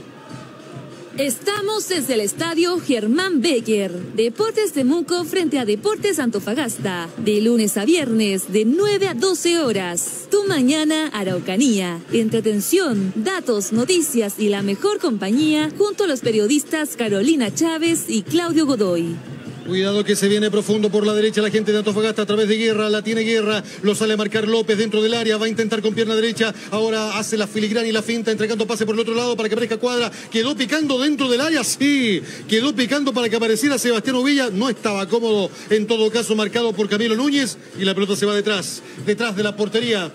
Estamos desde el estadio Germán Becker. Deportes Temuco frente a Deportes Antofagasta. De lunes a viernes, de 9 a 12 horas. Tu mañana, Araucanía. Entretención, datos, noticias y la mejor compañía junto a los periodistas Carolina Chávez y Claudio Godoy. Cuidado que se viene profundo por la derecha la gente de Antofagasta a través de Guerra, la tiene Guerra, lo sale a marcar López dentro del área, va a intentar con pierna derecha, ahora hace la filigrana y la finta, entregando pase por el otro lado para que aparezca Cuadra, quedó picando dentro del área, sí, quedó picando para que apareciera Sebastián Uvilla, no estaba cómodo, en todo caso marcado por Camilo Núñez y la pelota se va detrás de la portería,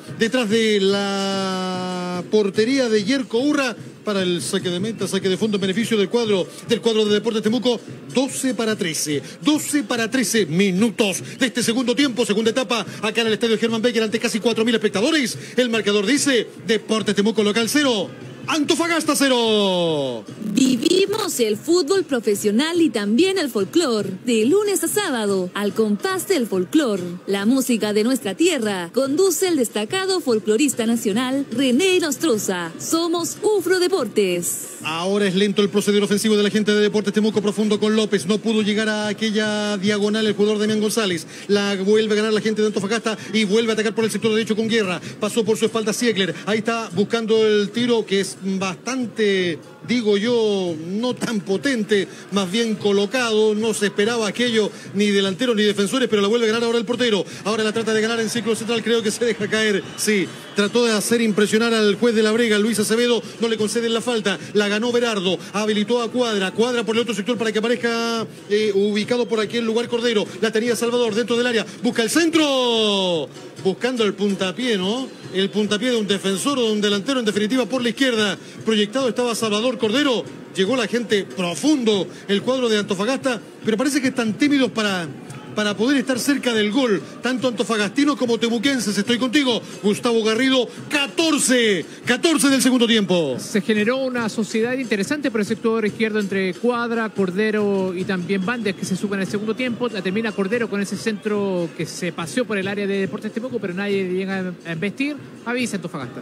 de Yerko Urra, para el saque de meta, saque de fondo en beneficio del cuadro de Deportes Temuco. 12 para 13 minutos de este segundo tiempo, segunda etapa, acá en el estadio Germán Becker ante casi 4.000 espectadores. El marcador dice Deportes Temuco local 0, Antofagasta 0. Vivimos el fútbol profesional y también el folclor. De lunes a sábado, al compás del folclor. La música de nuestra tierra. Conduce el destacado folclorista nacional René Nostroza. Somos UFRO Deportes. Ahora es lento el proceder ofensivo de la gente de Deportes Temuco, profundo con López. No pudo llegar a aquella diagonal el jugador Damián González. La vuelve a ganar la gente de Antofagasta y vuelve a atacar por el sector derecho con Guerra. Pasó por su espalda Ziegler. Ahí está buscando el tiro que es bastante digo yo, no tan potente, más bien colocado, no se esperaba aquello, ni delanteros ni defensores, pero la vuelve a ganar ahora el portero. Ahora la trata de ganar en círculo central, creo que se deja caer, sí, trató de hacer impresionar al juez de la Brega, Luis Acevedo, no le conceden la falta, la ganó Berardo, habilitó a Cuadra por el otro sector para que aparezca ubicado por aquí el lugar Cordero, la tenía Salvador dentro del área, busca el centro, buscando el puntapié, ¿no? El puntapié de un defensor o de un delantero, en definitiva por la izquierda, proyectado estaba Salvador Cordero, llegó la gente profundo, el cuadro de Antofagasta, pero parece que están tímidos para poder estar cerca del gol, tanto antofagastinos como temuquenses. Estoy contigo, Gustavo Garrido, 14 del segundo tiempo. Se generó una sociedad interesante por el sector izquierdo entre Cuadra, Cordero y también Bandes, que se suben en el segundo tiempo. La termina Cordero con ese centro que se paseó por el área de Deportes Temuco, pero nadie llega a embestir. Avisa Antofagasta.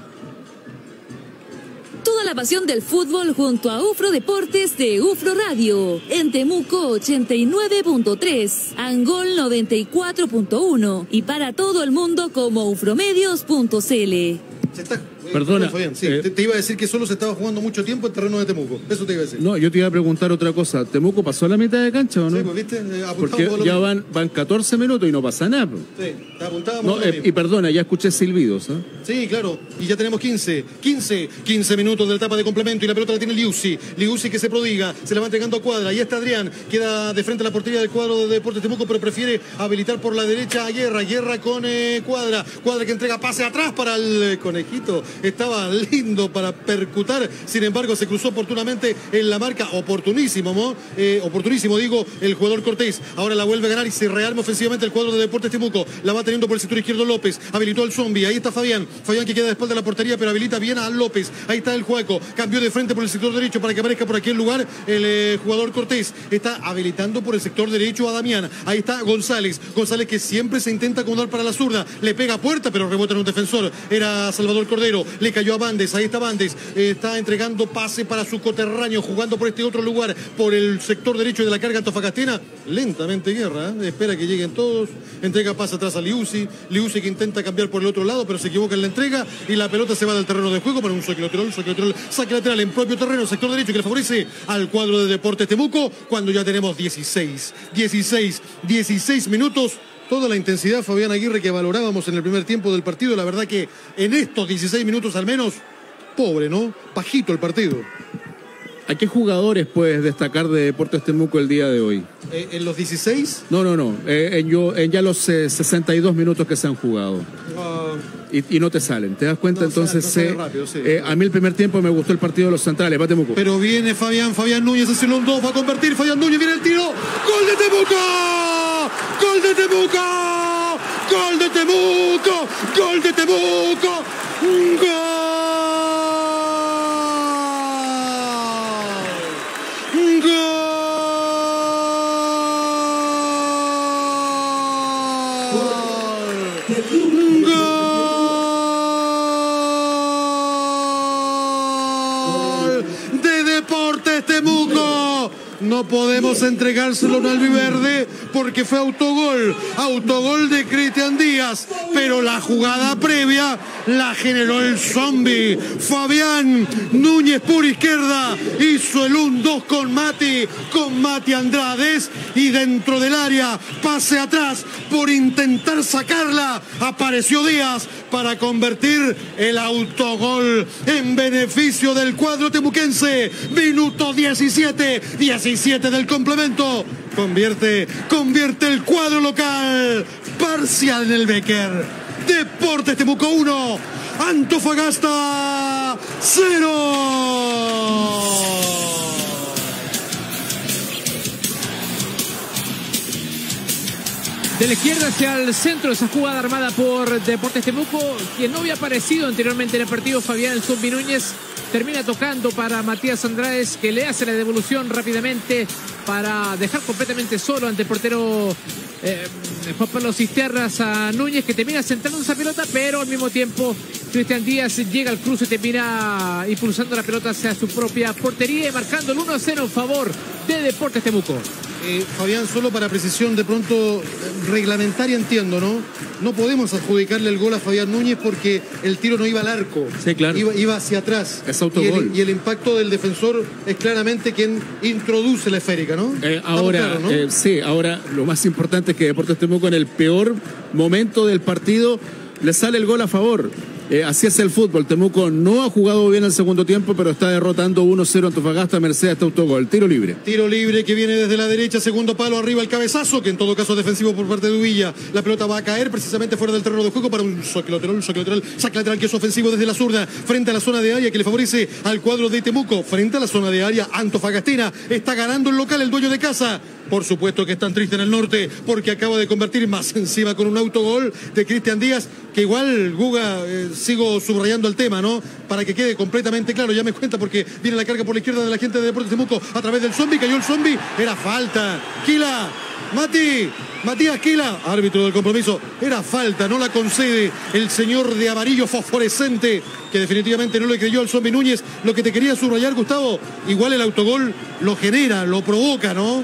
Toda la pasión del fútbol junto a UFRO Deportes de UFRO Radio. En Temuco 89.3, Angol 94.1 y para todo el mundo como ufromedios.cl. Perdona. Fabián, sí, te iba a decir que solo se estaba jugando mucho tiempo en terreno de Temuco. Eso te iba a decir. No, yo te iba a preguntar otra cosa. ¿Temuco pasó a la mitad de cancha o no? Sí, pues viste, porque ya van 14 minutos y no pasa nada. Sí, apuntábamos. No, y perdona, ya escuché silbidos. Sí, claro. Y ya tenemos 15 minutos de etapa de complemento y la pelota la tiene Liuzzi que se prodiga, se la va entregando a Cuadra. Y está Adrián, queda de frente a la portería del cuadro de Deportes Temuco, pero prefiere habilitar por la derecha a Guerra con Cuadra que entrega pase atrás para el conejito. Estaba lindo para percutar, sin embargo se cruzó oportunamente en la marca, oportunísimo digo, el jugador Cortés. Ahora la vuelve a ganar y se rearma ofensivamente el cuadro de Deportes Temuco, la va teniendo por el sector izquierdo López, habilitó al zombie, ahí está Fabián que queda después de la portería, pero habilita bien a López, ahí está el Juaco, cambió de frente por el sector derecho para que aparezca por aquí el lugar el jugador Cortés, está habilitando por el sector derecho a Damián, ahí está González que siempre se intenta acomodar para la zurda, le pega a puerta pero rebota en un defensor, era Salvador Cordero, le cayó a Bandes, ahí está Bandes, está entregando pase para su coterráneo, jugando por este otro lugar, por el sector derecho de la carga antofagastina, lentamente Guerra, espera que lleguen todos, entrega pase atrás a Liuzzi que intenta cambiar por el otro lado, pero se equivoca en la entrega y la pelota se va del terreno de juego para un saque lateral en propio terreno, sector derecho que le favorece al cuadro de Deportes Temuco, cuando ya tenemos 16 minutos. Toda la intensidad, Fabián Aguirre, que valorábamos en el primer tiempo del partido, la verdad que en estos 16 minutos al menos, pobre, ¿no? Bajito el partido. ¿A qué jugadores puedes destacar de Deportes Temuco el día de hoy? ¿En los 16? No. En ya los 62 minutos que se han jugado. Y no te salen, ¿te das cuenta? Entonces, sale rápido, sí. A mí el primer tiempo me gustó el partido de los centrales, va Temuco. Pero viene Fabián Núñez, hace el 1-2, va a convertir, Fabián Núñez, viene el tiro, ¡gol de Temuco! ¡Gol de Temuco! ¡Gol de Temuco! ¡Gol de Temuco! ¡Gol! No podemos entregárselo a un albiverde porque fue autogol de Cristian Díaz, pero la jugada previa la generó el zombie. Fabián Núñez por izquierda hizo el 1-2 con Mati Andrades y dentro del área, pase atrás por intentar sacarla, apareció Díaz para convertir el autogol en beneficio del cuadro temuquense. Minuto 17 del complemento. Convierte el cuadro local. Parcial en el Becker. Deportes Temuco 1, Antofagasta 0. De la izquierda hacia el centro, esa jugada armada por Deportes Temuco, quien no había aparecido anteriormente en el partido, Fabián El Zumbi Núñez, termina tocando para Matías Andrades, que le hace la devolución rápidamente para dejar completamente solo ante el portero Juan Pablo Cisterras a Núñez, que termina centrando esa pelota, pero al mismo tiempo Cristian Díaz llega al cruce y termina impulsando la pelota hacia su propia portería y marcando el 1-0 en favor de Deportes Temuco. Fabián, solo para precisión, de pronto reglamentaria entiendo, ¿no? No podemos adjudicarle el gol a Fabián Núñez porque el tiro no iba al arco. Sí, claro. Iba hacia atrás. Es autogol. Y el impacto del defensor es claramente quien introduce la esférica, ¿no? Ahora, claro, ¿no? sí, ahora lo más importante es que Deportes Temuco en el peor momento del partido le sale el gol a favor. Así es el fútbol. Temuco no ha jugado bien el segundo tiempo, pero está derrotando 1-0 Antofagasta, merced a este autogol. Tiro libre. Tiro libre que viene desde la derecha, segundo palo, arriba el cabezazo, que en todo caso defensivo por parte de Uvilla. La pelota va a caer precisamente fuera del terreno de juego para un saque lateral que es ofensivo desde la zurda, frente a la zona de área que le favorece al cuadro de Temuco. Frente a la zona de área, Antofagastina está ganando el local, el dueño de casa. Por supuesto que es tan triste en el norte, porque acaba de convertir más encima con un autogol de Cristian Díaz, que igual, Guga, sigo subrayando el tema, ¿no? Para que quede completamente claro, ya me cuenta, porque viene la carga por la izquierda de la gente de Deportes Temuco, a través del zombi, cayó el zombi, era falta. Quila, Matías Quila, árbitro del compromiso, era falta, no la concede el señor de amarillo fosforescente, que definitivamente no le creyó al zombi Núñez. Lo que te quería subrayar, Gustavo, igual el autogol lo genera, lo provoca, ¿no?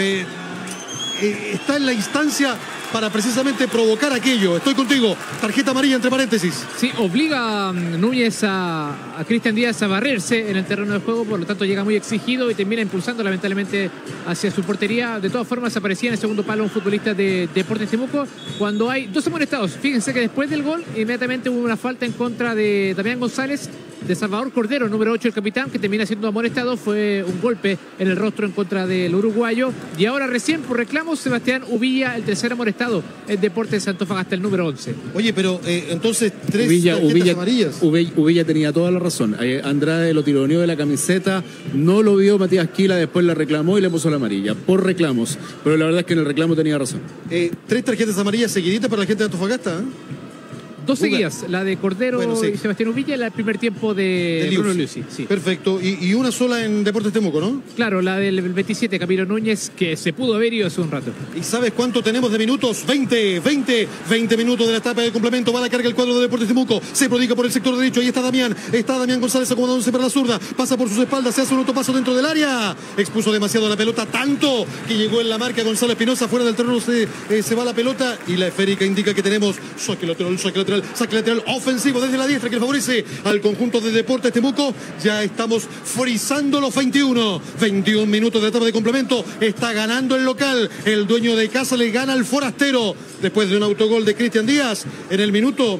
Está en la instancia para precisamente provocar aquello. Estoy contigo. Tarjeta amarilla entre paréntesis. Sí, obliga Núñez a Cristian Díaz a barrerse en el terreno de juego, por lo tanto llega muy exigido y termina impulsando lamentablemente hacia su portería. De todas formas aparecía en el segundo palo un futbolista de Deportes Temuco cuando hay 2 amonestados. Fíjense que después del gol inmediatamente hubo una falta en contra de Damián González, de Salvador Cordero, número 8, el capitán, que termina siendo amonestado. Fue un golpe en el rostro en contra del uruguayo. Y ahora recién por reclamo Sebastián Uvilla, el tercer amonestado en Deportes Antofagasta, el número 11. Oye, pero entonces 3 tarjetas amarillas. Uvilla tenía toda la razón. Andrade lo tironeó de la camiseta, no lo vio Matías Quila, después la reclamó y le puso la amarilla, por reclamos. Pero la verdad es que en el reclamo tenía razón. 3 tarjetas amarillas seguiditas para la gente de Antofagasta, ¿eh? 2 seguidas, la de Cordero, bueno, sí, y Sebastián Uvilla, el primer tiempo de Bruno Luisi. Sí. Perfecto, y una sola en Deportes Temuco, ¿no? Claro, la del 27, Camilo Núñez, que se pudo haber ido hace un rato. ¿Y sabes cuánto tenemos de minutos? 20 minutos de la etapa de complemento. Va a la carga el cuadro de Deportes Temuco, se prodiga por el sector derecho, ahí está Damián González acomodándose para la zurda, pasa por sus espaldas, se hace un autopaso dentro del área, expuso demasiado la pelota, tanto que llegó en la marca Gonzalo Espinosa, fuera del terreno se va la pelota y la esférica indica que tenemos saque lateral ofensivo desde la diestra que le favorece al conjunto de Deportes Temuco. Ya estamos frizando los 21 minutos de etapa de complemento. Está ganando el local, el dueño de casa le gana al forastero después de un autogol de Cristian Díaz en el minuto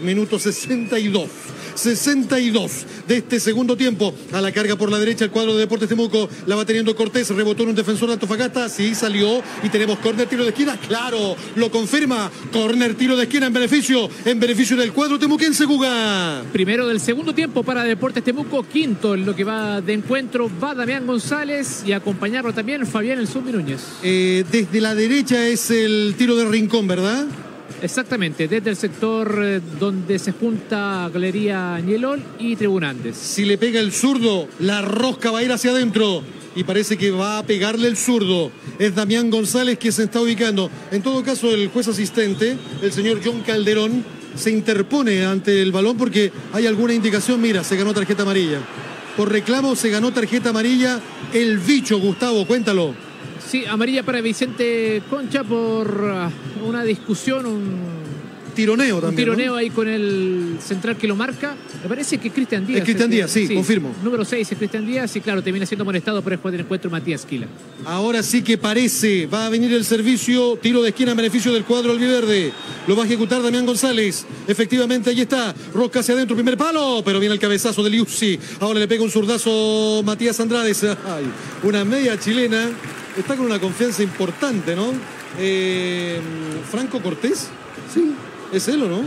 62 de este segundo tiempo. A la carga por la derecha el cuadro de Deportes Temuco, la va teniendo Cortés, rebotó en un defensor de Antofagasta, sí salió y tenemos córner, tiro de esquina, claro, lo confirma, córner, tiro de esquina en beneficio del cuadro temuquense, Guga. Primero del segundo tiempo para Deportes Temuco, quinto en lo que va de encuentro, va Damián González y a acompañarlo también Fabián El Zumbi Núñez. Desde la derecha es el tiro de rincón, ¿verdad? Exactamente, desde el sector donde se junta Galería Añelol y Tribuna Andes. Si le pega el zurdo, la rosca va a ir hacia adentro y parece que va a pegarle el zurdo. Es Damián González que se está ubicando. En todo caso, el juez asistente, el señor John Calderón, se interpone ante el balón porque hay alguna indicación. Mira, se ganó tarjeta amarilla. Por reclamo se ganó tarjeta amarilla el bicho, Gustavo, cuéntalo. Sí, amarilla para Vicente Concha por una discusión, un tironeo también. Un tironeo, ¿no? Ahí con el central que lo marca. Me parece que Cristian Díaz. Es Cristian Díaz, sí, confirmo. Número 6 es Cristian Díaz y claro, termina siendo molestado por el juez del encuentro Matías Quila. Ahora sí que parece, va a venir el servicio, tiro de esquina en beneficio del cuadro albiverde. Lo va a ejecutar Damián González. Efectivamente, ahí está. Rosca hacia adentro, primer palo, pero viene el cabezazo de Liuzzi. Ahora le pega un zurdazo Matías Andrade. Ay, una media chilena. Está con una confianza importante, ¿no? ¿Franco Cortés? Sí. ¿Es él o no?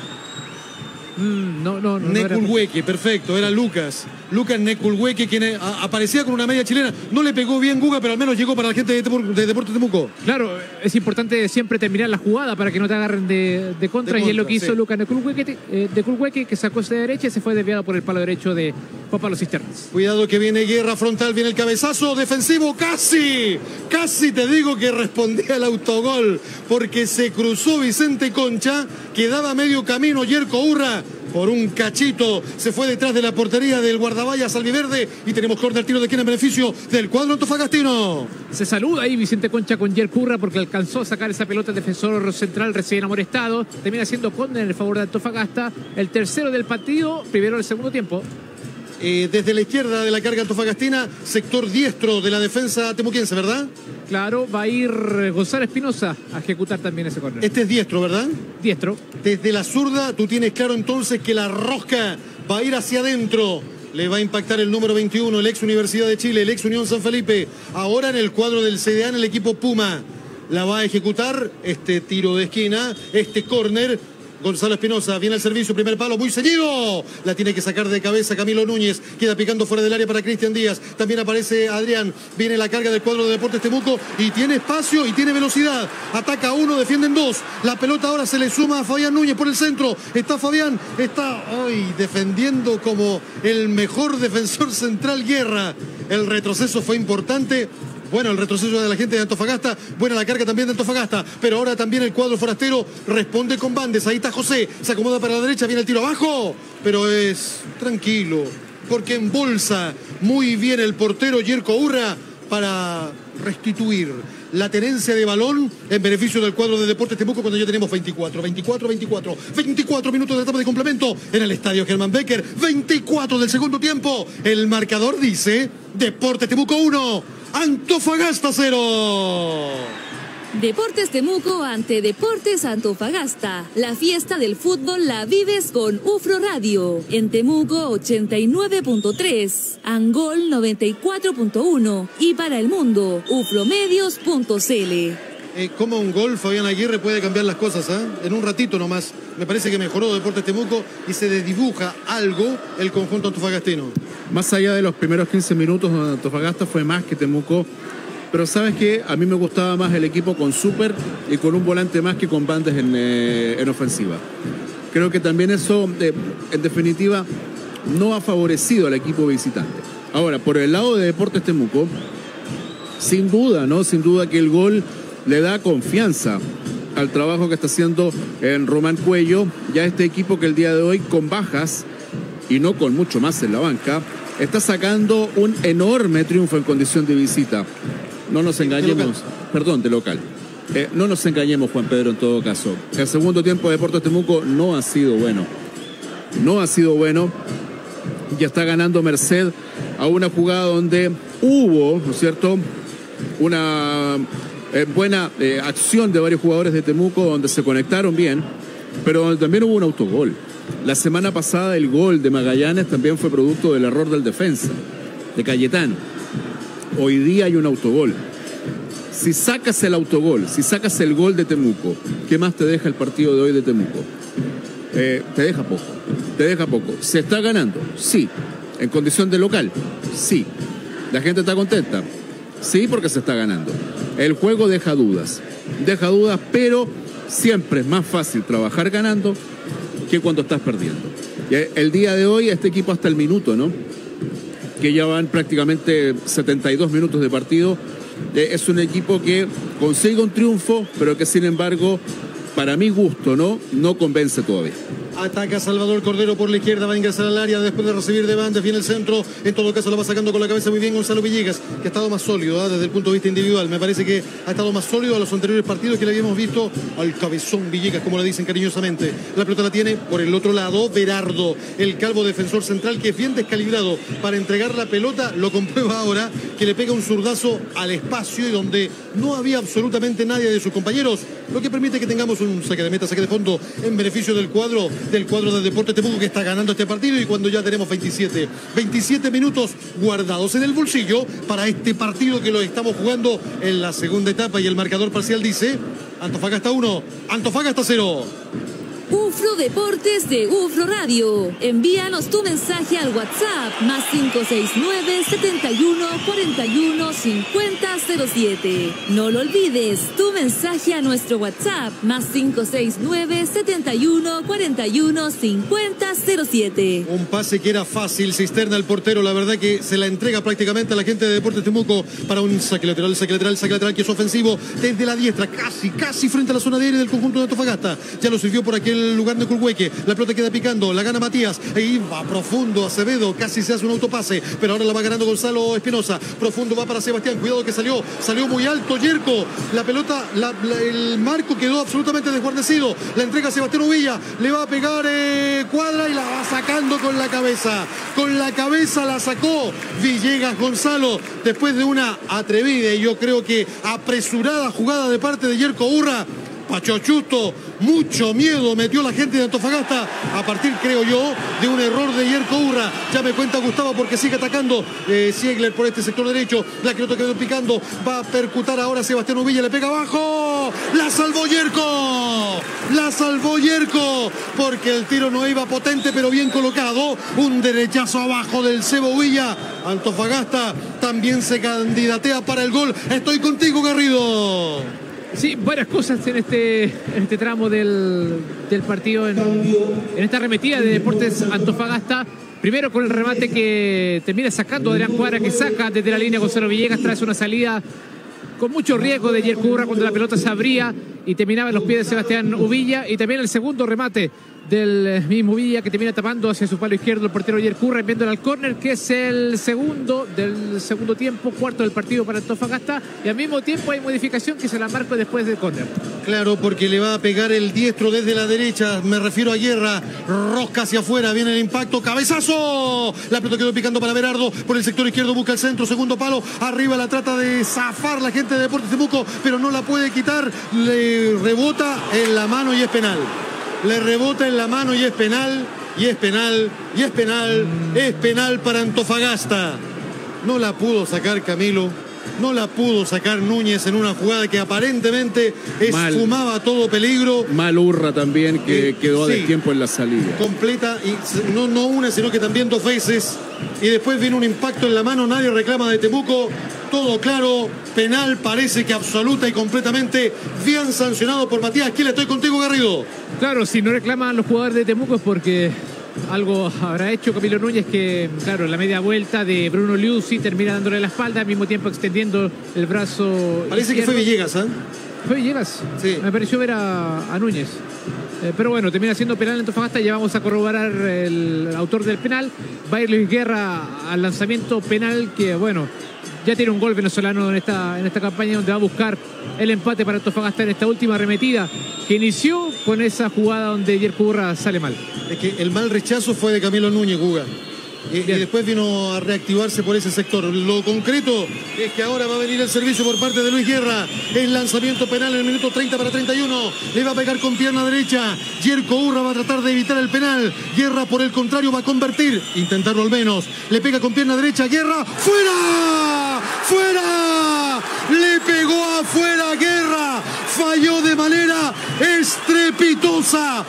No. Neculhueque, perfecto, era Lucas Neculhueque, quien aparecía con una media chilena. No le pegó bien Guga, pero al menos llegó para la gente de Deportes Temuco. Claro, es importante siempre terminar la jugada para que no te agarren de contra, y es lo que hizo Lucas Neculhueque, que sacó esa derecha y se fue desviado por el palo derecho de Juan Pablo Cisternas. Cuidado que viene guerra frontal, viene el cabezazo defensivo, casi te digo que respondía al autogol, porque se cruzó Vicente Concha, quedaba medio camino Yerko Urra, por un cachito se fue detrás de la portería del guardaballas albiverde y tenemos córner, tiro de esquina en beneficio del cuadro antofagastino. Se saluda ahí Vicente Concha con Jer Curra porque alcanzó a sacar esa pelota el defensor central recién amorestado. Termina siendo córner en favor de Antofagasta, el tercero del partido, primero del segundo tiempo. Desde la izquierda de la carga antofagastina, sector diestro de la defensa temuquense, ¿verdad? Claro, va a ir Gonzalo Espinosa a ejecutar también ese córner. Este es diestro, ¿verdad? Diestro. Desde la zurda, tú tienes claro entonces que la rosca va a ir hacia adentro. Le va a impactar el número 21, el ex Universidad de Chile, el ex Unión San Felipe. Ahora en el cuadro del CDA, en el equipo Puma. La va a ejecutar este tiro de esquina, este córner. Gonzalo Espinosa viene al servicio, primer palo, muy seguido. La tiene que sacar de cabeza Camilo Núñez. Queda picando fuera del área para Cristian Díaz. También aparece Adrián. Viene la carga del cuadro de Deportes Temuco y tiene espacio y tiene velocidad. Ataca uno, defienden dos. La pelota ahora se le suma a Fabián Núñez por el centro. Está Fabián, está defendiendo como el mejor defensor central Guerra. El retroceso fue importante. Bueno, el retroceso de la gente de Antofagasta. Buena la carga también de Antofagasta. Pero ahora también el cuadro forastero responde con Bandes. Ahí está José. Se acomoda para la derecha. Viene el tiro abajo. Pero es tranquilo. Porque embolsa muy bien el portero Yerko Urra para restituir la tenencia de balón en beneficio del cuadro de Deportes Temuco cuando ya tenemos 24 minutos de etapa de complemento en el estadio Germán Becker. 24 del segundo tiempo. El marcador dice Deportes Temuco 1. Antofagasta 0. Deportes Temuco ante Deportes Antofagasta. La fiesta del fútbol la vives con UFRO Radio. En Temuco 89.3, Angol 94.1 y para el mundo ufromedios.cl. Como un gol, Fabián Aguirre puede cambiar las cosas, en un ratito nomás. Me parece que mejoró Deportes Temuco y se desdibuja algo el conjunto antofagastino. Más allá de los primeros 15 minutos donde Antofagasta fue más que Temuco, pero ¿sabes qué? A mí me gustaba más el equipo con Super y con un volante más que con Bandes en ofensiva. Creo que también eso, en definitiva, no ha favorecido al equipo visitante. Ahora, por el lado de Deportes Temuco, sin duda, ¿no? Sin duda que el gol le da confianza al trabajo que está haciendo en Román Cuello, ya este equipo que el día de hoy con bajas y no con mucho más en la banca, está sacando un enorme triunfo en condición de visita. No nos engañemos, de local. No nos engañemos, Juan Pedro, en todo caso. El segundo tiempo de Deportes Temuco no ha sido bueno. Ya está ganando merced a una jugada donde hubo, ¿no es cierto?, una buena acción de varios jugadores de Temuco donde se conectaron bien, pero donde también hubo un autogol. La semana pasada el gol de Magallanes también fue producto del error del defensa, de Cayetano. Hoy día hay un autogol. Si sacas el autogol, si sacas el gol de Temuco, ¿qué más te deja el partido de hoy de Temuco? Te deja poco. ¿Se está ganando? Sí. ¿En condición de local? Sí. ¿La gente está contenta? Sí, porque se está ganando. El juego deja dudas, pero siempre es más fácil trabajar ganando que cuando estás perdiendo. El día de hoy este equipo hasta el minuto, ¿no?, que ya van prácticamente 72 minutos de partido, es un equipo que consigue un triunfo, pero que sin embargo, para mi gusto, no convence todavía. Ataca Salvador Cordero por la izquierda, va a ingresar al área después de recibir de Bandes, viene el centro, en todo caso lo va sacando con la cabeza muy bien Gonzalo Villegas, que ha estado más sólido desde el punto de vista individual. Me parece que ha estado más sólido a los anteriores partidos que le habíamos visto al cabezón Villegas, como le dicen cariñosamente. La pelota la tiene por el otro lado Berardo, el calvo defensor central que es bien descalibrado para entregar la pelota. Lo comprueba ahora que le pega un zurdazo al espacio y donde no había absolutamente nadie de sus compañeros, lo que permite que tengamos un saque de meta, saque de fondo en beneficio del cuadro de Deportes Temuco, que está ganando este partido, y cuando ya tenemos 27 minutos guardados en el bolsillo para este partido que lo estamos jugando en la segunda etapa, y el marcador parcial dice Antofagasta 1, Antofagasta 0. UFRO Deportes de UFRO Radio. Envíanos tu mensaje al WhatsApp más 569-7141-5007. No lo olvides, tu mensaje a nuestro WhatsApp más 569-7141-5007. Un pase que era fácil, cisterna el portero, la verdad que se la entrega prácticamente a la gente de Deportes Temuco para un saque lateral que es ofensivo desde la diestra, casi frente a la zona de aire del conjunto de Antofagasta. Ya lo sirvió por aquel lugar de Culhueque. La pelota queda picando, la gana Matías. Ahí va profundo Acevedo, casi se hace un autopase, pero ahora la va ganando Gonzalo Espinosa. Profundo va para Sebastián, cuidado que salió muy alto Yerko. La pelota, el marco quedó absolutamente desguarnecido. La entrega a Sebastián Uvilla, le va a pegar Cuadra y la va sacando con la cabeza. Con la cabeza la sacó Villegas Gonzalo, después de una atrevida y yo creo que apresurada jugada de parte de Yerko Urra. Pachochuto, mucho miedo metió la gente de Antofagasta a partir, creo yo, de un error de Yerko Urra. Ya me cuenta Gustavo porque sigue atacando Ziegler por este sector derecho. La pelota quedó picando, va a percutar ahora Sebastián Uvilla, le pega abajo. ¡La salvó Yerko! ¡La salvó Yerko! Porque el tiro no iba potente, pero bien colocado. Un derechazo abajo del Cebo Uvilla. Antofagasta también se candidatea para el gol. Estoy contigo, Garrido. Sí, varias cosas en este tramo del partido, en esta arremetida de Deportes Antofagasta. Primero con el remate que termina sacando Adrián Cuadra, que saca desde la línea Gonzalo Villegas tras una salida con mucho riesgo de Yerko Urra cuando la pelota se abría y terminaba en los pies de Sebastián Uvilla. Y también el segundo remate del mismo Villa que termina tapando hacia su palo izquierdo el portero Yerko Urra, enviándolo al córner, que es el segundo del segundo tiempo, cuarto del partido para Antofagasta, y al mismo tiempo hay modificación que se la marca después del córner. Claro, porque le va a pegar el diestro desde la derecha, me refiero a Guerra, rosca hacia afuera, viene el impacto, cabezazo, la pelota quedó picando para Berardo, por el sector izquierdo busca el centro, segundo palo, arriba la trata de zafar la gente de Deportes Temuco, pero no la puede quitar, le rebota en la mano y es penal. Le rebota en la mano y es penal, y es penal, y es penal, es penal para Antofagasta. No la pudo sacar Camilo, no la pudo sacar Núñez en una jugada que aparentemente esfumaba todo peligro. Mal Urra también, que quedó de tiempo en la salida. Completa, y no una, sino que también dos veces. Y después viene un impacto en la mano, nadie reclama de Temuco. Todo claro, penal, parece que absoluta y completamente bien sancionado por Matías. Aquí le estoy contigo, Garrido. Claro, si no reclaman los jugadores de Temuco es porque algo habrá hecho Camilo Núñez, que claro, la media vuelta de Bruno Liuzzi termina dándole la espalda, al mismo tiempo extendiendo el brazo. Parece izquierdo. Que fue Villegas, ¿eh? ¿Fue Villegas? Sí. Me pareció ver a Núñez. Pero bueno, termina siendo penal en Antofagasta. Ya vamos a corroborar el autor del penal. Va a ir Luis Guerra al lanzamiento penal, que bueno, ya tiene un gol venezolano en esta campaña, donde va a buscar el empate para Antofagasta en esta última arremetida que inició con esa jugada donde Yerko Urra sale mal. Es que el mal rechazo fue de Camilo Núñez, Guga. Y después vino a reactivarse por ese sector. Lo concreto es que ahora va a venir el servicio por parte de Luis Guerra. El lanzamiento penal en el minuto 30 para 31. Le va a pegar con pierna derecha. Yerko Urra va a tratar de evitar el penal. Guerra, por el contrario, va a convertir. Intentarlo al menos. Le pega con pierna derecha. Guerra. ¡Fuera! ¡Fuera! Le pegó afuera Guerra. Falló de manera estrepitosa.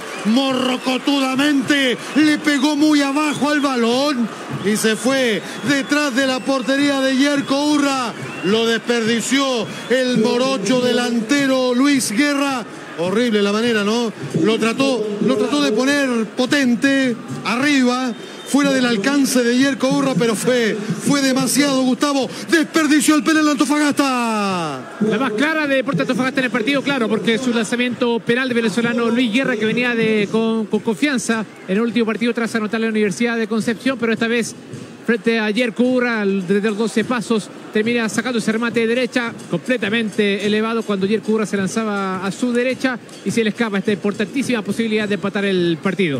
Morrocotudamente. Le pegó muy abajo al balón y se fue detrás de la portería de Yerko Urra. Lo desperdició el morocho delantero Luis Guerra. Horrible la manera, ¿no? Lo trató de poner potente arriba, fuera del alcance de Yerko Urra, pero fue demasiado, Gustavo. Desperdició el penal de Antofagasta. La más clara de Deportes Antofagasta en el partido, claro, porque su lanzamiento penal de venezolano Luis Guerra, que venía con confianza en el último partido tras anotar la Universidad de Concepción, pero esta vez frente a Yerko Urra, desde los 12 pasos, termina sacando ese remate de derecha completamente elevado cuando Yerko Urra se lanzaba a su derecha y se le escapa esta importantísima posibilidad de empatar el partido.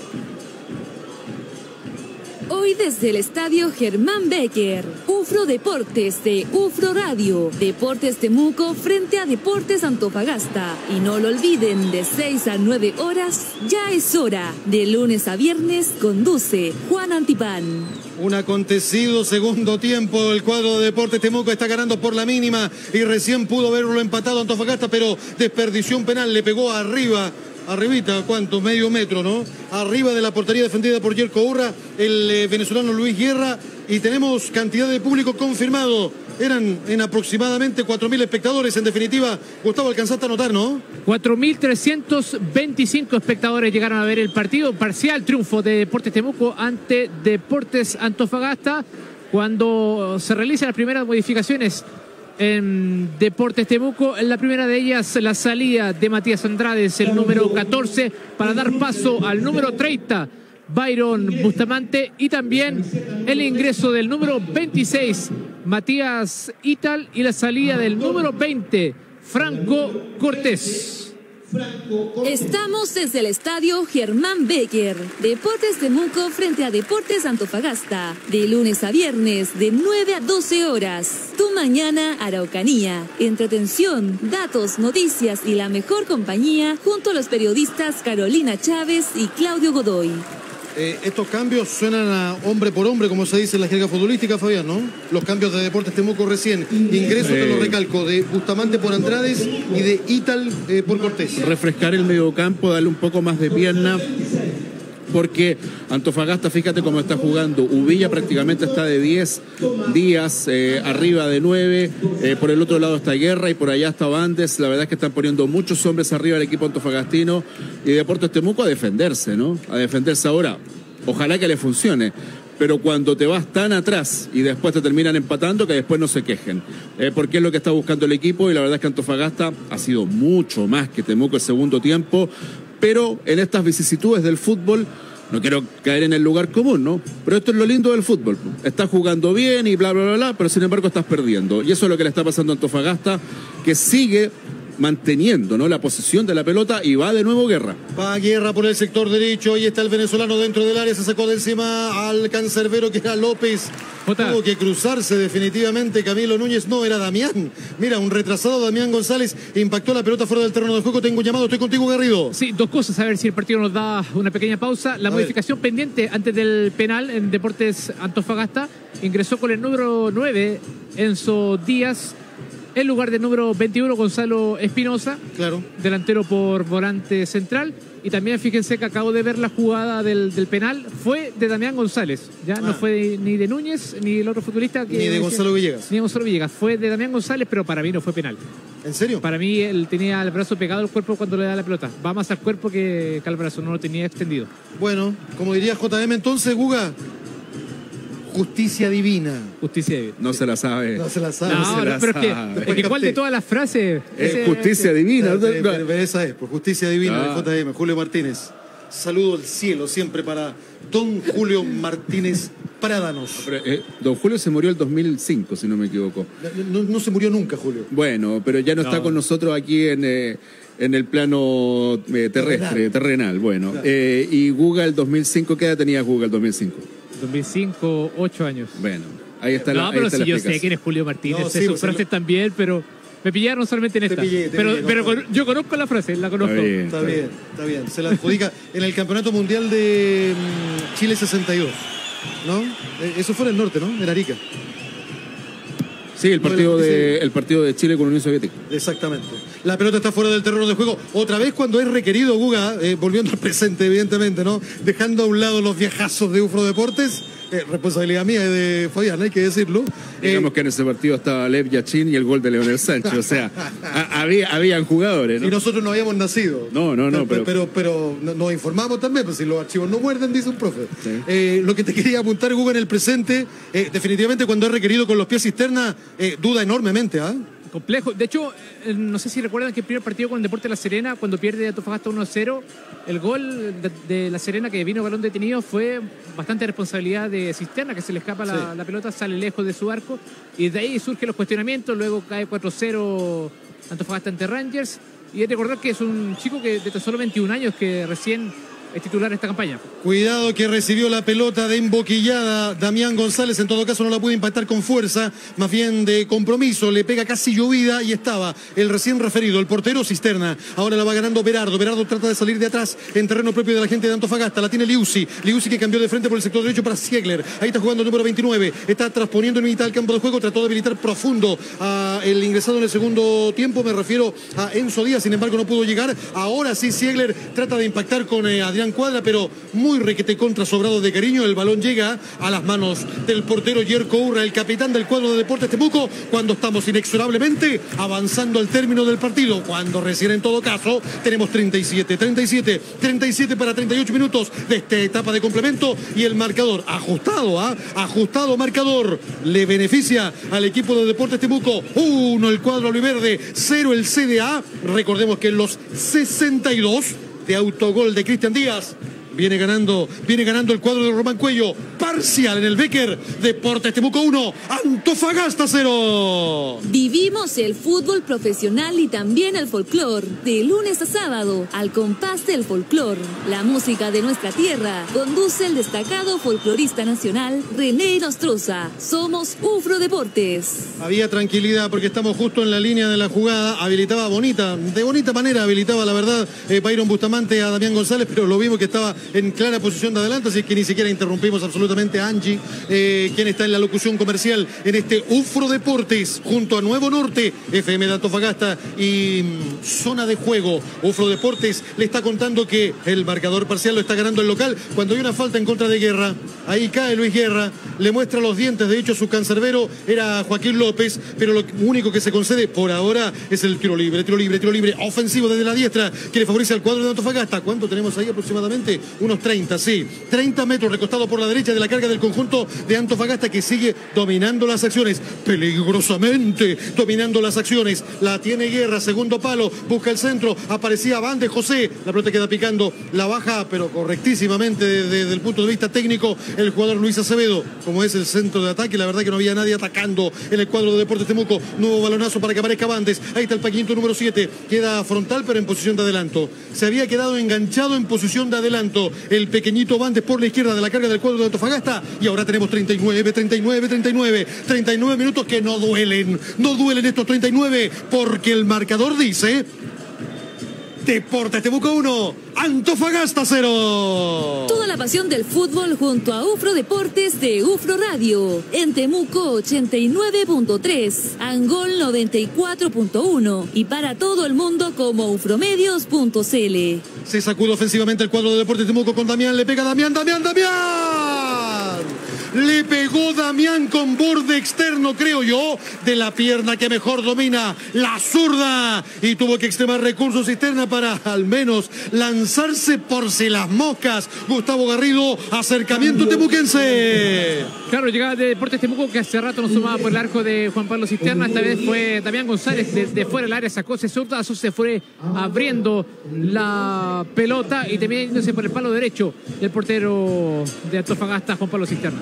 Hoy desde el estadio Germán Becker, UFRO Deportes de UFRO Radio, Deportes Temuco frente a Deportes Antofagasta. Y no lo olviden, de 6 a 9 horas, ya es hora. De lunes a viernes conduce Juan Antipán. Un acontecido segundo tiempo, el cuadro de Deportes Temuco está ganando por la mínima y recién pudo verlo empatado Antofagasta, pero desperdició un penal, le pegó arribita, ¿cuánto? Medio metro, ¿no? Arriba de la portería defendida por Yerko Urra, el venezolano Luis Guerra, y tenemos cantidad de público confirmado. Eran en aproximadamente 4.000 espectadores, en definitiva. Gustavo, alcanzaste a notar, ¿no? 4.325 espectadores llegaron a ver el partido. Parcial triunfo de Deportes Temuco ante Deportes Antofagasta. Cuando se realizan las primeras modificaciones en Deportes Temuco. En la primera de ellas, la salida de Matías Andrades, el número 14, para dar paso al número 30, Byron Bustamante, y también el ingreso del número 26, Matías Ital, y la salida del número 20, Franco Cortés. Estamos desde el estadio Germán Becker. Deportes Temuco frente a Deportes Antofagasta. De lunes a viernes, de 9 a 12 horas. Tu mañana, Araucanía. Entretención, datos, noticias y la mejor compañía junto a los periodistas Carolina Chávez y Claudio Godoy. Estos cambios suenan a hombre por hombre, como se dice en la jerga futbolística, Fabián, ¿no? Los cambios de Deportes Temuco recién. Ingreso, te lo recalco, de Bustamante por Andrades y de Ital por Cortés. Refrescar el mediocampo, darle un poco más de pierna, porque Antofagasta, fíjate cómo está jugando. Uvilla prácticamente está de 10, Díaz arriba de 9, por el otro lado está Guerra y por allá está Bandes. La verdad es que están poniendo muchos hombres arriba del equipo antofagastino, y Deportes Temuco a defenderse, ¿no? A defenderse ahora. Ojalá que le funcione. Pero cuando te vas tan atrás y después te terminan empatando, que después no se quejen. Porque es lo que está buscando el equipo, y la verdad es que Antofagasta ha sido mucho más que Temuco el segundo tiempo. Pero en estas vicisitudes del fútbol, no quiero caer en el lugar común, ¿no? Pero esto es lo lindo del fútbol. Estás jugando bien y bla, bla, bla, bla, pero sin embargo estás perdiendo. Y eso es lo que le está pasando a Antofagasta, que sigue manteniendo, ¿no?, la posesión de la pelota, y va de nuevo Guerra. Va Guerra por el sector derecho, ahí está el venezolano dentro del área, se sacó de encima al cancerbero que era López. Tuvo que cruzarse definitivamente Camilo Núñez, no, era Damián. Mira, un retrasado Damián González impactó la pelota fuera del terreno de juego. Tengo un llamado, estoy contigo, Garrido. Sí, dos cosas, a ver si el partido nos da una pequeña pausa. La modificación pendiente antes del penal en Deportes Antofagasta, ingresó con el número 9, Enzo Díaz, en lugar del número 21, Gonzalo Espinosa, claro, delantero por volante central. Y también fíjense que acabo de ver la jugada del penal, fue de Damián González, ya no fue ni de Núñez, ni el otro futbolista. Ni de Gonzalo Villegas. Ni de Gonzalo Villegas, fue de Damián González, pero para mí no fue penal. ¿En serio? Para mí él tenía el brazo pegado al cuerpo cuando le da la pelota. Va más al cuerpo que al brazo, no lo tenía extendido. Bueno, como diría JM entonces, Guga, justicia divina. Justicia divina. No se la sabe. No se la sabe. No, se la pero sabe. es que igual de todas las frases... justicia divina. Pero esa es, pues, justicia divina de JM, Julio Martínez. Saludo al cielo siempre para don Julio Martínez Prádanos. Pero, don Julio se murió el 2005, si no me equivoco. No se murió nunca, Julio. Bueno, pero ya no está con nosotros aquí en el plano terrestre, terrenal. Bueno, claro. Y Guga el 2005, ¿qué edad tenía Guga el 2005? 2005, 8 años. Bueno, ahí está la pero ahí está si la yo sé quién es Julio Martínez, no, sé sí, sus frases también, pero me pillaron solamente en esta. Pero yo conozco la frase, la conozco. Está bien. Se la adjudica en el Campeonato Mundial de Chile 62, ¿no? Eso fue en el norte, ¿no? En Arica. Sí, el partido de Chile con Unión Soviética. Exactamente. La pelota está fuera del terreno de juego. Otra vez cuando es requerido, Guga, volviendo al presente, evidentemente, ¿no? Dejando a un lado los viajazos de UFRO Deportes. Responsabilidad mía y de Fabián, hay que decirlo. Digamos que en ese partido estaba Lev Yachin y el gol de Leonel Sánchez. O sea, habían jugadores, ¿no? Y nosotros no habíamos nacido. No. Pero nos informamos también, pues si los archivos no muerden, dice un profe. Sí. Lo que te quería apuntar, Guga, en el presente, definitivamente cuando es requerido con los pies cisterna, duda enormemente, ¿ah? Complejo. De hecho, no sé si recuerdan que el primer partido con el Deportes La Serena, cuando pierde Antofagasta 1-0, el gol de La Serena, que vino balón detenido, fue bastante responsabilidad de Cisterna, que se le escapa la pelota, sale lejos de su arco, y de ahí surgen los cuestionamientos. Luego cae 4-0 Antofagasta ante Rangers, y hay que recordar que es un chico que de tan solo 21 años, que recién es titular esta campaña. Cuidado que recibió la pelota de emboquillada Damián González, en todo caso no la pudo impactar con fuerza, más bien de compromiso, le pega casi llovida y estaba el recién referido, el portero Cisterna. Ahora la va ganando Berardo trata de salir de atrás en terreno propio de la gente de Antofagasta, la tiene Liuzzi que cambió de frente por el sector derecho para Ziegler, ahí está jugando el número 29, está transponiendo en mitad del campo de juego, trató de habilitar profundo a el ingresado en el segundo tiempo, me refiero a Enzo Díaz, sin embargo no pudo llegar. Ahora sí Ziegler trata de impactar con Adrián gran cuadra, pero muy requete contra sobrado de cariño. El balón llega a las manos del portero Yerko Urra, el capitán del cuadro de Deportes Temuco, cuando estamos inexorablemente avanzando al término del partido, cuando recién en todo caso tenemos 37 para 38 minutos de esta etapa de complemento, y el marcador ajustado marcador le beneficia al equipo de Deportes Temuco. 1 el cuadro albiverde, 0 el CDA. Recordemos que en los 62 de autogol de Cristian Díaz viene ganando el cuadro de Román Cuello. Parcial en el Becker. Deportes Temuco 1, Antofagasta 0. Vivimos el fútbol profesional y también el folclor. De lunes a sábado, al compás del folclor. La música de nuestra tierra. Conduce el destacado folclorista nacional René Nostroza. Somos UFRO Deportes. Había tranquilidad porque estamos justo en la línea de la jugada. Habilitaba de bonita manera habilitaba, la verdad, Byron Bustamante a Damián González, pero lo vimos que estaba en clara posición de adelante, así que ni siquiera interrumpimos absolutamente a Angie, quien está en la locución comercial en este UFRO Deportes, junto a Nuevo Norte, FM de Antofagasta y Zona de Juego. UFRO Deportes le está contando que el marcador parcial lo está ganando el local cuando hay una falta en contra de Guerra. Ahí cae Luis Guerra, le muestra los dientes, de hecho su cancerbero era Joaquín López, pero lo único que se concede por ahora es el tiro libre ofensivo desde la diestra, que le favorece al cuadro de Antofagasta. ¿Cuánto tenemos ahí aproximadamente? Unos 30, sí. 30 metros recostado por la derecha de la carga del conjunto de Antofagasta, que sigue dominando las acciones, peligrosamente dominando las acciones. La tiene Guerra, segundo palo, busca el centro, aparecía Van de José, la pelota queda picando, la baja, pero correctísimamente desde el punto de vista técnico, el jugador Luis Acevedo, como es el centro de ataque. La verdad que no había nadie atacando en el cuadro de Deportes Temuco. Nuevo balonazo para que aparezca Bandes. Ahí está el paquito número 7, queda frontal pero en posición de adelanto. Se había quedado enganchado en posición de adelanto el pequeñito Bandes por la izquierda de la carga del cuadro de Antofagasta, y ahora tenemos 39 minutos que no duelen estos 39, porque el marcador dice Deportes Temuco 1, Antofagasta 0. Toda la pasión del fútbol junto a UFRO Deportes de UFRO Radio. En Temuco 89.3, Angol 94.1 y para todo el mundo como ufromedios.cl. Se sacude ofensivamente el cuadro de Deportes Temuco con Damián, le pega Damián. Le pegó Damián con borde externo, creo yo, de la pierna que mejor domina, la zurda, y tuvo que extremar recursos externos para al menos lanzarse por si las moscas. Gustavo Garrido, acercamiento temuquense. Claro, llegada de Deportes Temuco, que hace rato nos sumaba por el arco de Juan Pablo Cisterna. Esta vez fue Damián González de fuera del área, sacó ese zurdazo, se fue abriendo la pelota y también yéndose por el palo derecho del portero de Antofagasta, Juan Pablo Cisterna.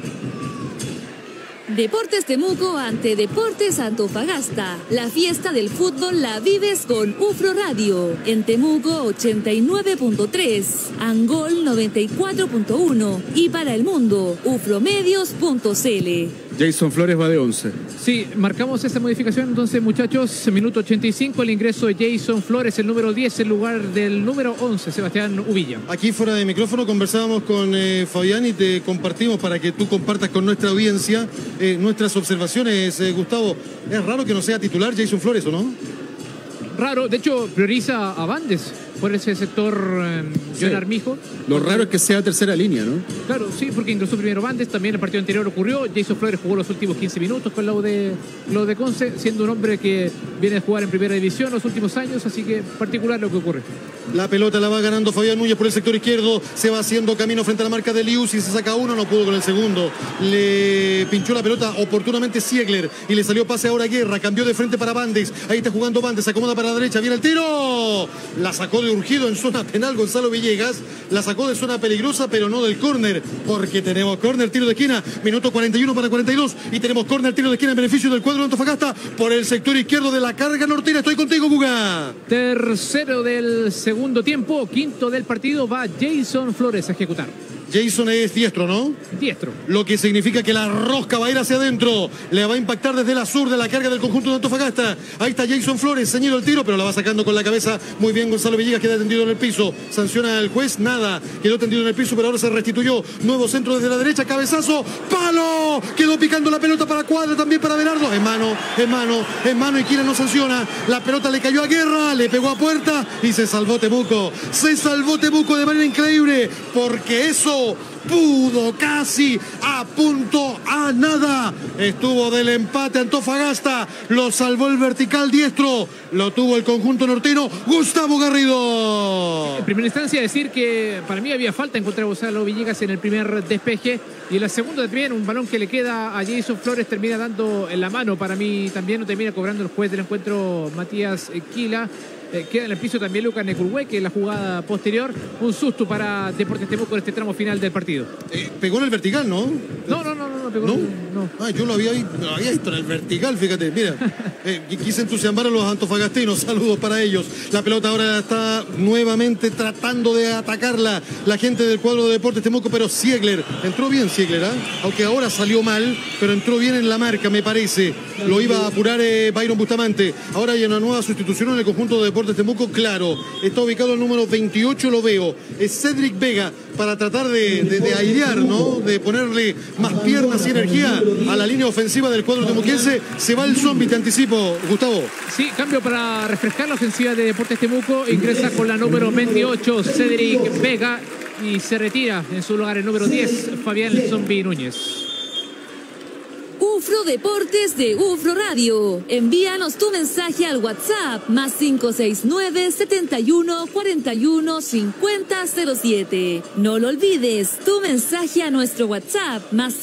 Deportes Temuco ante Deportes Antofagasta. La fiesta del fútbol la vives con UFRO Radio. En Temuco 89.3, Angol 94.1 y para el mundo ufromedios.cl. Jason Flores va de 11. Sí, marcamos esa modificación entonces, muchachos. Minuto 85, el ingreso de Jason Flores, el número 10, en lugar del número 11, Sebastián Uvilla. Aquí fuera de micrófono conversábamos con Fabián y te compartimos para que tú compartas con nuestra audiencia nuestras observaciones. Gustavo, es raro que no sea titular Jason Flores, ¿o no? Raro, de hecho prioriza a Bandes por ese sector, John Armijo. Lo raro es que sea tercera línea, ¿no? Claro, sí, porque ingresó primero Bandes, también el partido anterior ocurrió. Jason Flores jugó los últimos 15 minutos con lo de Conce, siendo un hombre que viene a jugar en primera división los últimos años, así que particular lo que ocurre. La pelota la va ganando Fabián Núñez por el sector izquierdo, se va haciendo camino frente a la marca de Lius y se saca uno, no pudo con el segundo. Le pinchó la pelota oportunamente Ziegler y le salió pase ahora a Guerra, cambió de frente para Bandes, ahí está jugando Bandes, se acomoda para la derecha, viene el tiro, la sacó de urgido en zona penal Gonzalo Villegas, la sacó de zona peligrosa pero no del córner, porque tenemos córner, tiro de esquina, minuto 41 para 42 y tenemos córner, tiro de esquina en beneficio del cuadro de Antofagasta por el sector izquierdo de la carga nortina. Estoy contigo, Guga. Tercero del segundo tiempo, quinto del partido, va Jason Flores a ejecutar. Jason es diestro, ¿no? Diestro. Lo que significa que la rosca va a ir hacia adentro. Le va a impactar desde la sur de la carga del conjunto de Antofagasta. Ahí está Jason Flores, ceñido el tiro, pero la va sacando con la cabeza. Muy bien, Gonzalo Villegas queda tendido en el piso. Sanciona al juez, nada. Quedó tendido en el piso, pero ahora se restituyó. Nuevo centro desde la derecha, cabezazo, ¡palo! Quedó picando la pelota para Cuadra, también para Berardo. En mano y Quila no sanciona. La pelota le cayó a Guerra, le pegó a puerta y se salvó Temuco. Se salvó Temuco de manera increíble, porque eso pudo casi a punto a nada. Estuvo del empate Antofagasta, lo salvó el vertical diestro, lo tuvo el conjunto norteno, Gustavo Garrido. En primera instancia decir que para mí había falta en contra de Gonzalo Villegas en el primer despeje, y en la segunda también un balón que le queda a Jason Flores termina dando en la mano. Para mí también no termina cobrando el juez del encuentro Matías Quila. Queda en el piso también Lucas Necurhue, en la jugada posterior. Un susto para Deportes Temuco en este tramo final del partido. Pegó en el vertical, ¿no? No, pegó. ¿No? Ah, yo lo había visto en el vertical, fíjate, mira. Quise entusiasmar a los antofagastinos, saludos para ellos. La pelota ahora está nuevamente tratando de atacarla la gente del cuadro de Deportes Temuco, pero Ziegler, entró bien Ziegler, aunque ahora salió mal, pero entró bien en la marca, me parece. Lo iba a apurar Byron Bustamante. Ahora hay una nueva sustitución en el conjunto de Deportes Temuco, claro. Está ubicado el número 28, lo veo. Es Cedric Vega, para tratar de airear, ¿no? De ponerle más piernas y energía a la línea ofensiva del cuadro temuquense. Se va el zombie, te anticipo, Gustavo. Sí, cambio para refrescar la ofensiva de Deportes Temuco. Ingresa con la número 28, Cedric Vega, y se retira en su lugar el número 10, Fabián el Zombie Núñez. UFRO Deportes de UFRO Radio. Envíanos tu mensaje al WhatsApp más 569-7141-5007. No lo olvides, tu mensaje a nuestro WhatsApp más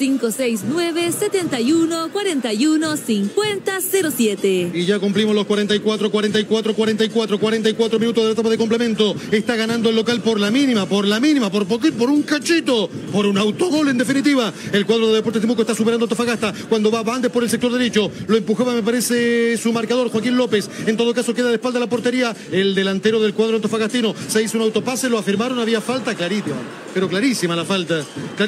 569-7141-5007. Y ya cumplimos los 44 minutos de la etapa de complemento. Está ganando el local por la mínima, por poquito, por un cachito, por un autogol en definitiva. El cuadro de Deportes Temuco está superando a Antofagasta cuando va Bandes por el sector derecho. Lo empujaba, me parece, su marcador, Joaquín López. En todo caso queda de espalda a la portería el delantero del cuadro antofagastino. Se hizo un autopase, lo afirmaron, había falta clarísima, pero clarísima la falta.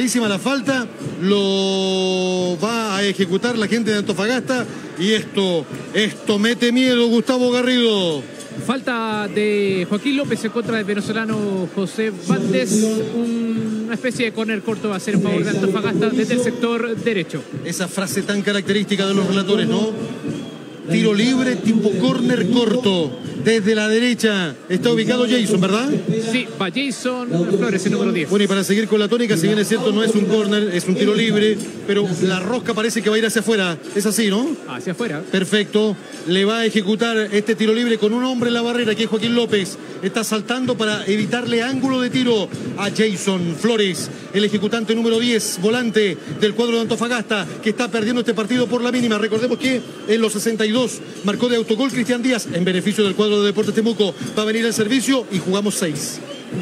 Lo va a ejecutar la gente de Antofagasta, y esto mete miedo, Gustavo Garrido. Falta de Joaquín López en contra del venezolano José Bandes. Una especie de córner corto va a ser en favor de Antofagasta desde el sector derecho. Esa frase tan característica de los relatores, ¿no? Tiro libre tipo córner corto. Desde la derecha está ubicado Jason, ¿verdad? Sí, va Jason Flores, el número 10. Bueno, y para seguir con la tónica, si bien es cierto, no es un córner, es un tiro libre, pero la rosca parece que va a ir hacia afuera. Es así, ¿no? Hacia afuera. Perfecto. Le va a ejecutar este tiro libre con un hombre en la barrera, que es Joaquín López. Está saltando para evitarle ángulo de tiro a Jason Flores, el ejecutante número 10, volante del cuadro de Antofagasta, que está perdiendo este partido por la mínima. Recordemos que en los 62 marcó de autogol Cristian Díaz en beneficio del cuadro de Deportes Temuco. Va a venir el servicio y jugamos 6,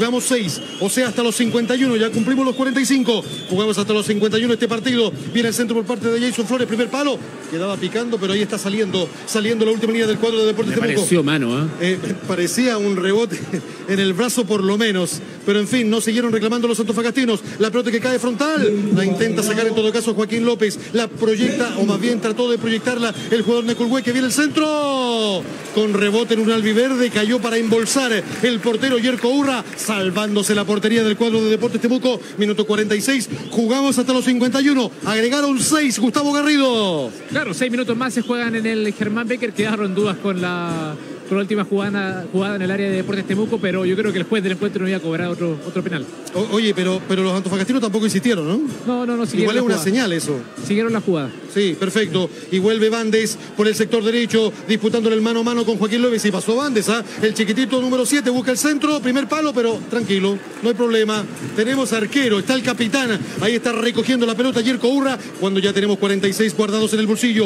o sea, hasta los 51, ya cumplimos los 45, jugamos hasta los 51 este partido. Viene el centro por parte de Jason Flores, primer palo, quedaba picando, pero ahí está saliendo la última línea del cuadro de Deportes Temuco. Pareció mano, parecía un rebote en el brazo por lo menos, pero en fin, no siguieron reclamando los antofagastinos. La pelota que cae frontal, la intenta sacar en todo caso Joaquín López, la proyecta, o más bien trató de proyectarla el jugador Necurhue, que viene el centro, con rebote en un albiverde, cayó para embolsar el portero Yerko Urra, salvándose la portería del cuadro de Deportes Temuco. Minuto 46, jugamos hasta los 51, agregaron 6, Gustavo Garrido. Claro, 6 minutos más se juegan en el Germán Becker. Quedaron dudas con la última jugada en el área de Deportes Temuco, pero yo creo que el juez del encuentro no iba a cobrar otro penal. Oye, pero los antofagastinos tampoco insistieron, ¿no? No, igual es una señal eso. Siguieron la jugada. Sí, perfecto. Y vuelve Bandes por el sector derecho, disputándole el mano a mano con Joaquín López. Y pasó Bandes, el chiquitito número 7, busca el centro, primer palo, pero tranquilo, no hay problema. Tenemos arquero, está el capitán, ahí está recogiendo la pelota Yerko Urra, cuando ya tenemos 46 guardados en el bolsillo,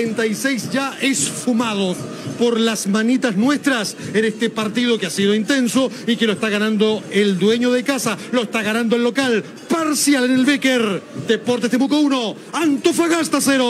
46 ya esfumados por las manitas nuestras en este partido que ha sido intenso y que lo está ganando el dueño de casa, lo está ganando el local. Parcial en el Becker. Deportes Temuco 1, Antofagasta 0.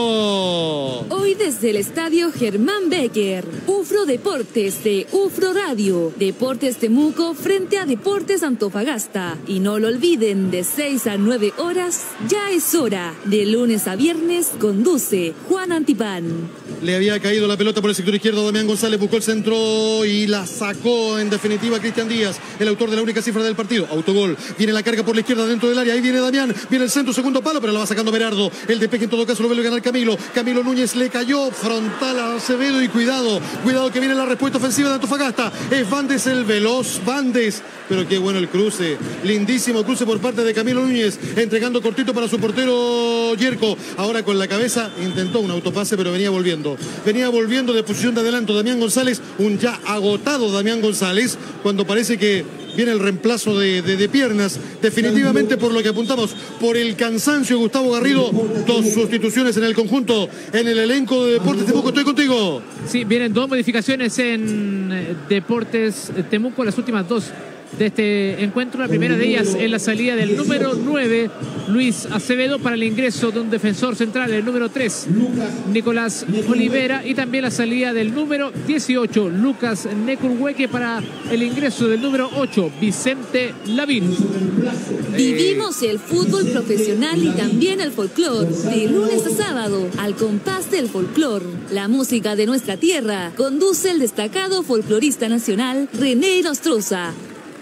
Hoy desde el estadio Germán Becker, UFRO Deportes de UFRO Radio. Deportes Temuco frente a Deportes Antofagasta. Y no lo olviden, de 6 a 9 horas, ya es hora. De lunes a viernes conduce Juan Antipán. Le había caído la pelota por el sector izquierdo, Damián González buscó el centro y la sacó en definitiva Cristian Díaz, el autor de la única cifra del partido. Autogol, viene la carga por la izquierda dentro del área, ahí viene Damián, viene el centro, segundo palo, pero la va sacando Berardo. El despeje en todo caso lo vuelve ganar Camilo. Camilo Núñez le cayó frontal a Acevedo y cuidado que viene la respuesta ofensiva de Antofagasta. Es Vandes el veloz, Vandes. Pero qué bueno el cruce, lindísimo cruce por parte de Camilo Núñez, entregando cortito para su portero Yerko. Ahora con la cabeza intentó un autopase, pero venía volviendo de posición de adelanto Damián González, un ya agotado Damián González, cuando parece que viene el reemplazo de piernas, definitivamente por lo que apuntamos, por el cansancio de Gustavo Garrido. 2 sustituciones en el conjunto, en el elenco de Deportes Temuco. Estoy contigo. Sí, vienen 2 modificaciones en Deportes Temuco, las últimas 2 de este encuentro. La primera de ellas es la salida del número 9, Luis Acevedo, para el ingreso de un defensor central, el número 3, Nicolás Olivera, y también la salida del número 18, Lucas Necurhueque, para el ingreso del número 8, Vicente Lavín. Vivimos el fútbol profesional y también el folclor, de lunes a sábado, al compás del folclor, la música de nuestra tierra. Conduce el destacado folclorista nacional René Nostroza.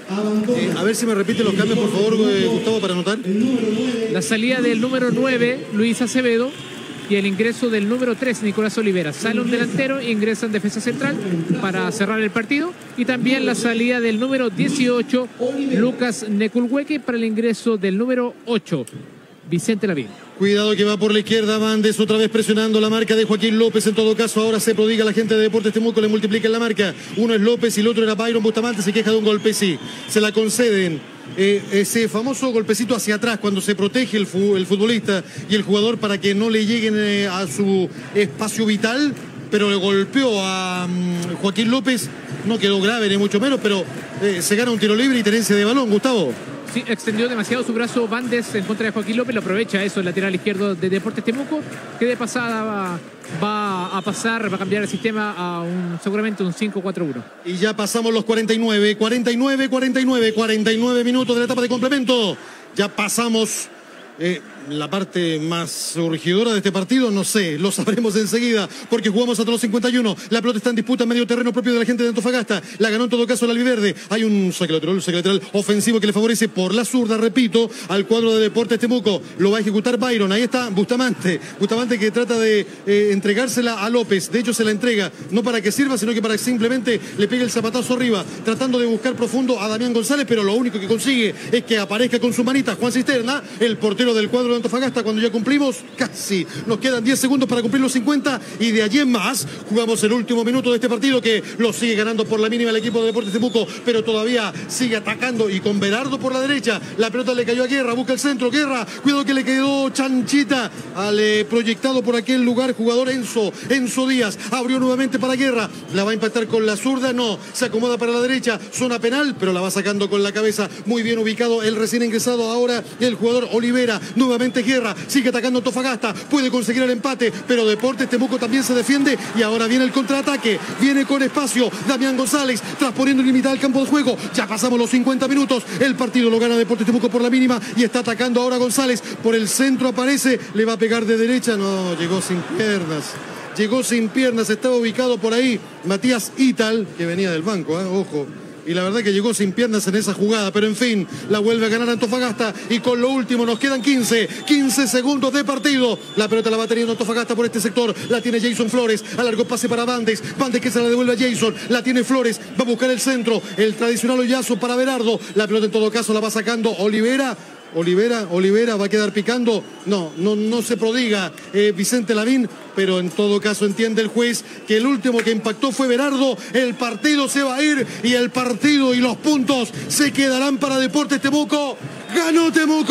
A ver si me repite los cambios, por favor, Gustavo, para anotar. La salida del número 9, Luis Acevedo, y el ingreso del número 3, Nicolás Olivera. Sale un delantero, ingresa en defensa central para cerrar el partido. Y también la salida del número 18, Lucas Necurhueque, para el ingreso del número 8, Vicente Lavín. Cuidado que va por la izquierda, Vandes otra vez presionando la marca de Joaquín López. En todo caso, ahora se prodiga la gente de Deportes Temuco, le multiplican la marca. Uno es López y el otro era Byron Bustamante. Se queja de un golpe, sí, se la conceden. Ese famoso golpecito hacia atrás cuando se protege el futbolista y el jugador para que no le lleguen a su espacio vital, pero le golpeó a Joaquín López. No quedó grave ni mucho menos, pero se gana un tiro libre y tenencia de balón, Gustavo. Sí, extendió demasiado su brazo Vandes en contra de Joaquín López, lo aprovecha eso, el lateral izquierdo de Deportes Temuco, que de pasada va a cambiar el sistema a seguramente un 5-4-1. Y ya pasamos los 49 minutos de la etapa de complemento. Ya pasamos la parte más surgidora de este partido, no sé, lo sabremos enseguida, porque jugamos hasta los 51. La pelota está en disputa en medio terreno propio de la gente de Antofagasta. La ganó en todo caso el albiverde. Hay un saque lateral ofensivo que le favorece por la zurda, repito, al cuadro de Deportes Temuco. Lo va a ejecutar Byron. Ahí está Bustamante que trata de entregársela a López. De hecho se la entrega, no para que sirva, sino que para que simplemente le pegue el zapatazo arriba, tratando de buscar profundo a Damián González, pero lo único que consigue es que aparezca con su manita Juan Cisterna, el portero del cuadro de Antofagasta, cuando ya cumplimos casi, nos quedan 10 segundos para cumplir los 50 y de allí en más jugamos el último minuto de este partido, que lo sigue ganando por la mínima el equipo de Deportes Temuco, pero todavía sigue atacando y con Berardo por la derecha. La pelota le cayó a Guerra, busca el centro, Guerra, cuidado que le quedó chanchita al proyectado por aquel lugar jugador Enzo Díaz. Abrió nuevamente para Guerra, la va a impactar con la zurda, no, se acomoda para la derecha, zona penal, pero la va sacando con la cabeza. Muy bien ubicado el recién ingresado ahora el jugador Olivera. Nuevamente Guerra, sigue atacando Antofagasta, puede conseguir el empate, pero Deportes Temuco también se defiende y ahora viene el contraataque, viene con espacio Damián González, transponiendo ilimitada el campo de juego. Ya pasamos los 50 minutos, el partido lo gana Deportes Temuco por la mínima y está atacando ahora González, por el centro aparece, le va a pegar de derecha, no, llegó sin piernas, estaba ubicado por ahí Matías Ital, que venía del banco, ojo. Y la verdad que llegó sin piernas en esa jugada, pero en fin, la vuelve a ganar Antofagasta y con lo último nos quedan 15 segundos de partido. La pelota la va teniendo Antofagasta por este sector, la tiene Jason Flores, alargó pase para Vandes que se la devuelve a Jason, la tiene Flores, va a buscar el centro, el tradicional hoyazo para Berardo, la pelota en todo caso la va sacando Olivera va a quedar picando, no se prodiga Vicente Lavín, pero en todo caso entiende el juez que el último que impactó fue Berardo. El partido se va a ir y el partido y los puntos se quedarán para Deportes Temuco. ¡Ganó Temuco!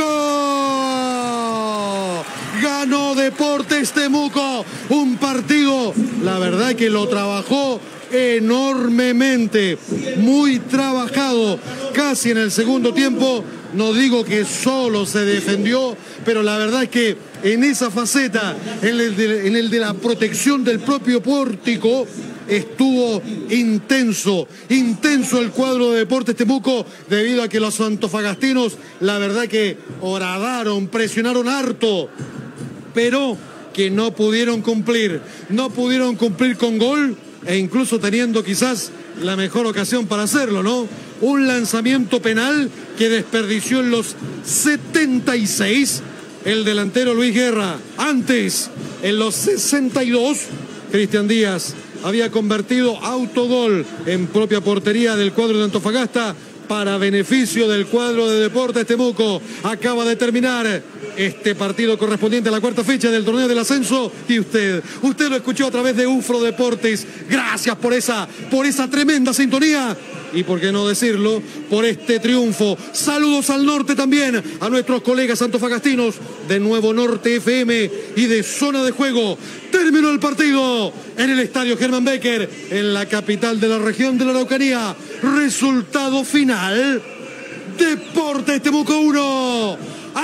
¡Ganó Deportes Temuco! Un partido, la verdad que lo trabajó enormemente, muy trabajado, casi en el segundo tiempo. No digo que solo se defendió, pero la verdad es que en esa faceta, en el de la protección del propio pórtico, estuvo intenso el cuadro de Deportes Temuco, debido a que los antofagastinos, la verdad que horadaron, presionaron harto, pero que no pudieron cumplir con gol, e incluso teniendo quizás la mejor ocasión para hacerlo, ¿no? Un lanzamiento penal que desperdició en los 76 el delantero Luis Guerra. Antes, en los 62, Cristian Díaz había convertido autogol en propia portería del cuadro de Antofagasta para beneficio del cuadro de Deportes Temuco. Acaba de terminar este partido correspondiente a la cuarta fecha del torneo del ascenso y usted lo escuchó a través de UFRO Deportes. Gracias por esa tremenda sintonía y, por qué no decirlo, por este triunfo. Saludos al norte también, a nuestros colegas antofagastinos de Nuevo Norte FM y de Zona de Juego. Terminó el partido en el estadio Germán Becker, en la capital de la región de la Araucanía. Resultado final: Deportes Temuco 1,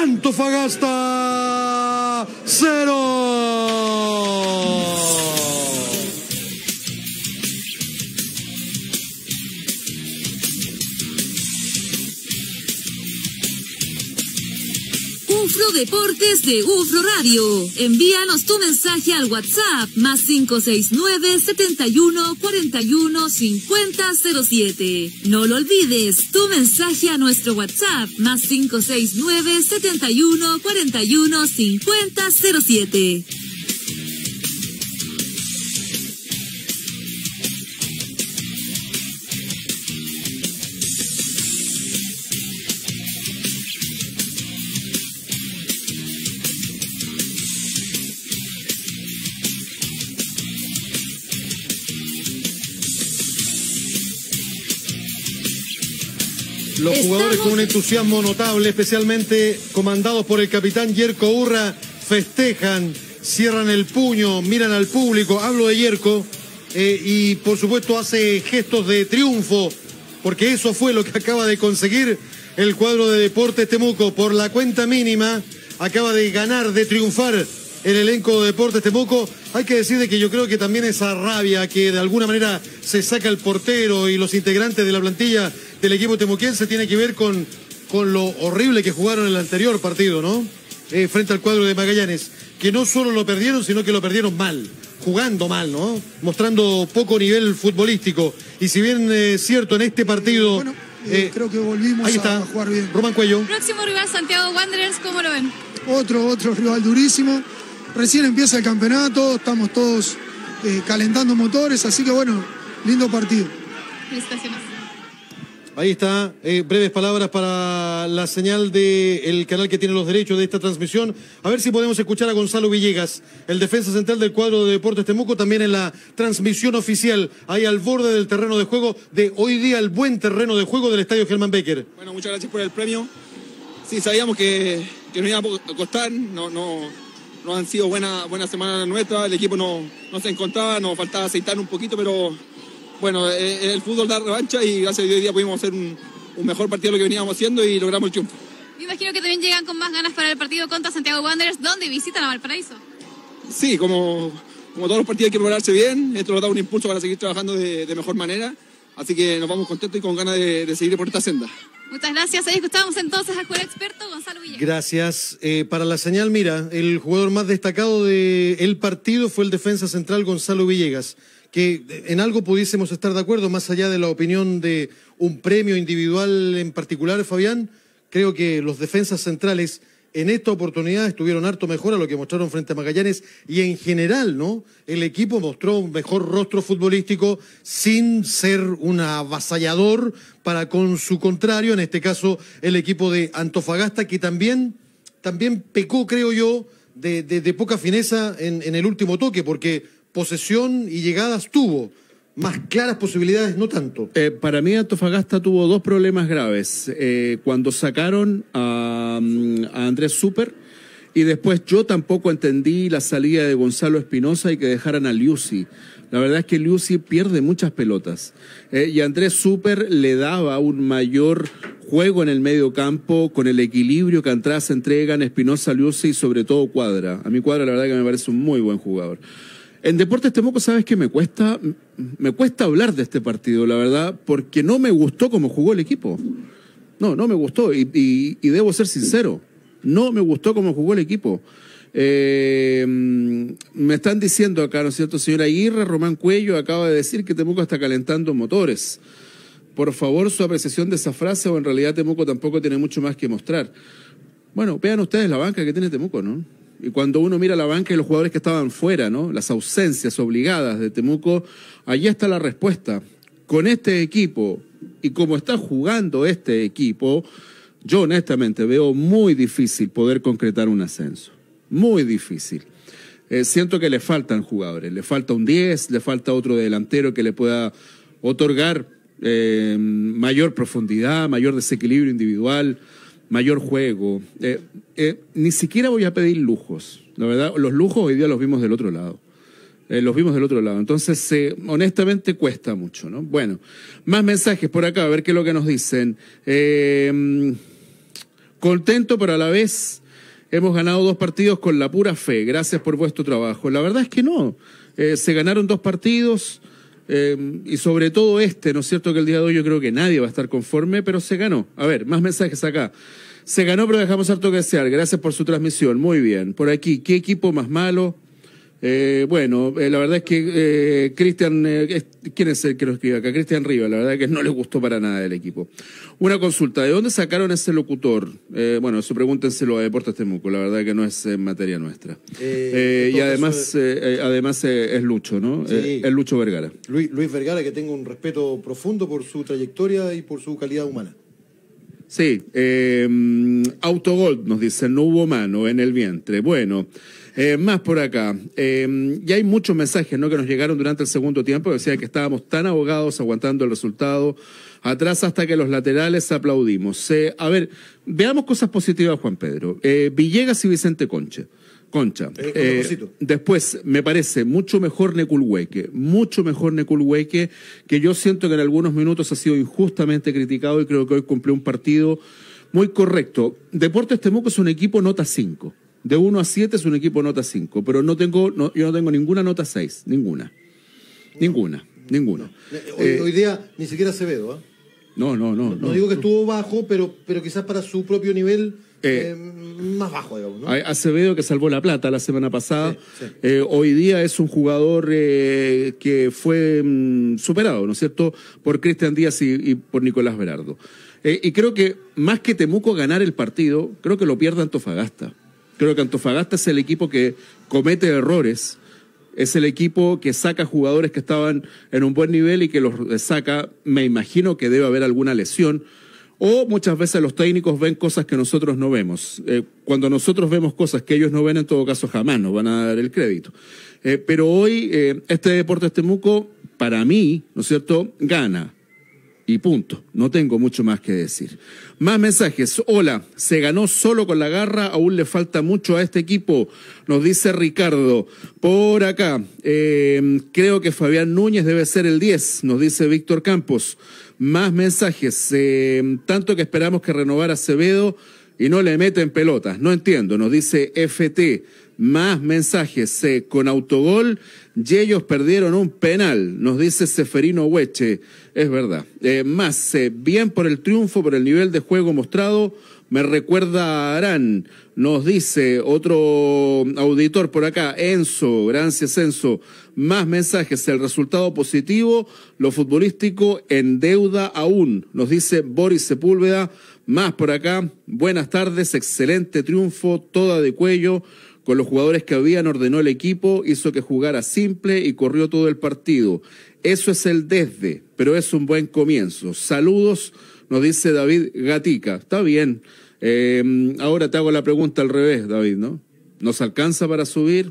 Antofagasta 0. UFRO Deportes de UFRO Radio. Envíanos tu mensaje al WhatsApp +569 71 41 50 07. No lo olvides, tu mensaje a nuestro WhatsApp +569 71 41 50 07. Los jugadores con un entusiasmo notable, especialmente comandados por el capitán Yerko Urra, festejan, cierran el puño, miran al público. Hablo de Yerko y por supuesto hace gestos de triunfo, porque eso fue lo que acaba de conseguir el cuadro de Deportes Temuco. Por la cuenta mínima acaba de ganar, de triunfar el elenco de Deportes Temuco. Hay que decir de que yo creo que también esa rabia que de alguna manera se saca el portero y los integrantes de la plantilla del equipo temuquense tiene que ver con lo horrible que jugaron en el anterior partido, ¿no? Frente al cuadro de Magallanes, que no solo lo perdieron, sino que lo perdieron mal, jugando mal, ¿no? Mostrando poco nivel futbolístico. Y si bien es cierto, en este partido... creo que volvimos a jugar bien. Román Cuello. Próximo rival, Santiago Wanderers, ¿cómo lo ven? Otro rival durísimo. Recién empieza el campeonato, estamos todos calentando motores, así que bueno, lindo partido. Felicitaciones. Ahí está, breves palabras para la señal del canal que tiene los derechos de esta transmisión. A ver si podemos escuchar a Gonzalo Villegas, el defensa central del cuadro de Deportes Temuco, también en la transmisión oficial, ahí al borde del terreno de juego de hoy día, el buen terreno de juego del estadio Germán Becker. Bueno, muchas gracias por el premio. Sí, sabíamos que nos iba a costar, no han sido buenas semanas nuestras, el equipo no se encontraba, nos faltaba aceitar un poquito, pero... Bueno, el fútbol da revancha y gracias a Dios hoy día pudimos hacer un mejor partido de lo que veníamos haciendo y logramos el triunfo. Me imagino que también llegan con más ganas para el partido contra Santiago Wanderers, donde visitan a Valparaíso. Sí, como todos los partidos hay que prepararse bien, esto nos da un impulso para seguir trabajando de mejor manera, así que nos vamos contentos y con ganas de seguir por esta senda. Muchas gracias, ahí escuchamos entonces al jugador experto Gonzalo Villegas. Gracias. Para la señal, mira, el jugador más destacado del partido fue el defensa central Gonzalo Villegas, que en algo pudiésemos estar de acuerdo, más allá de la opinión de un premio individual en particular, Fabián. Creo que los defensas centrales en esta oportunidad estuvieron harto mejor a lo que mostraron frente a Magallanes y en general, ¿no? El equipo mostró un mejor rostro futbolístico sin ser un avasallador para con su contrario, en este caso el equipo de Antofagasta, que también pecó, creo yo, de poca fineza en el último toque, porque posesión y llegadas tuvo, más claras posibilidades no tanto. Para mí Antofagasta tuvo dos problemas graves. Cuando sacaron a Andrés Super y después yo tampoco entendí la salida de Gonzalo Espinosa y que dejaran a Liusi. La verdad es que Liusi pierde muchas pelotas y Andrés Super le daba un mayor juego en el medio campo con el equilibrio que atrás se entregan Espinosa, Liusi y sobre todo Cuadra. A mí Cuadra la verdad que me parece un muy buen jugador. En Deportes Temuco, sabes que me cuesta hablar de este partido, la verdad, porque no me gustó cómo jugó el equipo. No me gustó y debo ser sincero, no me gustó cómo jugó el equipo. Me están diciendo acá, ¿no es cierto? Señor Aguirre, Román Cuello acaba de decir que Temuco está calentando motores. Por favor, su apreciación de esa frase, o en realidad Temuco tampoco tiene mucho más que mostrar. Bueno, vean ustedes la banca que tiene Temuco, ¿no? Y cuando uno mira la banca y los jugadores que estaban fuera, ¿no? Las ausencias obligadas de Temuco, allí está la respuesta. Con este equipo y como está jugando este equipo, yo honestamente veo muy difícil poder concretar un ascenso. Muy difícil. Siento que le faltan jugadores. Le falta un 10, le falta otro delantero que le pueda otorgar mayor profundidad, mayor desequilibrio individual, mayor juego. Ni siquiera voy a pedir lujos. La verdad, los lujos hoy día los vimos del otro lado. Entonces, honestamente cuesta mucho, ¿no? Bueno, más mensajes por acá, a ver qué es lo que nos dicen. Contento, pero a la vez hemos ganado 2 partidos con la pura fe. Gracias por vuestro trabajo. La verdad es que no. Se ganaron 2 partidos y sobre todo ¿no es cierto? Que el día de hoy yo creo que nadie va a estar conforme, pero se ganó. A ver, más mensajes acá. Se ganó, pero dejamos harto que desear. Gracias por su transmisión. Muy bien. Por aquí, ¿qué equipo más malo? La verdad es que Cristian, ¿quién es el que lo escribe acá? Cristian Rivas, la verdad es que no le gustó para nada el equipo. Una consulta, ¿de dónde sacaron ese locutor? Eso pregúntenselo a Deportes Temuco, la verdad es que no es materia nuestra. Y además es Lucho, ¿no? Sí. Es Lucho Vergara. Luis Vergara, que tengo un respeto profundo por su trayectoria y por su calidad humana. Sí, Autogol nos dice, no hubo mano en el vientre. Bueno, más por acá. Ya hay muchos mensajes, ¿no?, que nos llegaron durante el segundo tiempo, que decía que estábamos tan ahogados aguantando el resultado, atrás hasta que los laterales aplaudimos. A ver, veamos cosas positivas, Juan Pedro. Villegas y Vicente Concha. Después, me parece mucho mejor Neculhueque, que yo siento que en algunos minutos ha sido injustamente criticado y creo que hoy cumplió un partido muy correcto. Deportes Temuco es un equipo nota 5. De 1 a 7 es un equipo nota 5, pero yo no tengo ninguna nota 6, ninguna. Hoy día ni siquiera Acevedo, ¿eh? No digo que estuvo bajo, pero quizás para su propio nivel más bajo, digamos, ¿no? Acevedo, que salvó la plata la semana pasada, sí. Hoy día es un jugador que fue superado, ¿no es cierto?, por Cristian Díaz y por Nicolás Berardo. Y creo que más que Temuco ganar el partido, creo que lo pierde Antofagasta. Creo que Antofagasta es el equipo que comete errores, es el equipo que saca jugadores que estaban en un buen nivel y que los saca, me imagino que debe haber alguna lesión, o muchas veces los técnicos ven cosas que nosotros no vemos. Cuando nosotros vemos cosas que ellos no ven, en todo caso jamás nos van a dar el crédito. Pero hoy este Deportes Temuco, para mí, ¿no es cierto?, gana. Y punto, no tengo mucho más que decir. Más mensajes. Hola, se ganó solo con la garra, aún le falta mucho a este equipo, nos dice Ricardo. Por acá, creo que Fabián Núñez debe ser el 10, nos dice Víctor Campos. Más mensajes. Tanto que esperamos que renovara Acevedo y no le meten pelotas. No entiendo, nos dice FT. Más mensajes. Con autogol y ellos perdieron un penal, nos dice Seferino Hueche. Es verdad. Bien por el triunfo, por el nivel de juego mostrado. Me recuerda a Arán, nos dice otro auditor por acá, Enzo, gracias Enzo. Más mensajes, el resultado positivo, lo futbolístico en deuda aún, nos dice Boris Sepúlveda. Más por acá, buenas tardes, excelente triunfo, toda de cuello. Con los jugadores que habían, ordenó el equipo, hizo que jugara simple y corrió todo el partido. Eso es el desde, pero es un buen comienzo. Saludos, nos dice David Gatica. Está bien. Ahora te hago la pregunta al revés, David, ¿no? ¿Nos alcanza para subir?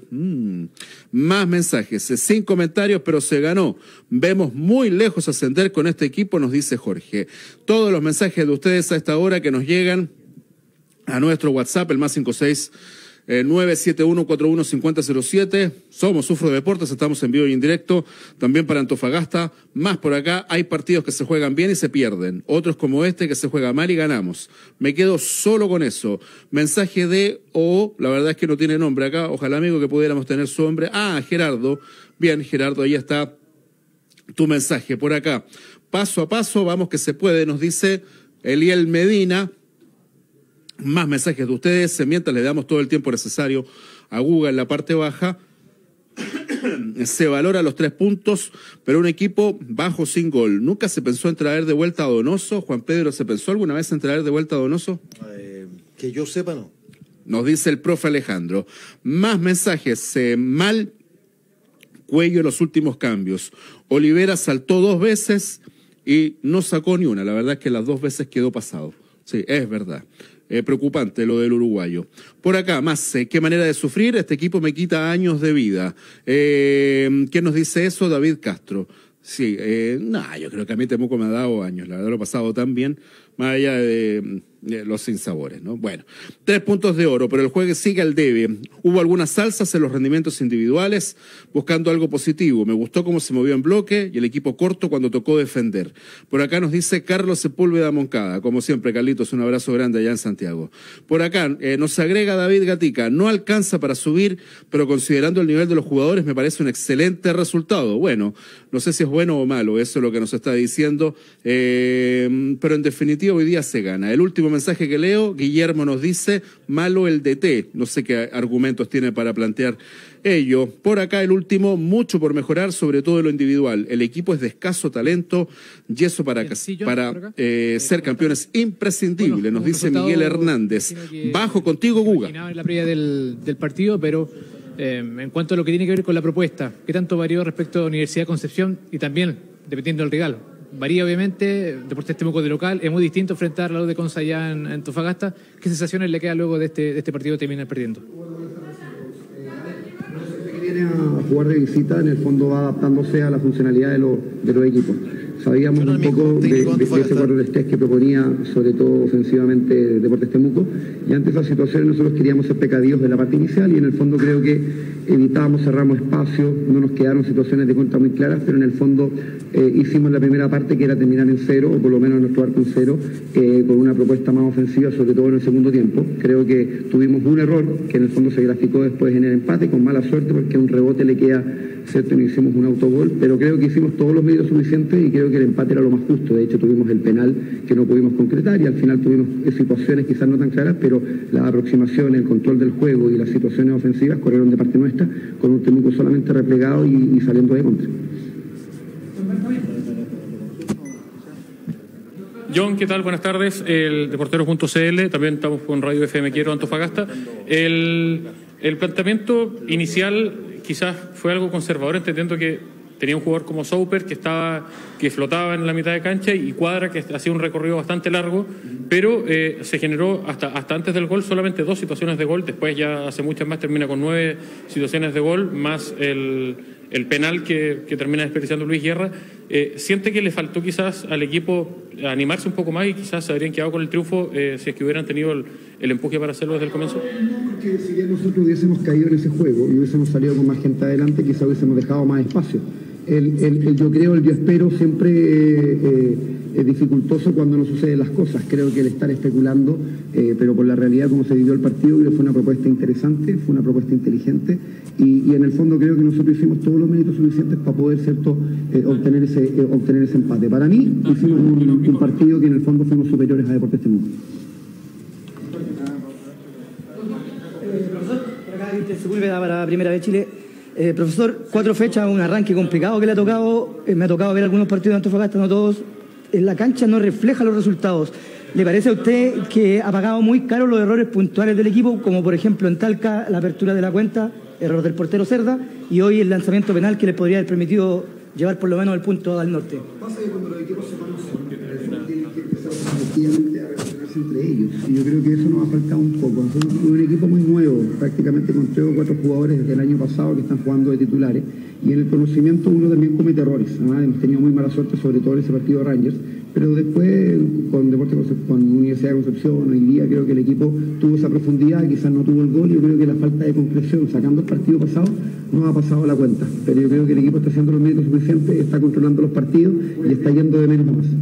Más mensajes, sin comentarios, pero se ganó. Vemos muy lejos ascender con este equipo, nos dice Jorge. Todos los mensajes de ustedes a esta hora que nos llegan a nuestro WhatsApp, el más 56 971415007. Somos Sufro Deportes, estamos en vivo y en directo, también para Antofagasta. Más por acá, hay partidos que se juegan bien y se pierden, otros como este que se juega mal y ganamos. Me quedo solo con eso. Mensaje de la verdad es que no tiene nombre acá, ojalá amigo que pudiéramos tener su nombre. Gerardo. Bien, Gerardo, ahí está tu mensaje por acá. Paso a paso, vamos que se puede, nos dice Eliel Medina. Más mensajes de ustedes, mientras le damos todo el tiempo necesario a Guga en la parte baja. Se valora los 3 puntos, pero un equipo bajo sin gol. ¿Nunca se pensó en traer de vuelta a Donoso? Juan Pedro, ¿se pensó alguna vez en traer de vuelta a Donoso? Que yo sepa, no. Nos dice el profe Alejandro. Más mensajes. Mal Cuello en los últimos cambios. Olivera saltó 2 veces y no sacó ni una. La verdad es que las 2 veces quedó pasado. Sí, es verdad. Preocupante lo del uruguayo. Por acá, más, qué manera de sufrir. Este equipo me quita años de vida. ¿Quién nos dice eso? David Castro. Sí, yo creo que a mí Temuco me ha dado años. La verdad lo he pasado tan bien, más allá de los sinsabores, ¿no? Bueno, 3 puntos de oro, pero el juego sigue al debe. Hubo algunas salsas en los rendimientos individuales, buscando algo positivo. Me gustó cómo se movió en bloque y el equipo corto cuando tocó defender. Por acá nos dice Carlos Sepúlveda Moncada. Como siempre, Carlitos, un abrazo grande allá en Santiago. Por acá nos agrega David Gatica. No alcanza para subir, pero considerando el nivel de los jugadores me parece un excelente resultado. Bueno, no sé si es bueno o malo, eso es lo que nos está diciendo, pero en definitiva hoy día se gana. El último mensaje que leo, Guillermo nos dice, malo el DT, no sé qué argumentos tiene para plantear ello. Por acá el último, mucho por mejorar, sobre todo en lo individual. El equipo es de escaso talento y eso para ser campeones imprescindible, bueno, nos dice Miguel Hernández. Bajo contigo, Guga. En la previa del partido, pero en cuanto a lo que tiene que ver con la propuesta, ¿qué tanto varió respecto a Universidad de Concepción y también dependiendo del rival? Varía obviamente, Deportes Temuco de local, es muy distinto enfrentar a la U de Conza allá en Antofagasta. ¿Qué sensaciones le queda luego de este partido terminar perdiendo? Que viene a jugar de visita, en el fondo va adaptándose a la funcionalidad de los equipos. Sabíamos un poco de ese cuadro de estrés que proponía, sobre todo ofensivamente, Deportes Temuco, y ante esa situación nosotros queríamos ser precavidos de la parte inicial y en el fondo creo que evitábamos, cerramos espacios, no nos quedaron situaciones de contra muy claras, pero en el fondo hicimos la primera parte que era terminar en 0, o por lo menos nuestro arco en 0, con una propuesta más ofensiva, sobre todo en el segundo tiempo. Creo que tuvimos un error que en el fondo se graficó después en el empate, con mala suerte porque un rebote le queda, cierto, y hicimos un autogol, pero creo que hicimos todos los medios suficientes y creo que el empate era lo más justo. De hecho tuvimos el penal que no pudimos concretar y al final tuvimos situaciones quizás no tan claras, pero la aproximación, el control del juego y las situaciones ofensivas corrieron de parte nuestra, con un Temuco solamente replegado y saliendo de contra. John, ¿qué tal? Buenas tardes. El Deporteros.cl, también estamos con Radio FM Quiero Antofagasta. El planteamiento inicial quizás fue algo conservador, entendiendo que tenía un jugador como Souper que flotaba en la mitad de cancha y Cuadra que hacía un recorrido bastante largo, pero se generó hasta antes del gol solamente 2 situaciones de gol, después ya hace muchas más, termina con 9 situaciones de gol, más el penal que termina desperdiciando Luis Guerra. ¿Siente que le faltó quizás al equipo animarse un poco más y quizás se habrían quedado con el triunfo si es que hubieran tenido el empuje para hacerlo desde el comienzo? No, porque si bien nosotros hubiésemos caído en ese juego y hubiésemos salido con más gente adelante, quizás hubiésemos dejado más espacio. Yo espero siempre es dificultoso cuando no suceden las cosas. Creo que el estar especulando, pero por la realidad como se vivió el partido, fue una propuesta interesante, fue una propuesta inteligente y en el fondo creo que nosotros hicimos todos los méritos suficientes para poder, ¿cierto?, obtener ese empate. Para mí hicimos un partido que en el fondo fuimos superiores a Deportes Temuco. Profesor, por acá Sepúlveda para Primera vez Chile. Profesor, 4 fechas, un arranque complicado que le ha tocado, me ha tocado ver algunos partidos de Antofagasta, no todos, en la cancha no refleja los resultados. ¿Le parece a usted que ha pagado muy caro los errores puntuales del equipo, como por ejemplo en Talca la apertura de la cuenta, error del portero Cerda, y hoy el lanzamiento penal que les podría haber permitido llevar por lo menos el punto al norte? Pasa que cuando los equipos se conocen, tienen que empezar efectivamente a relacionarse entre ellos, y yo creo que eso nos ha faltado un poco. Somos un equipo muy nuevo, prácticamente con 3 o 4 jugadores desde el año pasado que están jugando de titulares, y en el conocimiento uno también comete errores. Hemos tenido muy mala suerte, sobre todo en ese partido de Rangers, pero después con Universidad de Concepción, hoy día creo que el equipo tuvo esa profundidad, quizás no tuvo el gol. Yo creo que la falta de concreción sacando el partido pasado no ha pasado la cuenta, pero yo creo que el equipo está haciendo los méritos suficientes, está controlando los partidos y está yendo de menos a más.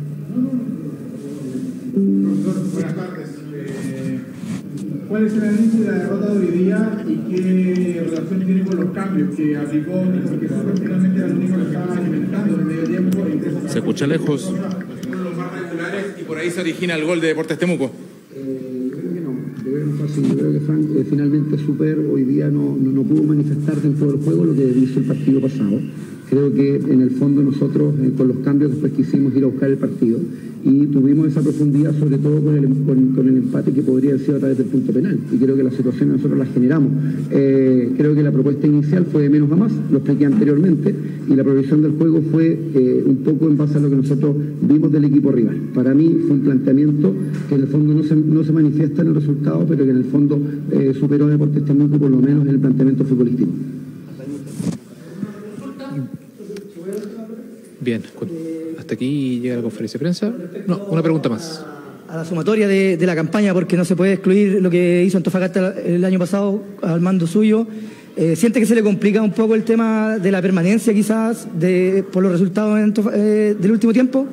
Profesor, buenas tardes. ¿Cuál es el análisis de la derrota de hoy día y qué relación tiene con los cambios que aplicó? Porque prácticamente era el único que estaba alimentando en el medio tiempo. Se escucha lejos. Fueron los más regulares y por ahí se origina el gol de Deportes Temuco. Yo creo que no. Yo creo que no fue así. Yo creo que Frank finalmente Super hoy día no pudo manifestar dentro del juego lo que hizo el partido pasado. Creo que en el fondo nosotros con los cambios después quisimos ir a buscar el partido y tuvimos esa profundidad sobre todo con el empate que podría haber sido a través del punto penal, y creo que las situaciones nosotros las generamos. Creo que la propuesta inicial fue de menos a más, lo expliqué anteriormente, y la progresión del juego fue un poco en base a lo que nosotros vimos del equipo rival. Para mí fue un planteamiento que en el fondo no se manifiesta en el resultado, pero que en el fondo superó a Deportes Temuco por lo menos en el planteamiento futbolístico. Bien, hasta aquí llega la conferencia de prensa. No, una pregunta más. A la sumatoria de la campaña, porque no se puede excluir lo que hizo Antofagasta el año pasado al mando suyo, ¿siente que se le complica un poco el tema de la permanencia quizás por los resultados del último tiempo?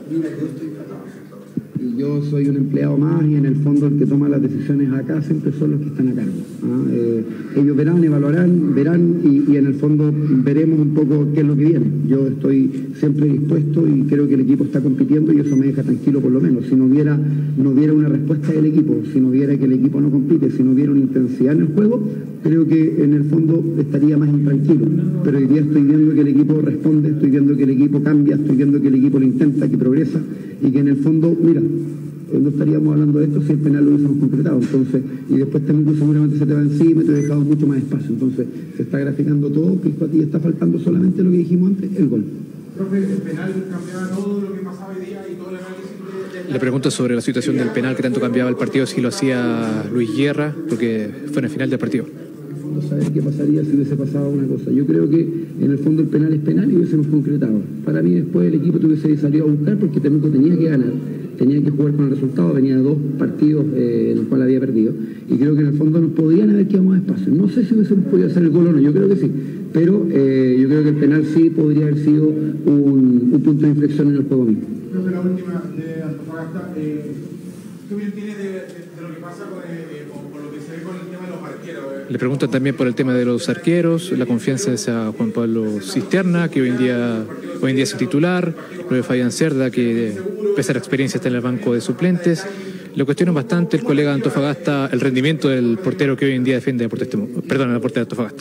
Yo soy un empleado más y en el fondo el que toma las decisiones acá siempre son los que están a cargo. Ellos verán, evaluarán, verán y en el fondo veremos un poco qué es lo que viene. Yo estoy siempre dispuesto y creo que el equipo está compitiendo y eso me deja tranquilo por lo menos. Si no hubiera una respuesta del equipo, si no hubiera que el equipo no compite, si no hubiera una intensidad en el juego, creo que en el fondo estaría más intranquilo. Pero hoy día estoy viendo que el equipo responde, estoy viendo que el equipo cambia, estoy viendo que el equipo lo intenta, que progresa y que en el fondo, mira, no estaríamos hablando de esto si el penal lo hubiésemos concretado. Entonces, y después Temuco seguramente se te va encima y te he dejado mucho más espacio. Entonces, se está graficando todo, que a ti está faltando solamente lo que dijimos antes, el gol. Profe, el penal cambiaba todo lo que pasaba hoy día y todo el análisis Le pregunto sobre la situación del penal, que tanto cambiaba el partido, si lo hacía Luis Guerra, porque fue en el final del partido. No saber qué pasaría si hubiese pasado una cosa. Yo creo que en el fondo el penal es penal y hubiésemos concretado. Para mí después el equipo tuviese salido a buscar porque Temuco tenía que ganar, tenía que jugar con el resultado, venía de 2 partidos en los cuales había perdido y creo que en el fondo nos podían haber quedado más espacio. No sé si hubiésemos podido hacer el gol o no, yo creo que sí, pero yo creo que el penal sí podría haber sido un punto de inflexión en el juego mismo. Creo que la última de Antofagasta, ¿qué bien tiene de lo que pasa con lo que se ve con el tema de los arqueros? Le preguntan también por el tema de los arqueros, la confianza de Juan Pablo Cisterna, que hoy en día es el titular, lo de Fabián Cerda, que pese a la experiencia está en el banco de suplentes. Lo cuestionan bastante el colega de Antofagasta, el rendimiento del portero que hoy en día defiende el portero de Antofagasta.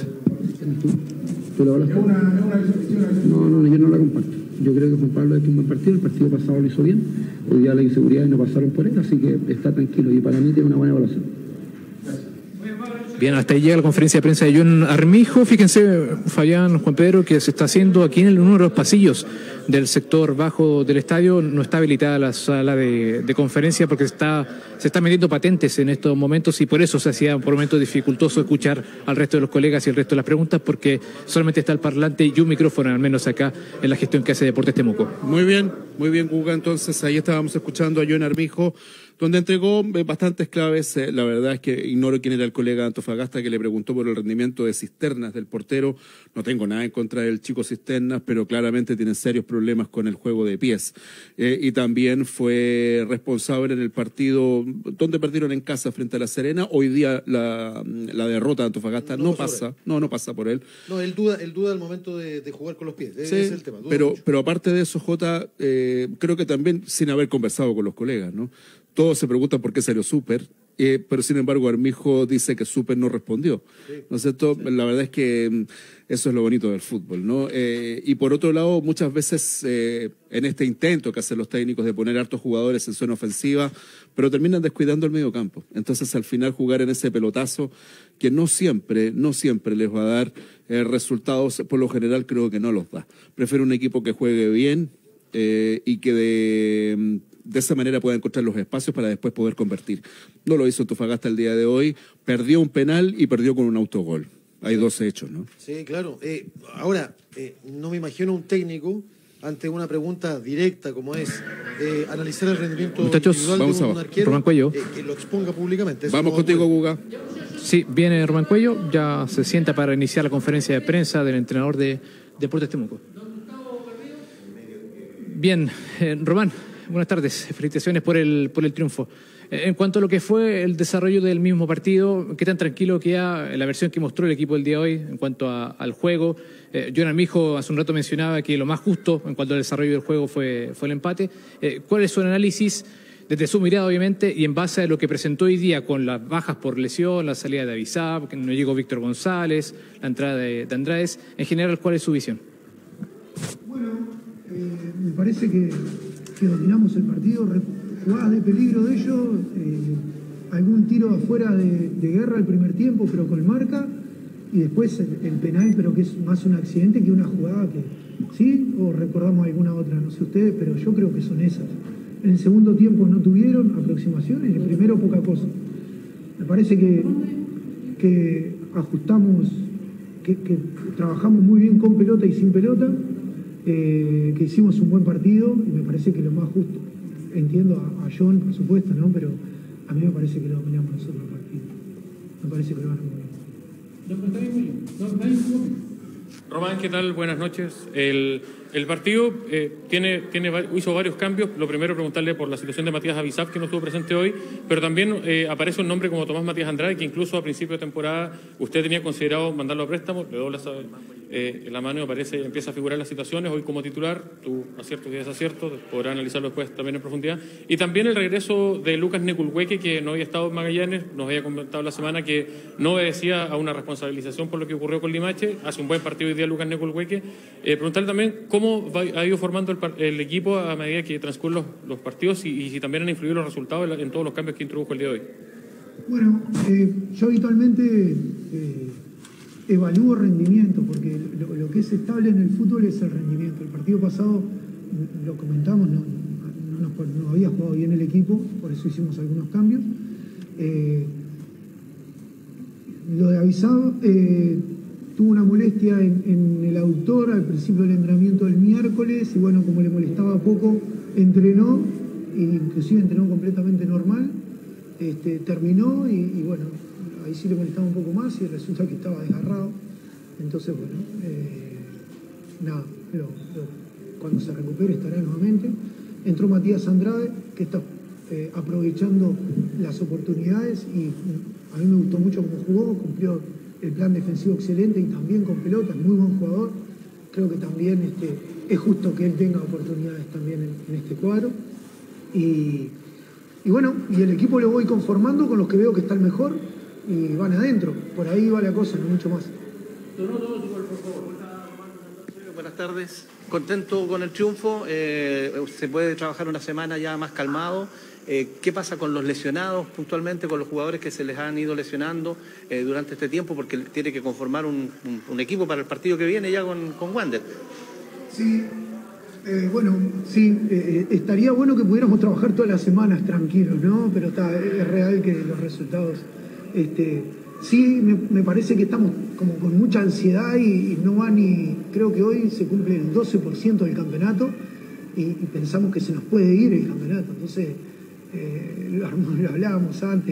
¿Tú lo hablas? No, yo no la comparto. Yo creo que Juan Pablo ha hecho un buen partido, el partido pasado lo hizo bien, hoy día la inseguridad no pasaron por él, así que está tranquilo y para mí tiene una buena evaluación. Bien, hasta ahí llega la conferencia de prensa de John Armijo. Fíjense, Fabián, Juan Pedro, que se está haciendo aquí en uno de los pasillos del sector bajo del estadio. No está habilitada la sala de conferencia porque se están metiendo patentes en estos momentos y por eso se hacía por momentos dificultoso escuchar al resto de los colegas y el resto de las preguntas porque solamente está el parlante y un micrófono, al menos acá en la gestión que hace Deportes Temuco. Muy bien, Guga. Entonces ahí estábamos escuchando a John Armijo, donde entregó bastantes claves. La verdad es que ignoro quién era el colega de Antofagasta que le preguntó por el rendimiento de Cisternas, del portero. No tengo nada en contra del chico Cisternas, pero claramente tiene serios problemas con el juego de pies. Y también fue responsable en el partido donde perdieron en casa frente a La Serena. Hoy día la derrota de Antofagasta no pasa por él. No, él duda al momento de jugar con los pies. Sí, ese es el tema. Pero aparte de eso, Jota, creo que también sin haber conversado con los colegas, ¿no? Todos se preguntan por qué salió Súper, pero sin embargo Armijo dice que Súper no respondió. Sí. ¿No es cierto? Sí. La verdad es que eso es lo bonito del fútbol, ¿no? Y por otro lado, muchas veces en este intento que hacen los técnicos de poner hartos jugadores en zona ofensiva, pero terminan descuidando el medio campo. Entonces al final jugar en ese pelotazo que no siempre les va a dar resultados, por lo general creo que no los da. Prefiero un equipo que juegue bien y que de esa manera pueda encontrar los espacios para después poder convertir. No lo hizo Antofagasta el día de hoy, perdió un penal y perdió con un autogol. Hay 12 hechos, ¿no? Sí, claro. Ahora, no me imagino un técnico ante una pregunta directa como es analizar el rendimiento individual de un arquero, Román Cuello. Que lo exponga públicamente. Vamos contigo, Guga. Sí, viene Román Cuello, ya se sienta para iniciar la conferencia de prensa del entrenador de Deportes Temuco. Bien, Román, buenas tardes, felicitaciones por el triunfo. En cuanto a lo que fue el desarrollo del mismo partido, ¿qué tan tranquilo queda la versión que mostró el equipo el día de hoy en cuanto al juego? John Armijo hace un rato mencionaba que lo más justo en cuanto al desarrollo del juego fue el empate. ¿Cuál es su análisis desde su mirada, obviamente, y en base a lo que presentó hoy día con las bajas por lesión, la salida de Avisab, que no llegó Víctor González, la entrada de Andrades? En general, ¿cuál es su visión? Me parece que dominamos el partido, jugadas de peligro de ellos, algún tiro afuera de Guerra el primer tiempo, pero con marca, y después el penal, pero que es más un accidente que una jugada que, ¿sí? O recordamos alguna otra, no sé ustedes, pero yo creo que son esas. En el segundo tiempo no tuvieron aproximaciones, en el primero poca cosa. Me parece que ajustamos, que trabajamos muy bien con pelota y sin pelota, que hicimos un buen partido, y me parece que lo más justo. Entiendo a John, por supuesto, ¿no? Pero a mí me parece que lo dominamos nosotros el partido. Me parece que lo ganamos bien. Román, ¿qué tal? Buenas noches. El partido hizo varios cambios. Lo primero, preguntarle por la situación de Matías Avisab, que no estuvo presente hoy, pero también aparece un nombre como Tomás Matías Andrade, que incluso a principio de temporada usted tenía considerado mandarlo a préstamo. Le doy la mano y empieza a figurar las situaciones. Hoy como titular, tus aciertos y desaciertos, podrá analizarlo después también en profundidad. Y también el regreso de Lucas Neculhueque, que no había estado en Magallanes, nos había comentado la semana que no obedecía a una responsabilización por lo que ocurrió con Limache. Hace un buen partido hoy día Lucas Neculhueque. Preguntarle también cómo ha ido formando el equipo a medida que transcurren los partidos y si también han influido los resultados en todos los cambios que introdujo el día de hoy. Bueno, yo habitualmente evalúo rendimiento, porque lo que es estable en el fútbol es el rendimiento. El partido pasado, lo comentamos, no había jugado bien el equipo, por eso hicimos algunos cambios. Lo de Avisado, tuvo una molestia en el aductor al principio del entrenamiento del miércoles, y bueno, como le molestaba poco, entrenó, inclusive entrenó completamente normal, terminó y bueno, ahí sí le molestaba un poco más y resulta que estaba desgarrado. Entonces, bueno, nada, pero cuando se recupere estará nuevamente. Entró Matías Andrade, que está aprovechando las oportunidades, y a mí me gustó mucho cómo jugó, cumplió el plan defensivo excelente y también con pelota, es muy buen jugador. Creo que también es justo que él tenga oportunidades también en este cuadro. Y bueno, y el equipo lo voy conformando con los que veo que están mejor y van adentro. Por ahí va la cosa, no mucho más. Buenas tardes. Contento con el triunfo. Se puede trabajar una semana ya más calmado. ¿Qué pasa con los lesionados puntualmente, con los jugadores que se les han ido lesionando durante este tiempo? Porque tiene que conformar un equipo para el partido que viene ya con Wander. Sí, bueno, sí, estaría bueno que pudiéramos trabajar todas las semanas tranquilos, ¿no? Pero es real que los resultados... sí, me parece que estamos como con mucha ansiedad y no va ni... Creo que hoy se cumple el 12% del campeonato y pensamos que se nos puede ir el campeonato. Entonces... lo hablábamos antes,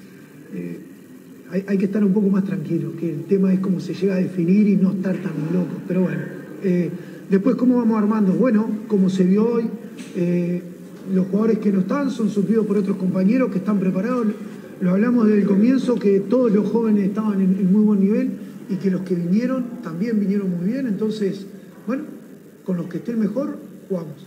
hay que estar un poco más tranquilo, que el tema es cómo se llega a definir y no estar tan locos. Pero bueno, después cómo vamos armando. Bueno, como se vio hoy, los jugadores que no están son suplidos por otros compañeros que están preparados. Lo hablamos desde el comienzo, que todos los jóvenes estaban en muy buen nivel y que los que vinieron también vinieron muy bien. Entonces, bueno, con los que estén mejor, jugamos.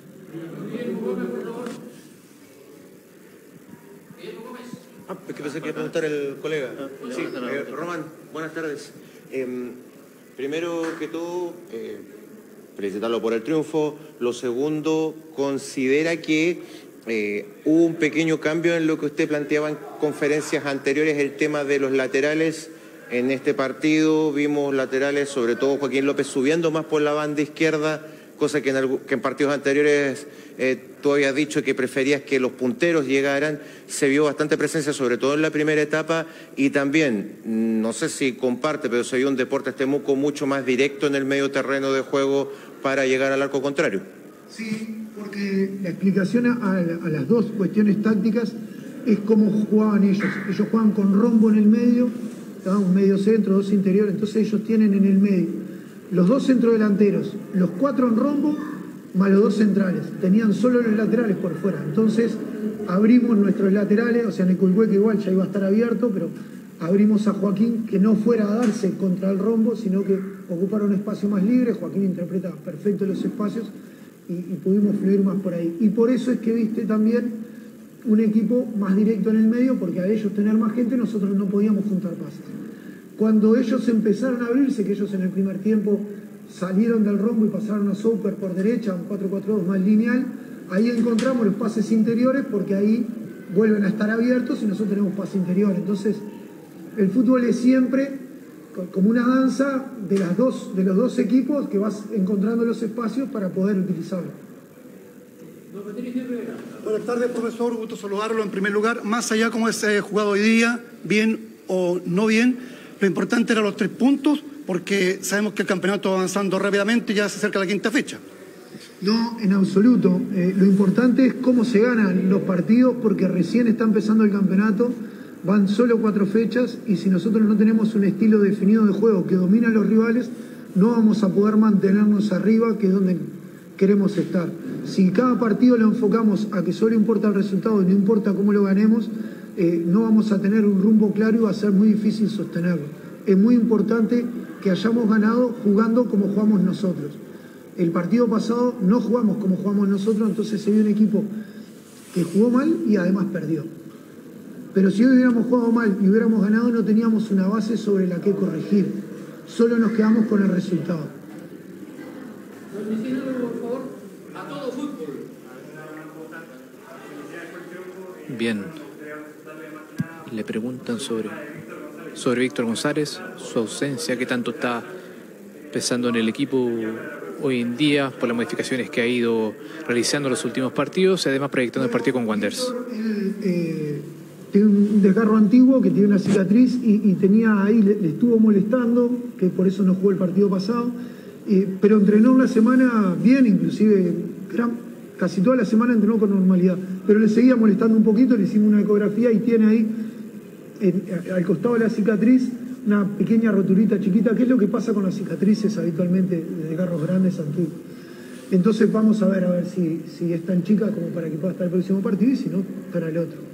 Que pensé que iba a preguntar el colega. Sí, Román, buenas tardes. Primero que todo, felicitarlo por el triunfo. Lo segundo, considera que hubo un pequeño cambio en lo que usted planteaba en conferencias anteriores, el tema de los laterales. En este partido vimos laterales, sobre todo Joaquín López, subiendo más por la banda izquierda, cosa que en partidos anteriores tú habías dicho que preferías que los punteros llegaran. Se vio bastante presencia, sobre todo en la primera etapa, y también, no sé si comparte, pero se vio un Deportes Temuco mucho más directo en el medio terreno de juego para llegar al arco contrario. Sí, porque la explicación a las dos cuestiones tácticas es cómo jugaban ellos. Ellos juegan con rombo en el medio, un medio centro, dos interiores, entonces ellos tienen en el medio los dos centrodelanteros, los cuatro en rombo, más los dos centrales. Tenían solo los laterales por fuera. Entonces abrimos nuestros laterales, o sea, Neculhueque igual ya iba a estar abierto, pero abrimos a Joaquín que no fuera a darse contra el rombo, sino que ocupara un espacio más libre. Joaquín interpreta perfecto los espacios y pudimos fluir más por ahí. Y por eso es que viste también un equipo más directo en el medio, porque a ellos tener más gente nosotros no podíamos juntar pases. Cuando ellos empezaron a abrirse, que ellos en el primer tiempo salieron del rombo y pasaron a Souper por derecha, un 4-4-2 más lineal. Ahí encontramos los pases interiores porque ahí vuelven a estar abiertos y nosotros tenemos pase interior. Entonces, el fútbol es siempre como una danza de los dos equipos que vas encontrando los espacios para poder utilizarlo. Buenas tardes, profesor. Gusto saludarlo en primer lugar. Más allá como es jugado hoy día, bien o no bien, lo importante eran los 3 puntos, porque sabemos que el campeonato va avanzando rápidamente y ya se acerca la 5ª fecha. No, en absoluto. Lo importante es cómo se ganan los partidos, porque recién está empezando el campeonato, van solo 4 fechas, y si nosotros no tenemos un estilo definido de juego que domina a los rivales, no vamos a poder mantenernos arriba, que es donde queremos estar. Si cada partido lo enfocamos a que solo importa el resultado y no importa cómo lo ganemos, no vamos a tener un rumbo claro y va a ser muy difícil sostenerlo. Es muy importante que hayamos ganado jugando como jugamos nosotros. El partido pasado no jugamos como jugamos nosotros, entonces se vio un equipo que jugó mal y además perdió. Pero si hoy hubiéramos jugado mal y hubiéramos ganado, no teníamos una base sobre la que corregir. Solo nos quedamos con el resultado. Bien. Le preguntan sobre Víctor González, su ausencia, qué tanto está pesando en el equipo hoy en día por las modificaciones que ha ido realizando en los últimos partidos y además proyectando el partido con Wanderers. Tiene un desgarro antiguo que tiene una cicatriz y tenía ahí, le estuvo molestando, que por eso no jugó el partido pasado, pero entrenó una semana bien, inclusive casi toda la semana entrenó con normalidad, pero le seguía molestando un poquito, le hicimos una ecografía y tiene ahí al costado de la cicatriz una pequeña roturita chiquita, que es lo que pasa con las cicatrices habitualmente de desgarros grandes antiguos. Entonces vamos a ver si es tan chica como para que pueda estar el próximo partido y si no, para el otro.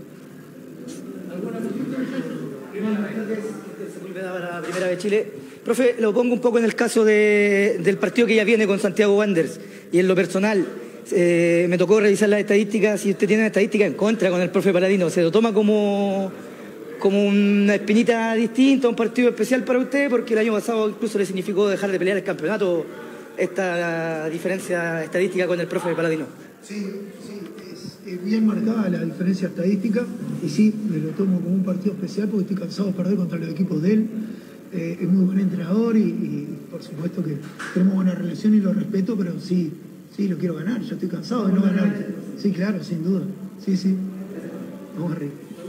Para Primera de Chile. Profe, lo pongo un poco en el caso del partido que ya viene con Santiago Wanderers y en lo personal. Me tocó revisar las estadísticas y usted tiene una estadística en contra con el profe Paladino. ¿Se lo toma como una espinita distinta, un partido especial para usted? Porque el año pasado incluso le significó dejar de pelear el campeonato esta diferencia estadística con el profe Paladino. Sí, es bien marcada la diferencia estadística y sí, me lo tomo como un partido especial porque estoy cansado de perder contra los equipos de él. Es muy buen entrenador y por supuesto que tenemos buena relación y lo respeto, pero sí, lo quiero ganar. Yo estoy cansado de no ganar. Sí, claro, sin duda. Sí. Vamos arriba.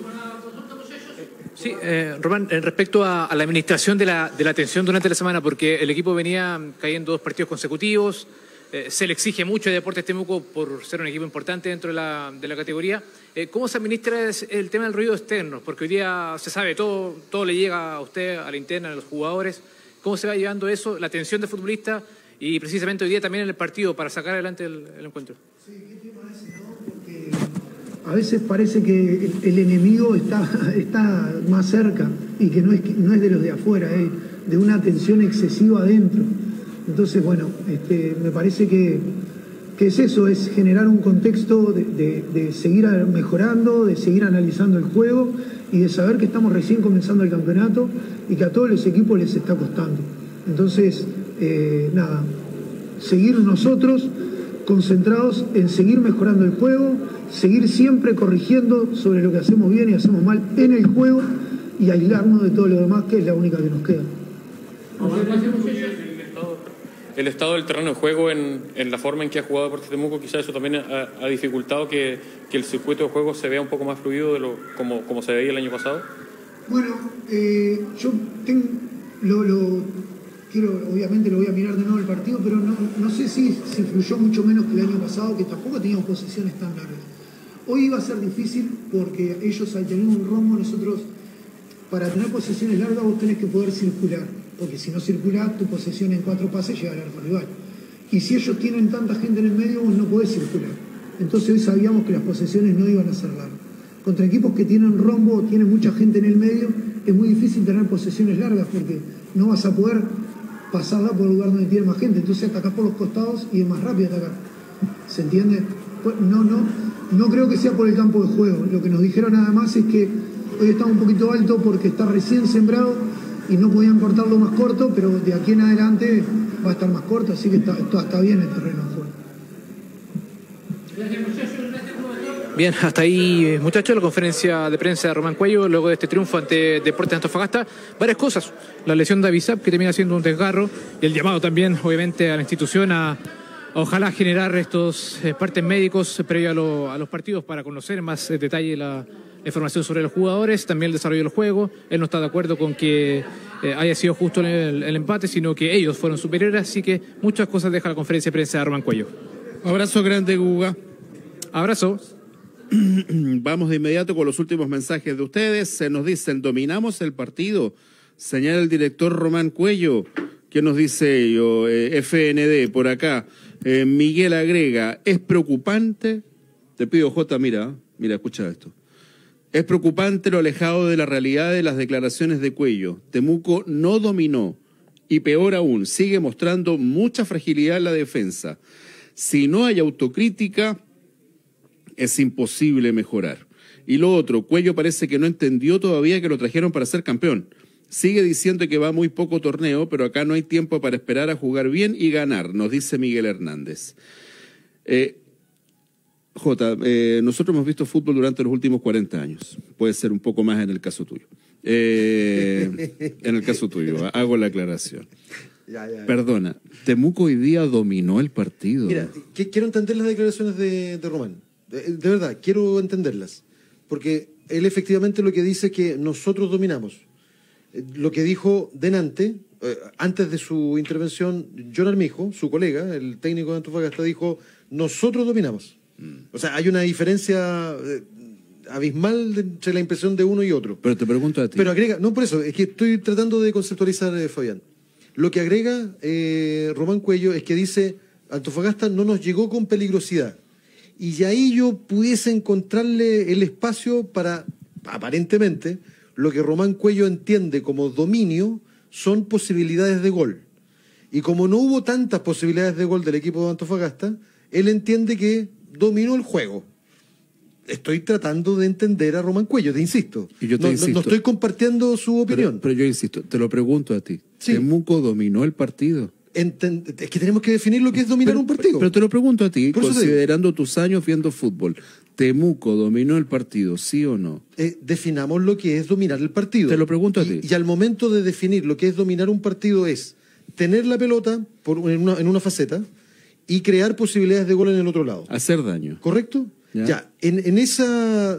Sí, Román, respecto a la administración de la atención durante la semana, porque el equipo venía cayendo 2 partidos consecutivos, se le exige mucho a Deportes Temuco por ser un equipo importante dentro de la categoría. ¿Cómo se administra el tema del ruido externo? Porque hoy día se sabe, todo le llega a usted, a la interna, a los jugadores. ¿Cómo se va llevando eso, la atención del futbolista y precisamente hoy día también en el partido para sacar adelante el encuentro? Sí, ¿qué tema ese, no? Porque a veces parece que el enemigo está más cerca y que no es de los de afuera, de una tensión excesiva adentro. Entonces, bueno, me parece que es eso, es generar un contexto de seguir mejorando, de seguir analizando el juego y de saber que estamos recién comenzando el campeonato y que a todos los equipos les está costando. Entonces, seguir nosotros concentrados en seguir mejorando el juego, seguir siempre corrigiendo sobre lo que hacemos bien y hacemos mal en el juego y aislarnos de todo lo demás, que es la única que nos queda. El estado del terreno de juego en la forma en que ha jugado Deportes Temuco, quizás eso también ha dificultado que el circuito de juego se vea un poco más fluido de como se veía el año pasado. Bueno, yo obviamente lo voy a mirar de nuevo el partido, pero no sé si fluyó mucho menos que el año pasado, que tampoco teníamos posiciones tan largas. Hoy iba a ser difícil porque ellos al tener un rombo, nosotros para tener posiciones largas vos tenés que poder circular, porque si no circulás tu posesión en 4 pases llega al arco rival. Y si ellos tienen tanta gente en el medio, vos no podés circular. Entonces hoy sabíamos que las posesiones no iban a ser largas. Contra equipos que tienen rombo, tienen mucha gente en el medio, es muy difícil tener posesiones largas porque no vas a poder pasarla por el lugar donde tiene más gente. Entonces atacás por los costados y es más rápido atacar. ¿Se entiende? Pues no creo que sea por el campo de juego. Lo que nos dijeron nada más es que hoy está un poquito alto porque está recién sembrado y no podían cortarlo más corto, pero de aquí en adelante va a estar más corto, así que está bien el terreno de juego. Bien, hasta ahí, muchachos, la conferencia de prensa de Román Cuello, luego de este triunfo ante Deportes Antofagasta. Varias cosas, la lesión de Avisap, que termina siendo un desgarro, y el llamado también, obviamente, a la institución a ojalá generar estos partes médicos previo a los partidos para conocer en más detalle la información sobre los jugadores, también el desarrollo del juego. Él no está de acuerdo con que haya sido justo el empate, sino que ellos fueron superiores, así que muchas cosas deja la conferencia de prensa de Román Cuello. Abrazo grande, Guga. Abrazo. Vamos de inmediato con los últimos mensajes de ustedes. Se nos dicen, dominamos el partido, señala el director Román Cuello. ¿Qué nos dice ello? FND, por acá. Miguel agrega, es preocupante, te pido Jota, mira, escucha esto. Es preocupante lo alejado de la realidad de las declaraciones de Cuello. Temuco no dominó y peor aún, sigue mostrando mucha fragilidad en la defensa. Si no hay autocrítica, es imposible mejorar. Y lo otro, Cuello parece que no entendió todavía que lo trajeron para ser campeón. Sigue diciendo que va muy poco torneo, pero acá no hay tiempo para esperar a jugar bien y ganar, nos dice Miguel Hernández. Nosotros hemos visto fútbol durante los últimos 40 años. Puede ser un poco más en el caso tuyo. En el caso tuyo, hago la aclaración. Ya. Perdona, Temuco hoy día dominó el partido. Mira, quiero entender las declaraciones de Román. De verdad, quiero entenderlas. Porque él efectivamente lo que dice es que nosotros dominamos. Lo que dijo delante, antes de su intervención, John Armijo, su colega, el técnico de Antofagasta, dijo, nosotros dominamos. O sea, hay una diferencia abismal entre la impresión de uno y otro. Pero te pregunto a ti. Pero agrega, no por eso, es que estoy tratando de conceptualizar, Fabián. Lo que agrega Román Cuello es que dice, Antofagasta no nos llegó con peligrosidad. Y ahí yo pudiese encontrarle el espacio para, aparentemente, lo que Román Cuello entiende como dominio son posibilidades de gol. Y como no hubo tantas posibilidades de gol del equipo de Antofagasta, él entiende que dominó el juego. Estoy tratando de entender a Román Cuello, te insisto. Y yo te insisto. No estoy compartiendo su opinión. Pero yo insisto, te lo pregunto a ti. Sí. ¿Temuco dominó el partido? Es que tenemos que definir lo que es dominar un partido. Pero te lo pregunto a ti, considerando tus años viendo fútbol. ¿Temuco dominó el partido, sí o no? Definamos lo que es dominar el partido. Te lo pregunto a ti. Y al momento de definir lo que es dominar un partido es tener la pelota en una faceta y crear posibilidades de gol en el otro lado. Hacer daño. ¿Correcto? Ya. En esa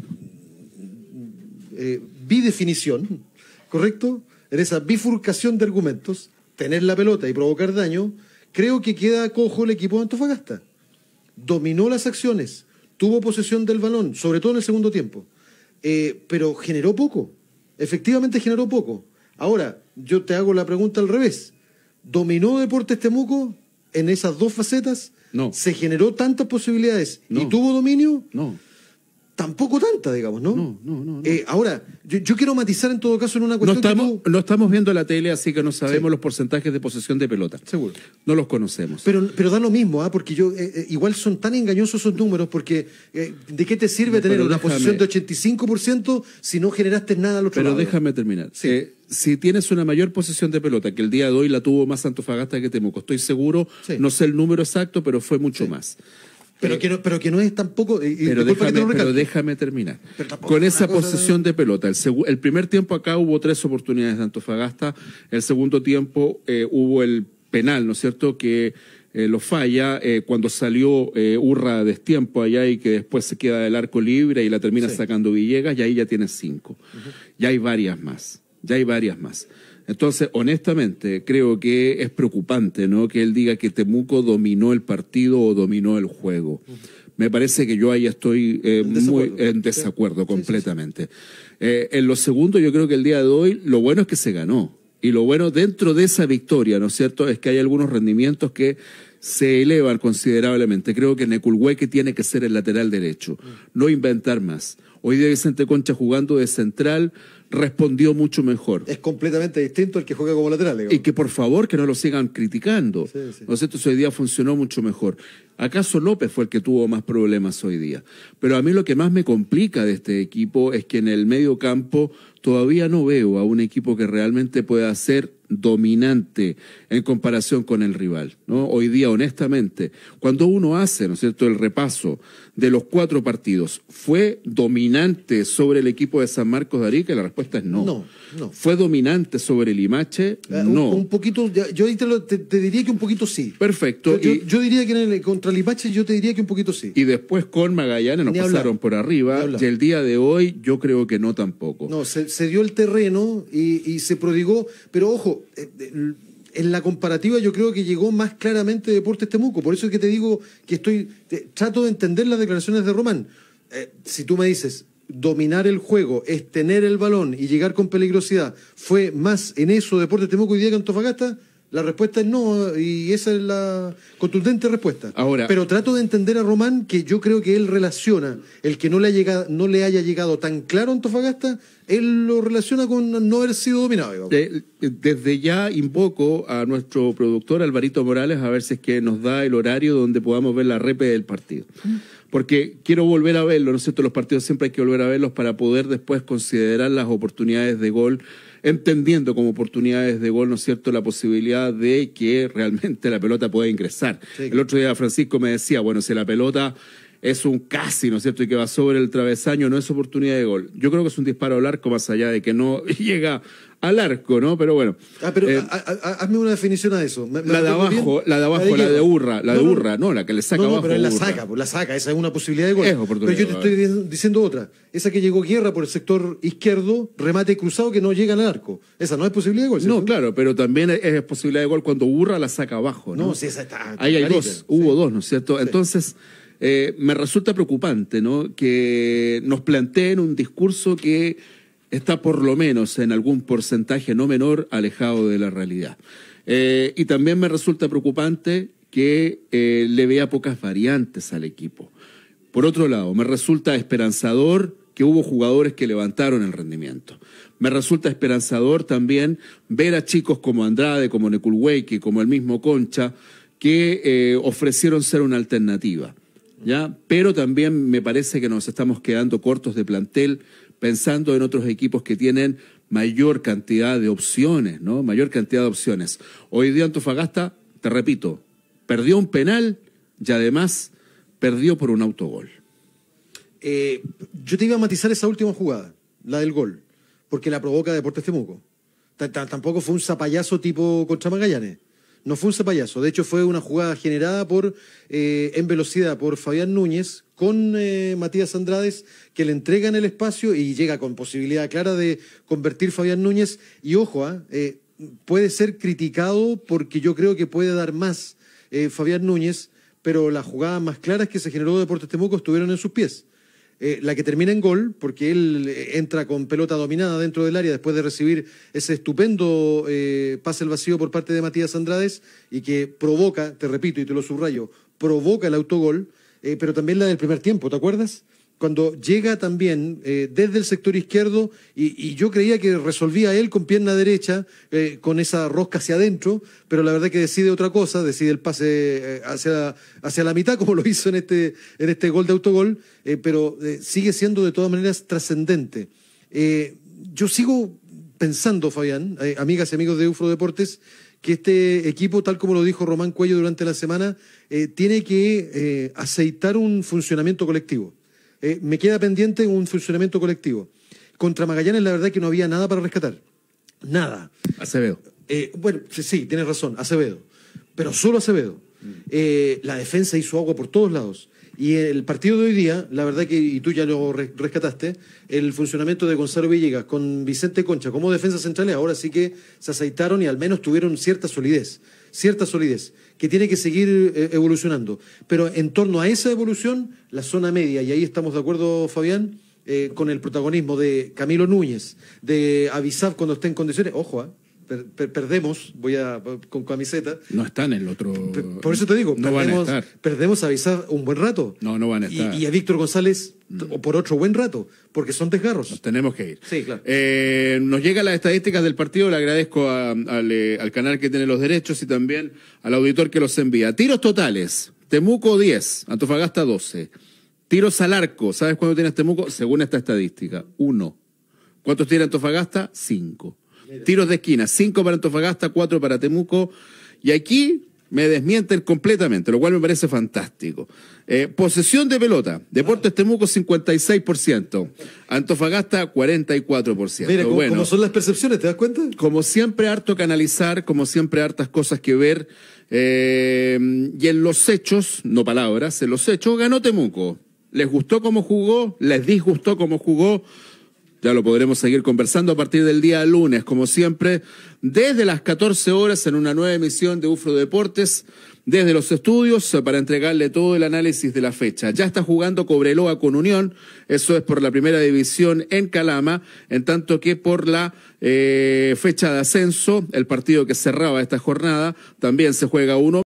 bidefinición, ¿correcto? En esa bifurcación de argumentos, tener la pelota y provocar daño, creo que queda cojo el equipo de Antofagasta. Dominó las acciones, tuvo posesión del balón, sobre todo en el segundo tiempo, pero generó poco. Efectivamente generó poco. Ahora, yo te hago la pregunta al revés. ¿Dominó Deportes Temuco en esas dos facetas? No. ¿Se generó tantas posibilidades y tuvo dominio? No. Tampoco tanta, digamos, ¿no? No. Ahora, yo quiero matizar en todo caso en una cuestión no estamos viendo la tele, así que no sabemos los porcentajes de posesión de pelota. Seguro. No los conocemos. Pero da lo mismo, porque igual son tan engañosos esos números, porque ¿de qué te sirve tener una posesión de 85% si no generaste nada al otro lado? Pero déjame terminar. Sí. Si tienes una mayor posesión de pelota, que el día de hoy la tuvo más Antofagasta que Temuco, estoy seguro, no sé el número exacto, pero fue mucho más. Pero que no es tampoco... Pero déjame terminar. Con esa posesión de pelota, el primer tiempo acá hubo 3 oportunidades de Antofagasta, el segundo tiempo hubo el penal, ¿no es cierto?, que lo falla cuando salió Urra a destiempo allá y que después se queda del arco libre y la termina sacando Villegas, y ahí ya tienes 5. Ya hay varias más. Entonces, honestamente, creo que es preocupante, ¿no?, que él diga que Temuco dominó el partido o dominó el juego. Me parece que yo ahí estoy muy en desacuerdo completamente. En lo segundo, yo creo que el día de hoy, lo bueno es que se ganó. Y lo bueno dentro de esa victoria, ¿no es cierto?, es que hay algunos rendimientos que se elevan considerablemente. Creo que Neculhueque tiene que ser el lateral derecho, no inventar más. Hoy día Vicente Concha jugando de central respondió mucho mejor. Es completamente distinto al que juega como lateral. Y que por favor que no lo sigan criticando. ¿No es cierto? Hoy día funcionó mucho mejor. ¿Acaso López fue el que tuvo más problemas hoy día? Pero a mí lo que más me complica de este equipo es que en el medio campo todavía no veo a un equipo que realmente pueda ser dominante en comparación con el rival, ¿no? Hoy día, honestamente, cuando uno hace, ¿no es cierto?, el repaso de los 4 partidos, ¿fue dominante sobre el equipo de San Marcos de Arica? La respuesta es no. No. ¿Fue dominante sobre Limache? No. Un poquito, yo ahí te diría que un poquito sí. Perfecto. Yo diría que contra Limache yo te diría que un poquito sí. Y después con Magallanes nos pasaron por arriba, y el día de hoy yo creo que no tampoco. No, se dio el terreno y se prodigó, pero ojo, en la comparativa yo creo que llegó más claramente Deportes Temuco, por eso es que te digo que trato de entender las declaraciones de Román. Si tú me dices, dominar el juego es tener el balón y llegar con peligrosidad, ¿fue más en eso Deportes Temuco hoy día que Antofagasta? La respuesta es no, y esa es la contundente respuesta. Ahora, pero trato de entender a Román, que yo creo que él relaciona el que no le haya llegado tan claro a Antofagasta, él lo relaciona con no haber sido dominado. Desde ya invoco a nuestro productor Alvarito Morales a ver si es que nos da el horario donde podamos ver la repe del partido. Porque quiero volver a verlo, ¿no es cierto? Los partidos siempre hay que volver a verlos para poder después considerar las oportunidades de gol, entendiendo como oportunidades de gol, ¿no es cierto?, la posibilidad de que realmente la pelota pueda ingresar. Sí. El otro día Francisco me decía, bueno, si la pelota es un casi, ¿no es cierto?, y que va sobre el travesaño, no es oportunidad de gol. Yo creo que es un disparo al arco, más allá de que no llega al arco, ¿no? Pero bueno. Hazme una definición a eso. La de abajo, la de Urra, no, la que le saca abajo. Pero él la saca, esa es una posibilidad de gol. Es oportunidad. Pero yo te estoy diciendo otra. Esa que llegó Guerra por el sector izquierdo, remate cruzado que no llega al arco. Esa no es posibilidad de gol, ¿cierto? No, claro, pero también es posibilidad de gol cuando Urra la saca abajo, ¿no? No, sí, esa está. Ahí hay dos, hubo dos, ¿no es cierto? Sí. Entonces, me resulta preocupante, ¿no?, que nos planteen un discurso que está por lo menos en algún porcentaje no menor alejado de la realidad. Y también me resulta preocupante que le vea pocas variantes al equipo. Por otro lado, me resulta esperanzador que hubo jugadores que levantaron el rendimiento. Me resulta esperanzador también ver a chicos como Andrade, como Neculhueque, como el mismo Concha, que ofrecieron ser una alternativa, ¿ya? Pero también me parece que nos estamos quedando cortos de plantel, pensando en otros equipos que tienen mayor cantidad de opciones, ¿no? Mayor cantidad de opciones. Hoy día Antofagasta, te repito, perdió un penal y además perdió por un autogol. Yo te iba a matizar esa última jugada, la del gol, porque la provoca Deportes Temuco. Tampoco fue un zapallazo tipo contra Magallanes. No fue un zapallazo, de hecho fue una jugada generada en velocidad por Fabián Núñez con Matías Andrades, que le entregan el espacio y llega con posibilidad clara de convertir Fabián Núñez. Y ojo, puede ser criticado porque yo creo que puede dar más Fabián Núñez, pero las jugadas más claras que se generó Deportes Temuco estuvieron en sus pies. La que termina en gol, porque él entra con pelota dominada dentro del área después de recibir ese estupendo pase al vacío por parte de Matías Andrades y que provoca, te repito y te lo subrayo, provoca el autogol, pero también la del primer tiempo, ¿te acuerdas? Cuando llega también desde el sector izquierdo y yo creía que resolvía él con pierna derecha, con esa rosca hacia adentro, pero la verdad que decide otra cosa, decide el pase hacia la mitad, como lo hizo en este gol de autogol, pero sigue siendo de todas maneras trascendente. Yo sigo pensando, Fabián, amigas y amigos de UFRO Deportes, que este equipo, tal como lo dijo Román Cuello durante la semana, tiene que aceitar un funcionamiento colectivo. Me queda pendiente un funcionamiento colectivo. Contra Magallanes la verdad que no había nada para rescatar. Nada. Acevedo. Bueno, sí, tienes razón, Acevedo. Pero solo Acevedo. La defensa hizo agua por todos lados. Y el partido de hoy día, la verdad que, y tú ya lo rescataste, el funcionamiento de Gonzalo Villegas con Vicente Concha como defensa centrales, ahora sí que se aceitaron y al menos tuvieron cierta solidez, que tiene que seguir evolucionando. Pero en torno a esa evolución, la zona media, y ahí estamos de acuerdo, Fabián, con el protagonismo de Camilo Núñez, de Avisab cuando esté en condiciones, ojo, perdemos, con camiseta. No están en el otro. Por eso te digo, no van a estar. Perdemos a Avisab un buen rato. No van a estar. Y a Víctor González por otro buen rato, porque son desgarros. Nos tenemos que ir. Sí, claro. Nos llegan las estadísticas del partido, le agradezco al canal que tiene los derechos y también al auditor que los envía. Tiros totales Temuco 10, Antofagasta 12. Tiros al arco, ¿sabes cuánto tiene Temuco? Según esta estadística, 1. ¿Cuántos tiene Antofagasta? 5. Tiros de esquina, 5 para Antofagasta, 4 para Temuco. Y aquí me desmienten completamente, lo cual me parece fantástico. Posesión de pelota, Deportes Temuco 56%, Antofagasta 44%. Mira, ¿cómo son las percepciones? ¿Te das cuenta? Como siempre, harto que analizar, como siempre, hartas cosas que ver. Y en los hechos, no palabras, en los hechos ganó Temuco. ¿Les gustó cómo jugó? ¿Les disgustó cómo jugó? Ya lo podremos seguir conversando a partir del día lunes, como siempre, desde las 14 horas en una nueva emisión de UFRO Deportes, desde los estudios, para entregarle todo el análisis de la fecha. Ya está jugando Cobreloa con Unión, eso es por la primera división en Calama, en tanto que por la fecha de ascenso, el partido que cerraba esta jornada, también se juega uno.